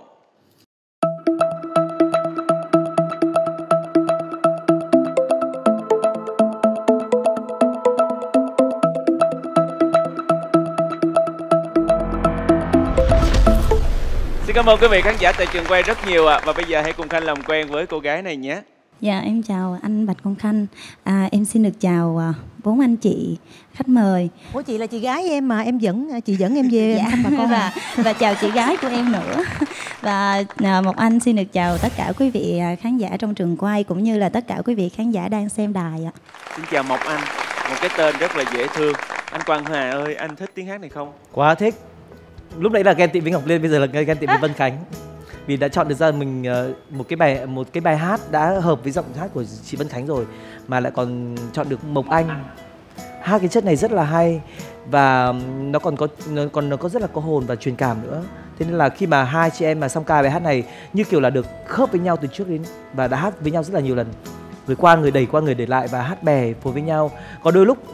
Xin cảm ơn quý vị khán giả tại trường quay rất nhiều ạ. Và bây giờ hãy cùng Khanh làm quen với cô gái này nhé. Dạ em chào anh Bạch Công Khanh. Em xin được chào 4 anh chị khách mời. Ủa chị là chị gái em mà em chị dẫn em về Dạ. thăm bà con. Và chào chị gái của em nữa. Và một anh xin được chào tất cả quý vị khán giả trong trường quay cũng như là tất cả quý vị khán giả đang xem đài ạ. Xin chào Mộc Anh, một cái tên rất là dễ thương. Anh Quang Hà ơi, anh thích tiếng hát này không? Quá thích. Lúc nãy là ghen tị với Ngọc Liên, bây giờ là ghen tị với Vân Khánh. Vì đã chọn được ra mình một cái bài hát đã hợp với giọng hát của chị Vân Khánh rồi, mà lại còn chọn được Mộc Anh. Hát cái chất này rất là hay và nó có rất là có hồn và truyền cảm nữa. Thế nên là khi mà hai chị em mà song ca bài hát này như kiểu là được khớp với nhau từ trước đến và đã hát với nhau rất là nhiều lần. Người qua người để lại và hát bè phối với nhau. Có đôi lúc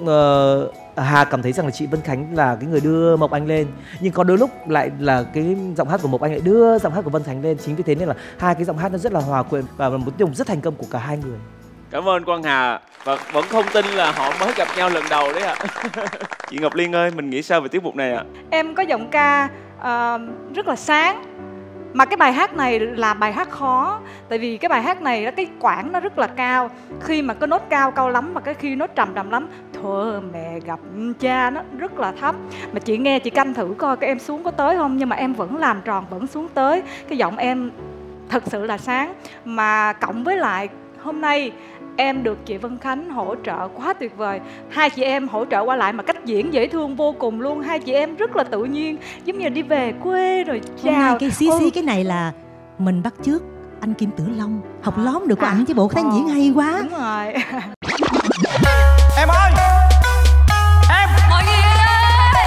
Hà cảm thấy rằng là chị Vân Khánh là cái người đưa Mộc Anh lên, nhưng có đôi lúc lại là cái giọng hát của Mộc Anh lại đưa giọng hát của Vân Khánh lên. Chính vì thế nên là hai cái giọng hát nó rất là hòa quyện và một tiết mục rất thành công của cả hai người. Cảm ơn Quang Hà. Và vẫn không tin là họ mới gặp nhau lần đầu đấy ạ. Chị Ngọc Liên ơi, mình nghĩ sao về tiết mục này ạ? Em có giọng ca rất là sáng. Mà cái bài hát này là bài hát khó. Tại vì cái bài hát này cái quãng nó rất là cao. Khi mà cái nốt cao lắm, mà cái khi nốt trầm lắm. Thuở mẹ gặp cha nó rất là thấp. Mà chị nghe chị canh thử coi cái em xuống có tới không. Nhưng mà em vẫn làm tròn, vẫn xuống tới. Cái giọng em thật sự là sáng. Mà cộng với lại hôm nay em được chị Vân Khánh hỗ trợ quá tuyệt vời. Hai chị em hỗ trợ qua lại mà cách diễn dễ thương vô cùng luôn. Hai chị em rất là tự nhiên, giống như đi về quê rồi chào. Hôm nay cái xí cái này là mình bắt chước anh Kim Tử Long học lóm được của ảnh chứ bộ tán diễn hay quá. Đúng rồi. Em ơi, em Mọi người ơi.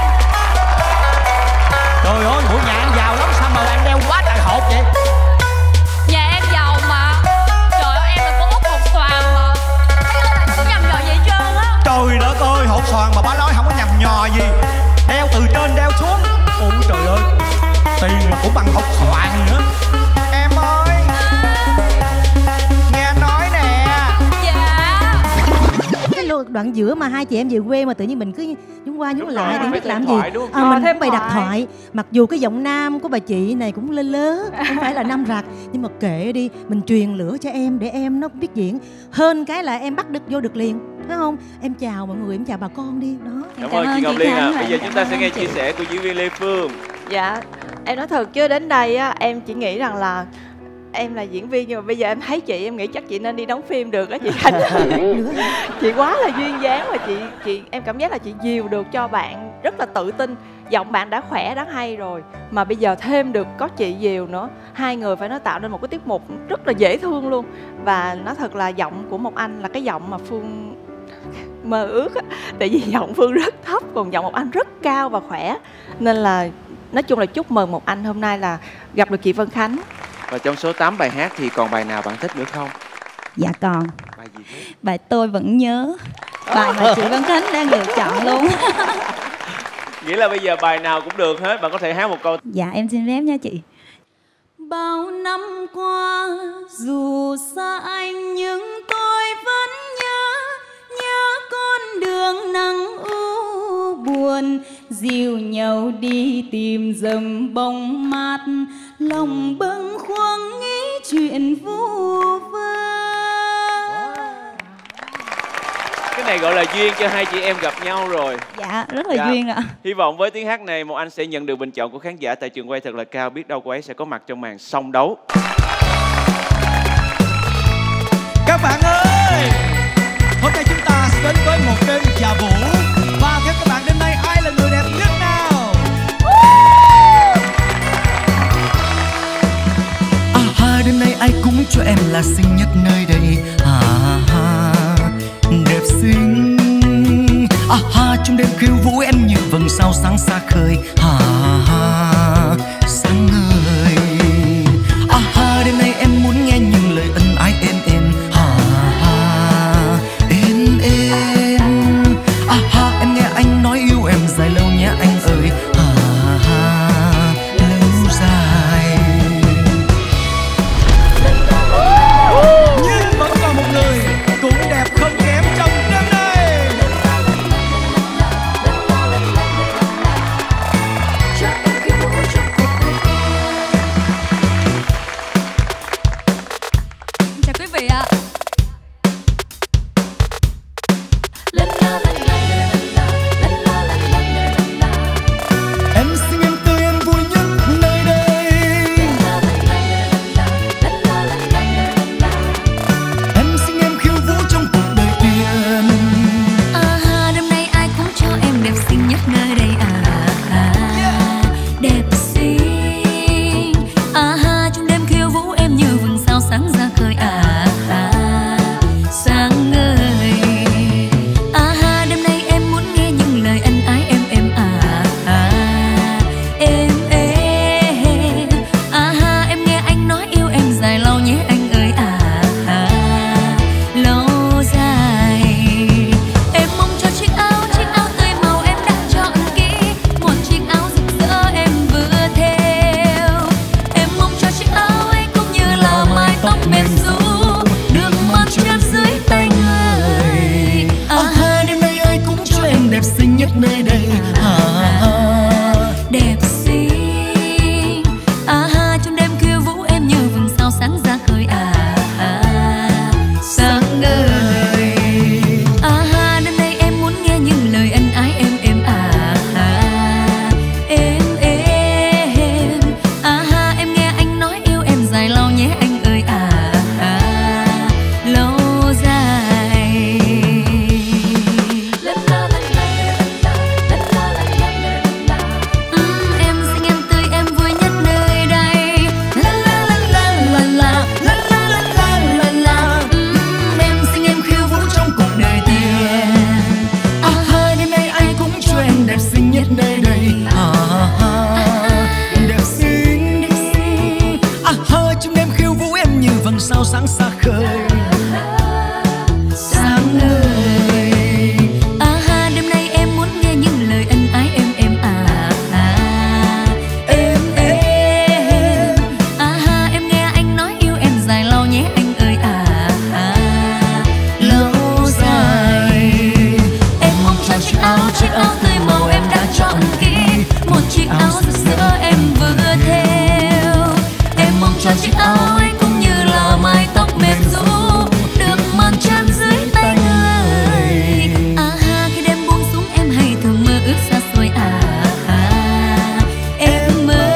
trời ơi, bộ nhà anh giàu lắm, sao mà anh đeo quá trời hột vậy? Nhà em giàu mà. Trời ơi, em là con út hột xoàn mà. Có nhầm nhò gì hết trơn á. Trời đất ơi, hột xoàn mà bá nói không có nhầm nhò gì. Đeo từ trên đeo xuống. Ôi trời ơi, tiền mà cũng bằng hột xoàn nữa. Em ơi, nghe anh nói nè. Dạ. Cái đoạn giữa mà hai chị em về quê mà tự nhiên mình cứ nhún qua nhún lại thì không biết làm gì. Mình thêm bày đặt thoại. thoại. Mặc dù cái giọng nam của bà chị này cũng lơ lớ, không phải là nam rạc, nhưng mà kệ đi, mình truyền lửa cho em để em nó biết diễn. Hơn cái là em bắt được vô được liền, phải không? Em chào mọi người, em chào bà con đi đó. Cảm ơn chị Ngọc Liên ạ. Bây giờ chúng ta sẽ nghe chia sẻ của diễn viên Lê Phương. Dạ, em nói thật chứ đến đây á, em chỉ nghĩ rằng là em là diễn viên, nhưng mà bây giờ em thấy chị, em nghĩ chắc chị nên đi đóng phim được á chị Khánh. Chị quá là duyên dáng và chị em cảm giác là chị dìu được cho bạn rất là tự tin. Giọng bạn đã khỏe, đã hay rồi mà bây giờ thêm được có chị dìu nữa, hai người phải nói tạo nên một cái tiết mục rất là dễ thương luôn. Và nói thật là giọng của Mộc Anh là cái giọng mà Phương mơ ước á, tại vì giọng Phương rất thấp còn giọng Mộc Anh rất cao và khỏe, nên là nói chung là chúc mừng Mộc Anh hôm nay là gặp được chị Vân Khánh. Và trong số 8 bài hát thì còn bài nào bạn thích nữa không? Dạ còn. Bài gì thế? Bài Tôi Vẫn Nhớ. Bài mà chị Vân Khánh đang lựa chọn luôn. Nghĩa là bây giờ bài nào cũng được hết, bạn có thể hát một câu. Dạ em xin phép nha chị. Bao năm qua dù xa anh nhưng tôi vẫn nhớ con đường nắng u buồn, dìu nhau đi tìm dầm bóng mát, lòng bâng khuâng nghĩ chuyện vu vơ. Cái này gọi là duyên cho hai chị em gặp nhau rồi. Dạ, rất là duyên ạ. Hy vọng với tiếng hát này Một Anh sẽ nhận được bình chọn của khán giả tại trường quay thật là cao. Biết đâu cô ấy sẽ có mặt trong màn song đấu. Các bạn ơi, hôm nay chúng ta sẽ đến với một đêm dạ vũ. Và theo các bạn đêm nay ai là người đẹp nhất nào? Đêm nay ai cũng cho em là xinh nhất nơi đây. Đẹp xinh. Trong đêm khiêu vũ em như vầng sao sáng xa khơi. Sáng ngời. Đêm nay em muốn nghe những lời ân ái êm êm. Êm êm. Em nghe anh nói yêu em dài lâu nhé anh ơi. Lâu dài. Nhưng vẫn còn một người cũng đẹp không kém trong đêm nay. Chào quý vị ạ. Em xinh em tươi em vui nhất nơi đây. Em xinh em khiêu vũ trong cuộc đời tiền. Đêm nay ai cũng cho em đẹp xinh nhất nơi đây. Đẹp xinh. Trong đêm khiêu vũ em như vầng sao sáng ra khơi. Sáng ngời. Đêm nay em muốn nghe những lời ân ái êm êm. Êm êm. Em nghe anh nói yêu em dài lâu nhé anh ơi. Lâu dài. Em mong cho chiếc áo tươi màu em đã chọn kỹ, một chiếc áo rực rỡ em vừa theo. Em mong cho chiếc áo ấy cũng như là mái tóc mềm ru được mặc trên dưới tay người. Đêm nay ai cũng cho em đẹp xinh nhất nơi đây. Đẹp xinh. Trong đêm khiêu vũ em như vầng sao sáng ra khơi. Sáng ngời. Đêm nay em muốn nghe những lời ân ái êm êm. Êm êm. Em nghe anh nói yêu em dài lâu nhé anh ơi. Lâu dài. Em xinh em tươi em vui nhất nơi đây. Em xinh em khiêu vũ trong cuộc đời tiền. Đêm nay ai cũng cho em đẹp xinh nhất nơi đây. Đẹp xinh. Trong đêm khiêu vũ em như vầng sao sáng xa khơi. Sáng ngời. Đêm nay em muốn nghe những lời ân ái êm êm. Êm êm. Em nghe anh nói yêu em dài lâu nhé anh ơi. Lâu dài. Em mong cho chiếc áo tươi màu em đã chọn kỹ, một chiếc áo rực rỡ em vừa theo. Em mong cho chiếc áo ấy cũng như là mái tóc mềm ru được mang trên dưới tay người. Khi đêm buông xuống em hay thường mơ ước xa xôi. Em mơ.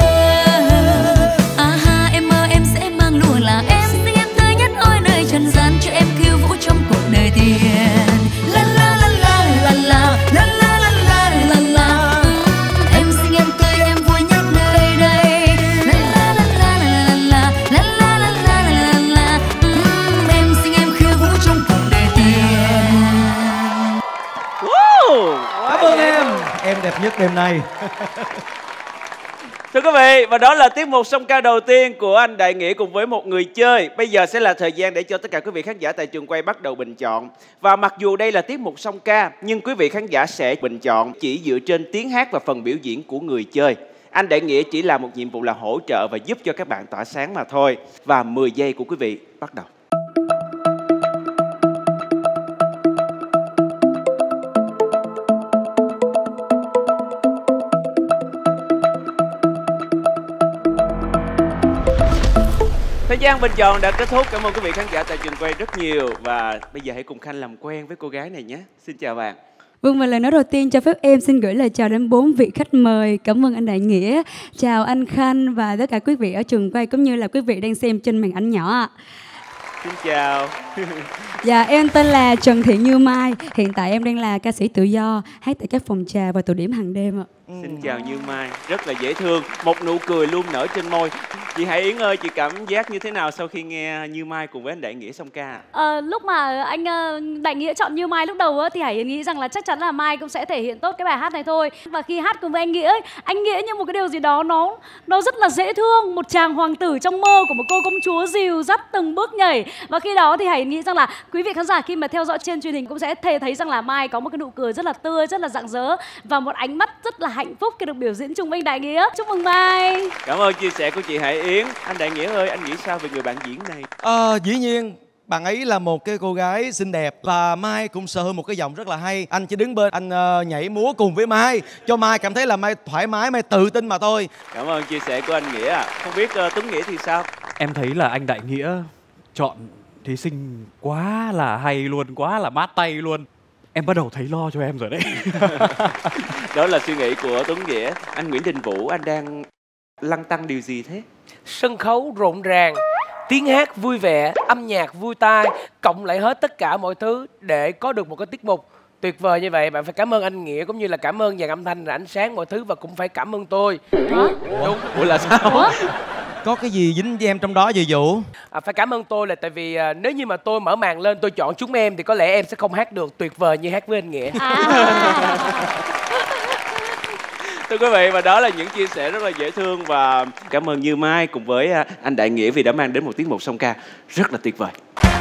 Em mơ em sẽ mang lụa là em xinh em tươi nhất ôi nơi trần gian, cho em khiêu vũ trong cuộc đời tiền. La la la la la la la la la la la la. Em xinh em tươi em vui nhất nơi đây. La la la la la la la la la la la la. Em xinh em khiêu vũ trong cuộc đời tiền. Cảm ơn em. Em đẹp nhất đêm nay. Thưa quý vị, và đó là tiết mục song ca đầu tiên của anh Đại Nghĩa cùng với một người chơi. Bây giờ sẽ là thời gian để cho tất cả quý vị khán giả tại trường quay bắt đầu bình chọn. Và mặc dù đây là tiết mục song ca, nhưng quý vị khán giả sẽ bình chọn chỉ dựa trên tiếng hát và phần biểu diễn của người chơi. Anh Đại Nghĩa chỉ làm một nhiệm vụ là hỗ trợ và giúp cho các bạn tỏa sáng mà thôi. Và 10 giây của quý vị bắt đầu. Thời gian bình chọn đã kết thúc. Cảm ơn quý vị khán giả tại trường quay rất nhiều. Và bây giờ hãy cùng Khanh làm quen với cô gái này nhé. Xin chào bạn. Vâng, và lời nói đầu tiên cho phép em xin gửi lời chào đến 4 vị khách mời. Cảm ơn anh Đại Nghĩa, chào anh Khanh và tất cả quý vị ở trường quay cũng như là quý vị đang xem trên màn ảnh nhỏ ạ. Xin chào. Dạ, em tên là Trần Thị Như Mai. Hiện tại em đang là ca sĩ tự do, hát tại các phòng trà và tụ điểm hàng đêm ạ. Xin chào Như Mai, rất là dễ thương, một nụ cười luôn nở trên môi. Chị Hải Yến ơi, chị cảm giác như thế nào sau khi nghe Như Mai cùng với anh Đại Nghĩa song ca? Lúc mà anh Đại Nghĩa chọn Như Mai lúc đầu thì Hải Yến nghĩ rằng là chắc chắn là Mai cũng sẽ thể hiện tốt cái bài hát này thôi. Và khi hát cùng với anh Nghĩa, anh Nghĩa như một cái điều gì đó nó rất là dễ thương, một chàng hoàng tử trong mơ của một cô công chúa dìu dắt từng bước nhảy. Và khi đó thì Hải Yến nghĩ rằng là quý vị khán giả khi mà theo dõi trên truyền hình cũng sẽ thấy rằng là Mai có một cái nụ cười rất là tươi, rất là rạng rỡ và một ánh mắt rất là hạnh phúc khi được biểu diễn chung với anh Đại Nghĩa. Chúc mừng Mai. Cảm ơn chia sẻ của chị Hải Yến. Anh Đại Nghĩa ơi, anh nghĩ sao về người bạn diễn này? Dĩ nhiên bạn ấy là một cái cô gái xinh đẹp và Mai cũng sở hữu một cái giọng rất là hay. Anh chỉ đứng bên anh nhảy múa cùng với Mai cho Mai cảm thấy là Mai thoải mái, Mai tự tin mà thôi. Cảm ơn chia sẻ của anh Nghĩa. Không biết Tuấn Nghĩa thì sao? Em thấy là anh Đại Nghĩa chọn thí sinh quá là hay luôn, quá là mát tay luôn. Em bắt đầu thấy lo cho em rồi đấy. Đó là suy nghĩ của Tuấn Nghĩa. Anh Nguyễn Đình Vũ, anh đang lăn tăn điều gì thế? Sân khấu rộn ràng, tiếng hát vui vẻ, âm nhạc vui tai, cộng lại hết tất cả mọi thứ để có được một cái tiết mục tuyệt vời như vậy. Bạn phải cảm ơn anh Nghĩa cũng như là cảm ơn dàn âm thanh, ánh sáng mọi thứ và cũng phải cảm ơn tôi. Đúng. Ủa là sao? Có cái gì dính với em trong đó vậy Vũ? Phải cảm ơn tôi là tại vì nếu như mà tôi mở màn lên tôi chọn chúng em thì có lẽ em sẽ không hát được tuyệt vời như hát với anh Nghĩa. Thưa quý vị, và đó là những chia sẻ rất là dễ thương và cảm ơn Như Mai cùng với anh Đại Nghĩa vì đã mang đến một tiết mục song ca rất là tuyệt vời.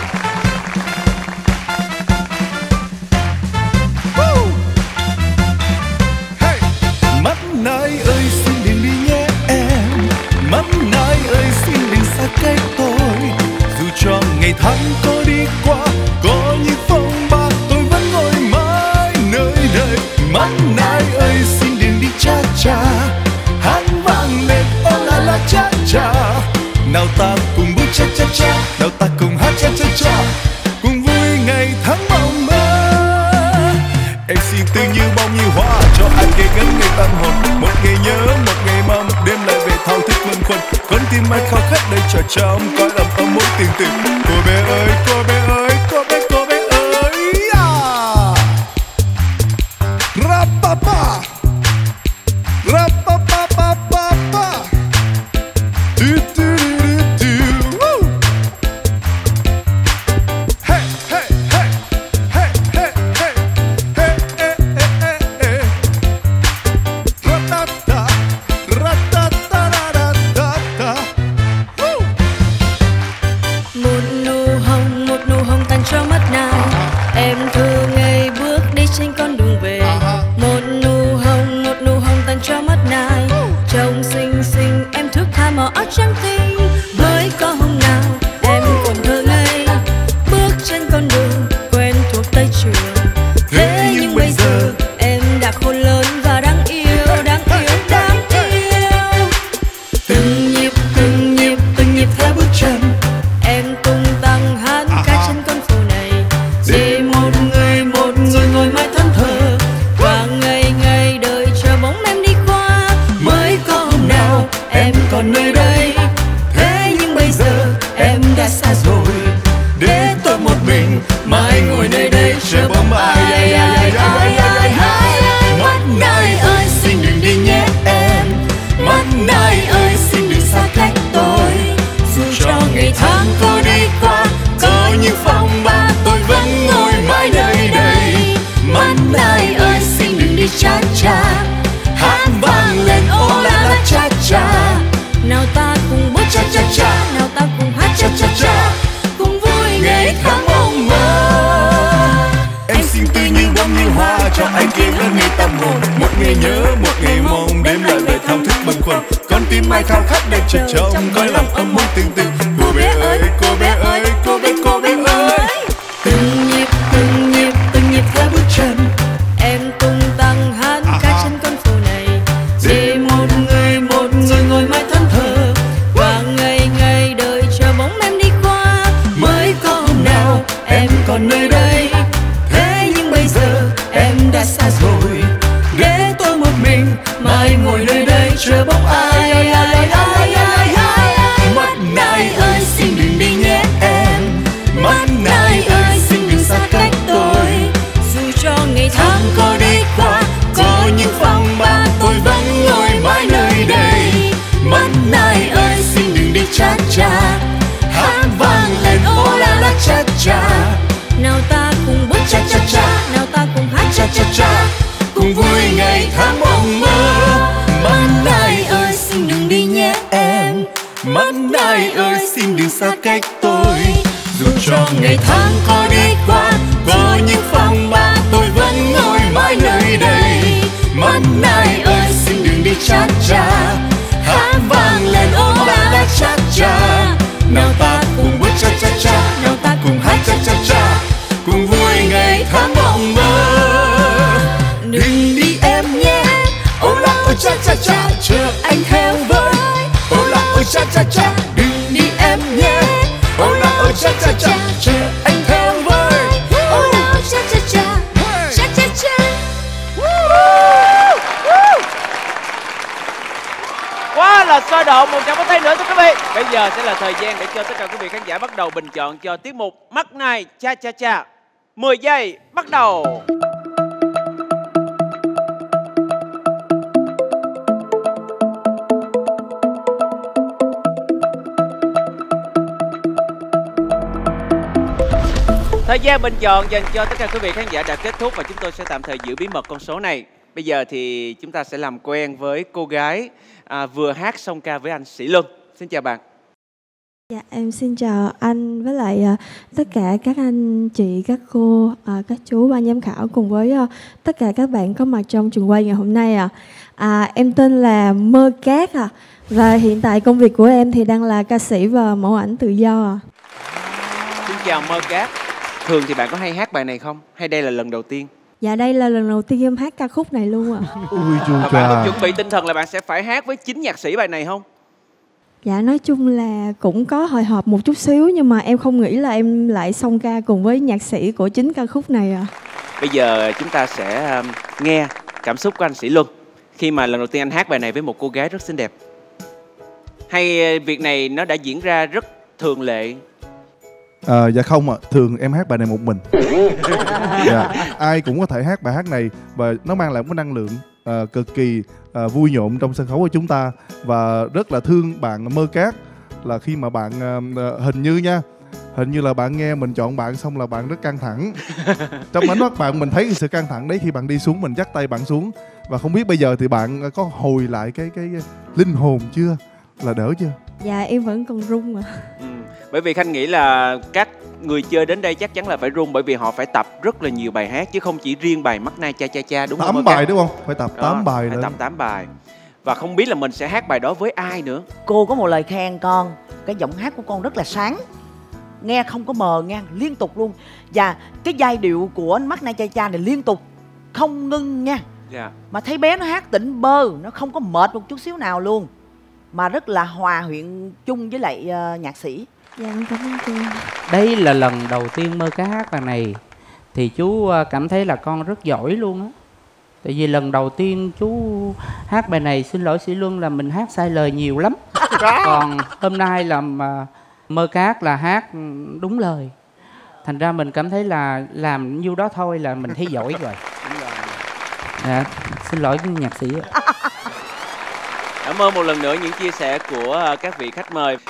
Mắt nai ơi xin đừng đi nhé em, mắt nai ơi xin đừng xa cách tôi. Dù cho ngày tháng có đi qua, có những phong ba tôi vẫn ngồi mãi nơi đây. Mắt nai ơi xin đừng đi cha cha, hát vang lên ô la cha cha. Nào ta cùng bước cha cha cha, nào ta cùng hát cha cha cha, cùng vui ngày tháng mong mơ. Em xin tươi như bông như hoa cho anh ngày ngân ngày tâm hồn, một ngày nhớ một ngày mong, một đêm lại về thao thức vân khuân. Con tim anh khao khát đây chờ trong cõi lòng ấm mối tình tình. Cô bé ơi, cô bé ơi, cô bé ơi. Rapapa, rapapa, du du du du. Hey hey hey hey hey hey hey hey hey hey. Ratata, ratata ratata. Một nụ hồng tàn cho mắt này. Em thơ ngây bước đi trên con đường về. Một nụ hồng tim ai khao khát đẹp chợt trong cõi lòng ấm mong tình tình. Cô bé ơi, cô bé ơi, cô bé ơi. Từng nhịp theo bước chân em tung tăng hát ca trên con phố này, để một người ngồi mãi thẫn thờ và ngày đợi chờ bóng em đi qua. Mới có hôm nào em còn nơi đây, thế nhưng bây giờ em đã xa rồi, để tôi một mình mãi ngồi nơi đây chờ bóng ai. Mắt nai ơi xin đừng đi nhé em, mắt nai ơi xin đừng xa cách tôi. Dù cho ngày tháng có đi qua, có những phong ba, tôi vẫn ngồi mãi nơi đây. Mắt nai ơi xin đừng đi cha cha, hát vang lên ô la la cha cha. Nào ta cùng bước cha cha cha, nào ta cùng hát cha cha cha, cùng vui ngày tháng mộng mơ. Mắt nai ơi xin đừng đi nhé em, mắt nai ơi xin đừng xa cách tôi. Dù cho ngày tháng có đi qua, có những phong ba, tôi vẫn ngồi mãi nơi đây. Mắt nai ơi xin đừng đi cha cha, hát vang lên ô la la cha cha. Nào ta cùng bước cha cha cha, nào ta cùng hát cha cha cha, cùng vui ngày tháng mộng mơ. Đừng đi em nhé, ô la ôi cha cha cha, chờ anh theo với. Ô la ôi cha cha cha, đừng đi em nhé, ô la ôi cha cha cha, chờ anh theo với. Ô la ôi cha cha cha, cha cha cha. Quá là sôi động, một tràng pháo tay nữa thưa quý vị. Bây giờ sẽ là thời gian để cho tất cả quý vị khán giả bắt đầu bình chọn cho tiết mục Mắt Nai Cha Cha Cha. 10 giây bắt đầu. Thời gian bình chọn dành cho tất cả quý vị khán giả đã kết thúc và chúng tôi sẽ tạm thời giữ bí mật con số này. Bây giờ thì chúng ta sẽ làm quen với cô gái vừa hát song ca với anh Sĩ Luân. Xin chào bạn. Dạ, em xin chào anh với lại tất cả các anh chị, các cô, các chú ban giám khảo cùng với tất cả các bạn có mặt trong trường quay ngày hôm nay. Em tên là Mơ Cát và hiện tại công việc của em thì đang là ca sĩ và mẫu ảnh tự do. Xin chào Mơ Cát. Thường thì bạn có hay hát bài này không? Hay đây là lần đầu tiên? Dạ đây là lần đầu tiên em hát ca khúc này luôn ạ. Và bạn có chuẩn bị tinh thần là bạn sẽ phải hát với chính nhạc sĩ bài này không? Dạ nói chung là cũng có hồi hộp một chút xíu, nhưng mà em không nghĩ là em lại song ca cùng với nhạc sĩ của chính ca khúc này ạ. Bây giờ chúng ta sẽ nghe cảm xúc của anh Sĩ Luân khi mà lần đầu tiên anh hát bài này với một cô gái rất xinh đẹp. Hay việc này nó đã diễn ra rất thường lệ? Dạ không ạ, thường em hát bài này một mình. Dạ, ai cũng có thể hát bài hát này và nó mang lại một năng lượng cực kỳ vui nhộn trong sân khấu của chúng ta. Và rất là thương bạn Mơ Cát là khi mà bạn hình như là bạn nghe mình chọn bạn xong là bạn rất căng thẳng. Trong ánh mắt bạn mình thấy sự căng thẳng đấy khi bạn đi xuống, mình dắt tay bạn xuống. Và không biết bây giờ thì bạn có hồi lại cái linh hồn chưa? Là đỡ chưa? Dạ em vẫn còn run ạ. Bởi vì Khanh nghĩ là các người chơi đến đây chắc chắn là phải run, bởi vì họ phải tập rất là nhiều bài hát chứ không chỉ riêng bài Mắt Nai Cha Cha Cha, đúng không? 8 bài đúng không? Phải tập 8 bài nữa. Phải tập 8 bài. Và không biết là mình sẽ hát bài đó với ai nữa. Cô có một lời khen con, cái giọng hát của con rất là sáng, nghe không có mờ nha, liên tục luôn. Và cái giai điệu của Mắt Nai Cha Cha này liên tục, không ngưng nha. Mà thấy bé nó hát tỉnh bơ, nó không có mệt một chút xíu nào luôn, mà rất là hòa quyện chung với lại nhạc sĩ. Dạ em cảm ơn cô. Đây là lần đầu tiên Mơ Cát hát bài này thì chú cảm thấy là con rất giỏi luôn á. Tại vì lần đầu tiên chú hát bài này, xin lỗi Sĩ Luân, là mình hát sai lời nhiều lắm. Còn hôm nay là Mơ Cát là hát đúng lời. Thành ra mình cảm thấy là làm nhiêu đó thôi là mình thấy giỏi rồi. Dạ, xin lỗi nhạc sĩ ạ. Cảm ơn một lần nữa những chia sẻ của các vị khách mời.